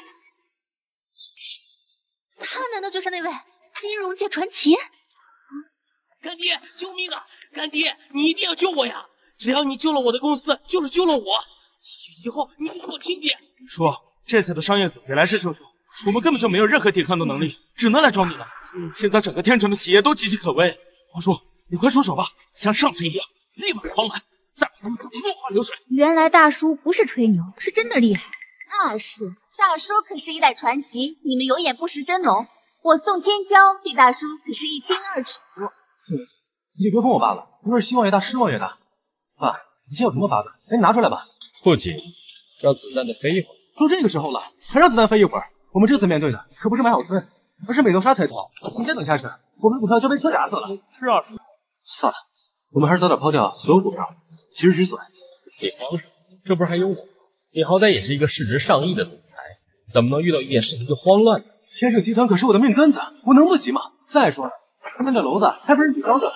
他难道就是那位金融界传奇？ 干爹，救命啊！干爹，你一定要救我呀！只要你救了我的公司，就是救了我，以后你就是我亲爹。 叔，这次的商业阻击来势汹汹，我们根本就没有任何抵抗的能力，只能来找你了。现在整个天成的企业都岌岌可危，王叔，你快出手吧，像上次一样力挽狂澜，再把他们搞得落花流水。 原来大叔不是吹牛，是真的厉害。 那是，大叔可是一代传奇，你们有眼不识真龙。我宋天骄对大叔可是一清二楚。 四妹子，你就别哄我爸了，不是希望越大失望越大。爸，你现在有什么法子？赶紧拿出来吧。 不急，让子弹再飞一会儿。 都这个时候了，还让子弹飞一会儿？我们这次面对的可不是买好村，而是美豆沙财团。你再等下去，我们的股票就被车砸死了。 是啊， 算了，我们还是早点抛掉所有股票，及时止损。 你慌什么？这不是还有我？你好歹也是一个市值上亿的总裁，怎么能遇到一点事情就慌乱呢？ 天盛集团可是我的命根子，我能不急吗？再说了，他们这楼子还不是你包的。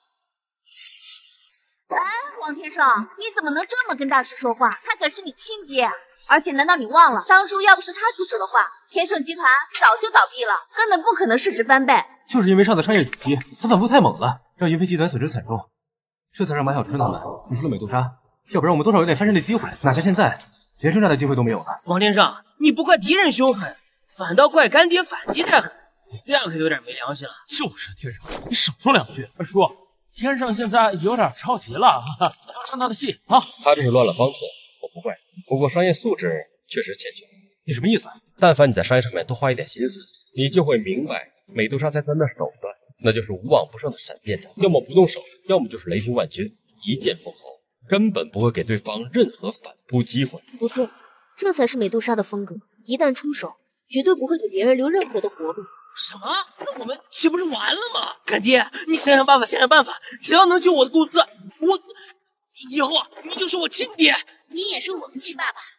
哎，王天胜，你怎么能这么跟大叔说话？他可是你亲爹，而且难道你忘了，当初要不是他出手的话，天盛集团早就倒闭了，根本不可能市值翻倍。 就是因为上次商业阻击，他反复太猛了，让云飞集团损失惨重，这才让马小春他们付出了美杜莎，要不然我们多少有点翻身的机会，哪像现在连挣扎的机会都没有了。 王天胜，你不怪敌人凶狠，反倒怪干爹反击太狠，这样可有点没良心了。 就是天胜，你少说两句。二叔，天胜现在有点着急了，哈哈，要上他的戏啊。 他这是乱了方寸，我不怪。不过商业素质确实欠缺。 你什么意思？ 但凡你在商业上面多花一点心思，你就会明白美杜莎财团的手段，那就是无往不胜的闪电战，要么不动手，要么就是雷霆万钧，一剑封喉，根本不会给对方任何反扑机会。 不错，这才是美杜莎的风格，一旦出手，绝对不会给别人留任何的活路。 什么？那我们岂不是完了吗？干爹，你想想办法，想想办法，只要能救我的公司，我以后啊，你就是我亲爹， 你也是我们亲爸爸。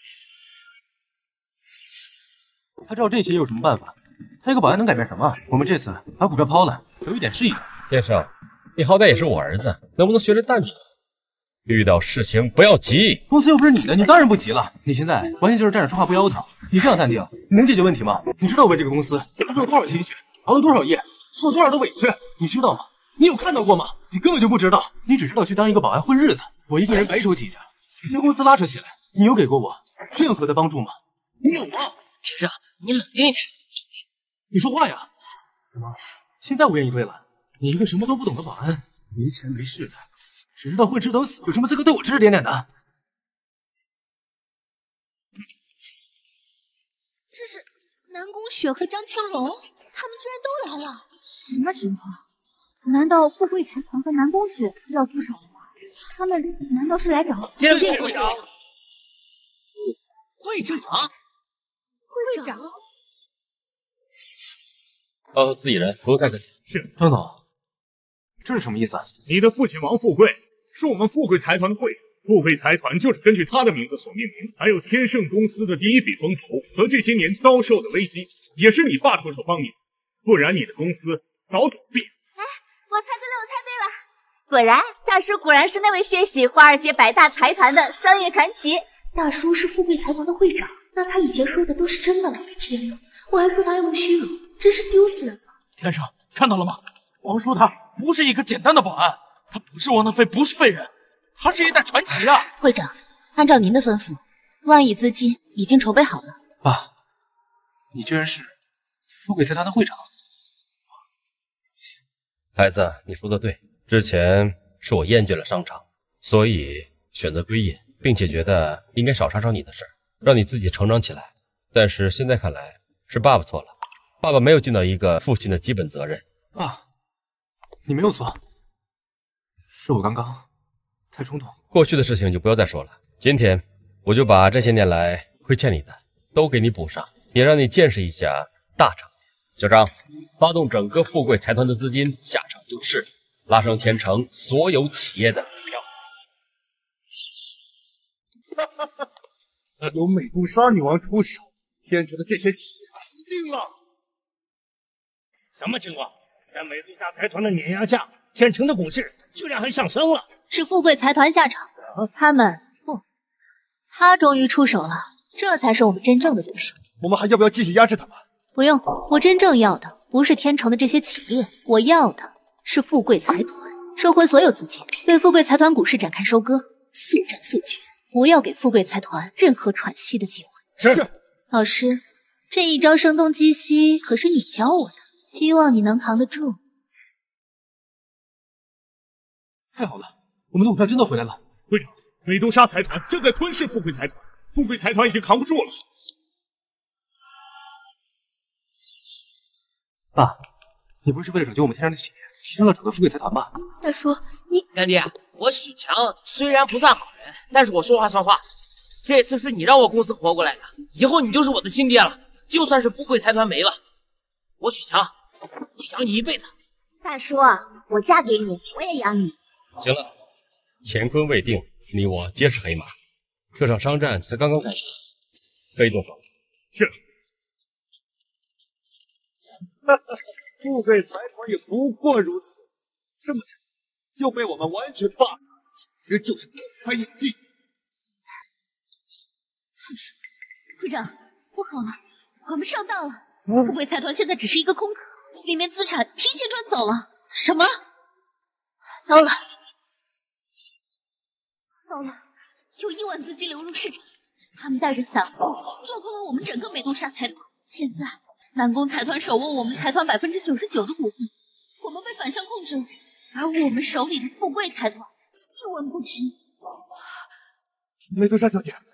他知道这些又有什么办法？他一个保安能改变什么？我们这次把股票抛了，有一点是一点。 先生，你好歹也是我儿子，能不能学着淡定？遇到事情不要急， 公司又不是你的，你当然不急了。你现在完全就是站着说话不腰疼。你这样淡定，你能解决问题吗？你知道我为这个公司付出了多少心血，熬了多少夜，受了多少的委屈，你知道吗？你有看到过吗？你根本就不知道，你只知道去当一个保安混日子。我一个人白手起家，这公司拉扯起来， 你有给过我任何的帮助吗？ 你有啊，天上，你冷静一点。 你说话呀！什么？现在我愿意退了？你一个什么都不懂的保安，没钱没势的，只知道混吃等死，有什么资格对我指指点点的？ 这是南宫雪和张青龙，他们居然都来了，什么情况？难道富贵财团和南宫雪要出手了吗？他们难道是来找见会长？会长， 会长。 哦，自己人，不用太客气。 是张总，这是什么意思？ 你的父亲王富贵是我们富贵财团的会长，富贵财团就是根据他的名字所命名。还有天盛公司的第一笔风投和这些年遭受的危机，也是你爸出手帮你的，不然你的公司早倒闭。 哎，我猜对了，我猜对了！果然，大叔果然是那位血洗华尔街百大财团的商业传奇。 大叔是富贵财团的会长，那他以前说的都是真的了。天哪，我还说他用虚荣，真是丢死人了。 天生看到了吗？王叔他不是一个简单的保安，他不是王德飞，不是废人，他是一代传奇啊！ 会长，按照您的吩咐，万亿资金已经筹备好了。 爸，你居然是富贵财团的会长。 孩子，你说的对，之前是我厌倦了商场，所以选择归隐，并且觉得应该少插手你的事儿，让你自己成长起来。但是现在看来是爸爸错了，爸爸没有尽到一个父亲的基本责任。 爸，你没有错，是我刚刚太冲动。 过去的事情就不要再说了，今天我就把这些年来亏欠你的都给你补上，也让你见识一下大场面。小张，发动整个富贵财团的资金，下场就是拉升天成所有企业的股票。有美杜莎女王出手，天成的这些企业死定了。 什么情况？在美杜莎财团的碾压下，天成的股市居然还上升了。 是富贵财团下场，他们不，他终于出手了，这才是我们真正的对手。 我们还要不要继续压制他们？ 不用，我真正要的不是天成的这些企业，我要的是富贵财团，收回所有资金，对富贵财团股市展开收割，速战速决，不要给富贵财团任何喘息的机会。 是。 老师，这一招声东击西可是你教我的，希望你能扛得住。 太好了，我们的股票真的回来了。 会长，美杜莎财团正在吞噬富贵财团，富贵财团已经扛不住了。 爸，你不是为了拯救我们天上的企业，牺牲了整个富贵财团吧？ 大叔，你干爹，我许强虽然不算好人，但是我说话算话。这次是你让我公司活过来的，以后你就是我的亲爹了。就算是富贵财团没了，我许强也养你一辈子。 大叔，我嫁给你，我也养你。 行了，乾坤未定，你我皆是黑马，这场商战才刚刚开始，可以动手。 是。 富贵财团也不过如此，这么简单就被我们完全霸占，简直就是大开眼界。 会长，不好了，我们上当了。富贵财团现在只是一个空壳，里面资产提前转走了。什么？糟了，糟了，有亿万资金流入市场，他们带着散户做空了我们整个美杜莎财团。现在南宫财团手握我们财团百分之九十九的股份，我们被反向控制了，而我们手里的富贵财团一文不值。 美杜莎小姐，完了，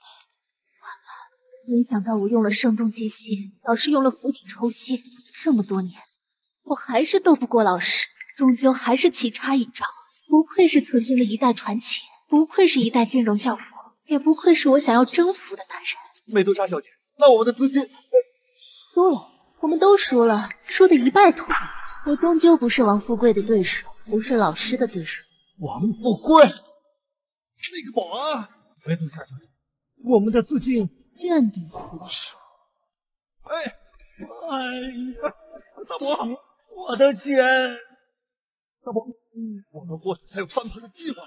没想到我用了声东击西，老师用了釜底抽薪，这么多年，我还是斗不过老师，终究还是棋差一招。不愧是曾经的一代传奇，不愧是一代金融教父，也不愧是我想要征服的男人。 美杜莎小姐，那我们的资金输了，我们都输了，输得一败涂地。我终究不是王富贵的对手，不是老师的对手。 王富贵，那个保安， 美杜莎小姐，我们的资金愿赌服输。 哎， 哎呀， 大伯， 我的钱！ 大伯，我们或许还有翻盘的机会。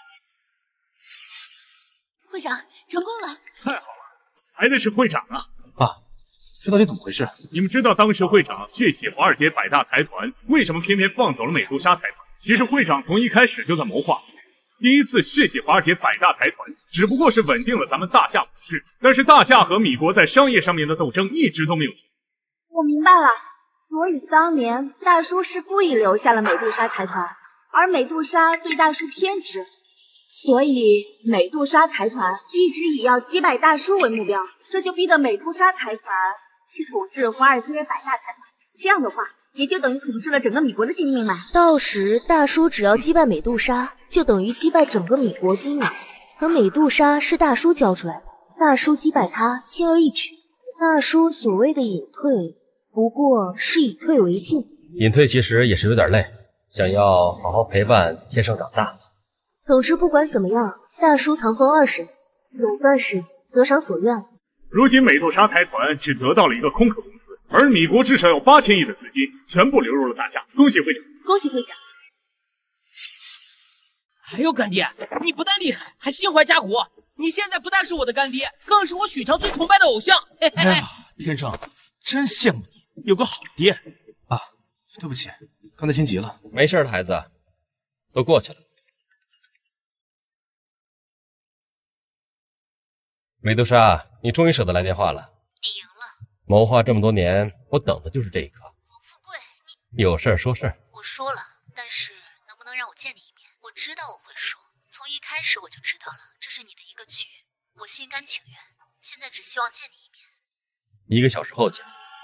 会长，成功了！ 太好了，来的是会长啊！ 爸，这到底怎么回事？ 你们知道当时会长血洗华尔街百大财团，为什么偏偏放走了美杜莎财团？其实会长从一开始就在谋划， 第一次血洗华尔街百大财团，只不过是稳定了咱们大夏股市，但是大夏和米国在商业上面的斗争一直都没有停。 我明白了，所以当年大叔是故意留下了美杜莎财团，而美杜莎对大叔偏执，所以美杜莎财团一直以要击败大叔为目标，这就逼得美杜莎财团去统治华尔街百大财团。这样的话，也就等于统治了整个米国的精英们。 到时大叔只要击败美杜莎，就等于击败整个米国精英。而美杜莎是大叔教出来的，大叔击败他轻而易举。大叔所谓的隐退，不过是以退为进。 隐退其实也是有点累，想要好好陪伴天生长大。 总之不管怎么样，大叔藏风二十年，总算是得偿所愿了。 如今美杜莎财团只得到了一个空壳公司，而米国至少有八千亿的资金全部流入了大夏。恭喜会长！ 恭喜会长！ 还有干爹，你不但厉害，还心怀家国。你现在不但是我的干爹，更是我许昌最崇拜的偶像。嘿嘿嘿。 哎呀，天生真羡慕你有个好爹啊！对不起，刚才心急了。 没事的，孩子，都过去了。美杜莎，你终于舍得来电话了。 你赢了。 谋划这么多年，我等的就是这一刻。 王富贵，你有事说事。 我说了，但是能不能让我见你一面？我知道我会输，从一开始我就知道了，这是你的一个局，我心甘情愿。现在只希望见你一面。 一个小时后见。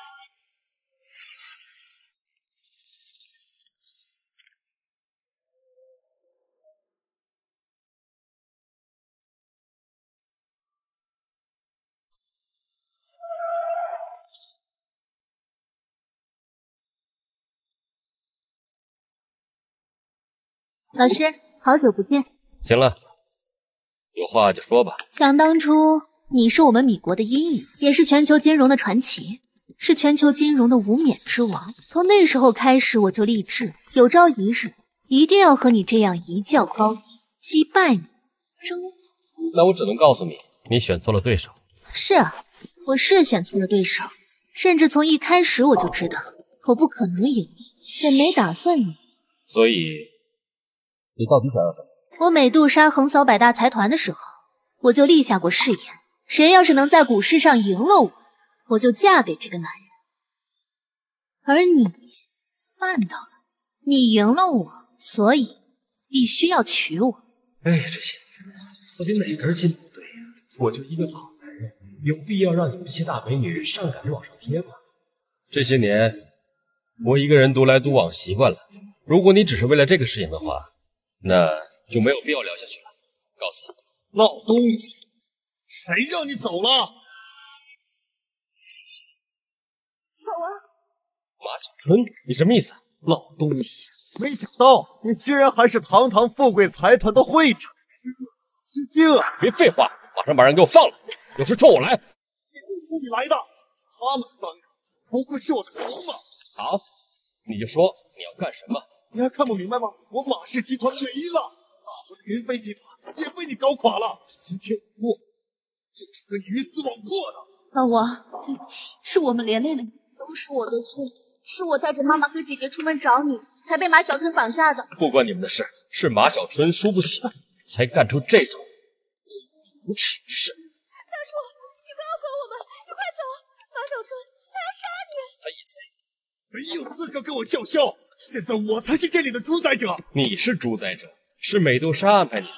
老师，好久不见。 行了，有话就说吧。 想当初，你是我们米国的阴影，也是全球金融的传奇，是全球金融的无冕之王。从那时候开始，我就立志，有朝一日一定要和你这样一较高低，击败你，征服。 那我只能告诉你，你选错了对手。 是啊，我是选错了对手，甚至从一开始我就知道，我不可能赢你，也没打算赢。 所以。 你到底想要什么？ 我美杜莎横扫百大财团的时候，我就立下过誓言，谁要是能在股市上赢了我，我就嫁给这个男人。而你办到了，你赢了我，所以必须要娶我。 哎呀，这些年到底哪根筋不对呀？我就一个老男人，有必要让你们这些大美女上赶着往上贴吗？这些年我一个人独来独往习惯了，如果你只是为了这个事情的话，那就没有必要聊下去了。告辞。 老东西，谁让你走了？ 走啊！ 马小春，你什么意思？ 老东西，没想到你居然还是堂堂富贵财团的会长，失敬失敬啊！ 别废话，马上把人给我放了，有事冲我来。 冲你来的，他们三个不会是我的筹码。 好，你就说你要干什么。 你还看不明白吗？我马氏集团没了，大我的云飞集团也被你搞垮了。今天我就是跟鱼死网破的。 老王，对不起，是我们连累了你， 都是我的错，是我带着妈妈和姐姐出门找你，才被马小春绑架的。 不关你们的事，是马小春输不起，才干出这种无耻事。 大叔，你不要管我们，你快走！马小春，他要杀你！ 他以前没有资格跟我叫嚣。现在我才是这里的主宰者。 你是主宰者，是美杜莎安排你的。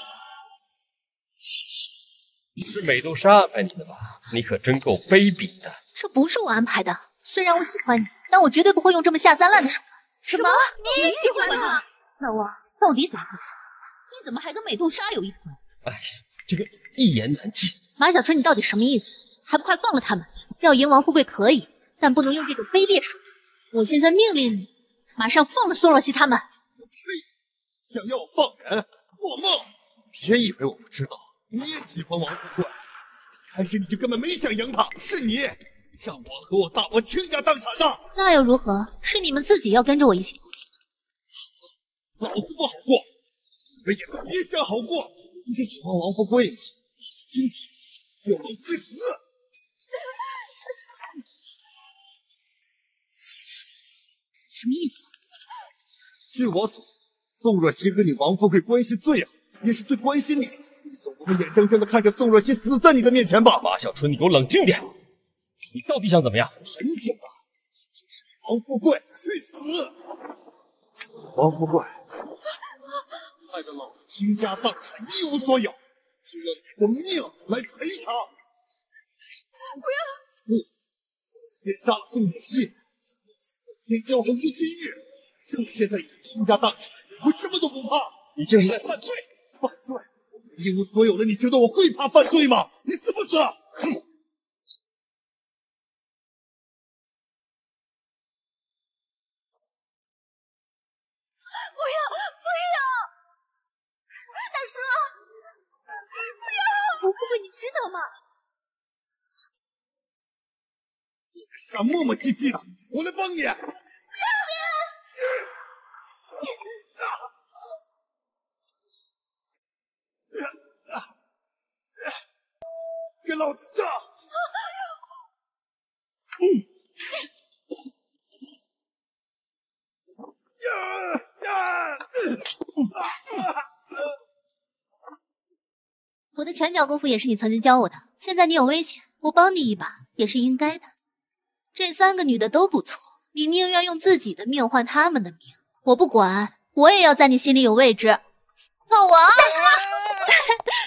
是美杜莎安排你的吧？你可真够卑鄙的。 这不是我安排的。虽然我喜欢你，但我绝对不会用这么下三滥的手段。 什么？你也喜欢他？ 老王，到底怎么回事？你怎么还跟美杜莎有一腿？ 哎，这个一言难尽。 马小春，你到底什么意思？还不快放了他们！要赢王富贵可以，但不能用这种卑劣手段。我现在命令你。马上放了宋若曦他们！ 想要我放人？做梦！别以为我不知道，你也喜欢王富贵。从一开始你就根本没想赢他，是你让我和我大伯倾家荡产的。 那又如何？是你们自己要跟着我一起投资。 老子不好过，你们也别想好过。你是喜欢王富贵，老子今天就要王富贵死！ 什么意思？ 据我所知，宋若曦和你王富贵关系最好， 也是最关心你的。你总不会眼睁睁的看着宋若曦死在你的面前吧？ 马小春，你给我冷静点！你到底想怎么样？ 很简单，就是王富贵去死！王富贵害得老子倾家荡产，一无所有，就要你的命来赔偿！ 不要！ 不死，先杀了宋若曦，天骄和吴金玉，朕现在已经倾家荡产，我什么都不怕。 你这是在犯罪！ 犯罪！一无所有了，你觉得我会怕犯罪吗？你死不死？哼！ 不要！不要！大叔，不要！王富贵，你知道吗？ 做个啥磨磨唧唧的？我来帮你。不要！给老子上！嗯。 我的拳脚功夫也是你曾经教我的，现在你有危险，我帮你一把也是应该的。这三个女的都不错，你宁愿用自己的命换她们的命，我不管，我也要在你心里有位置。老王，大叔。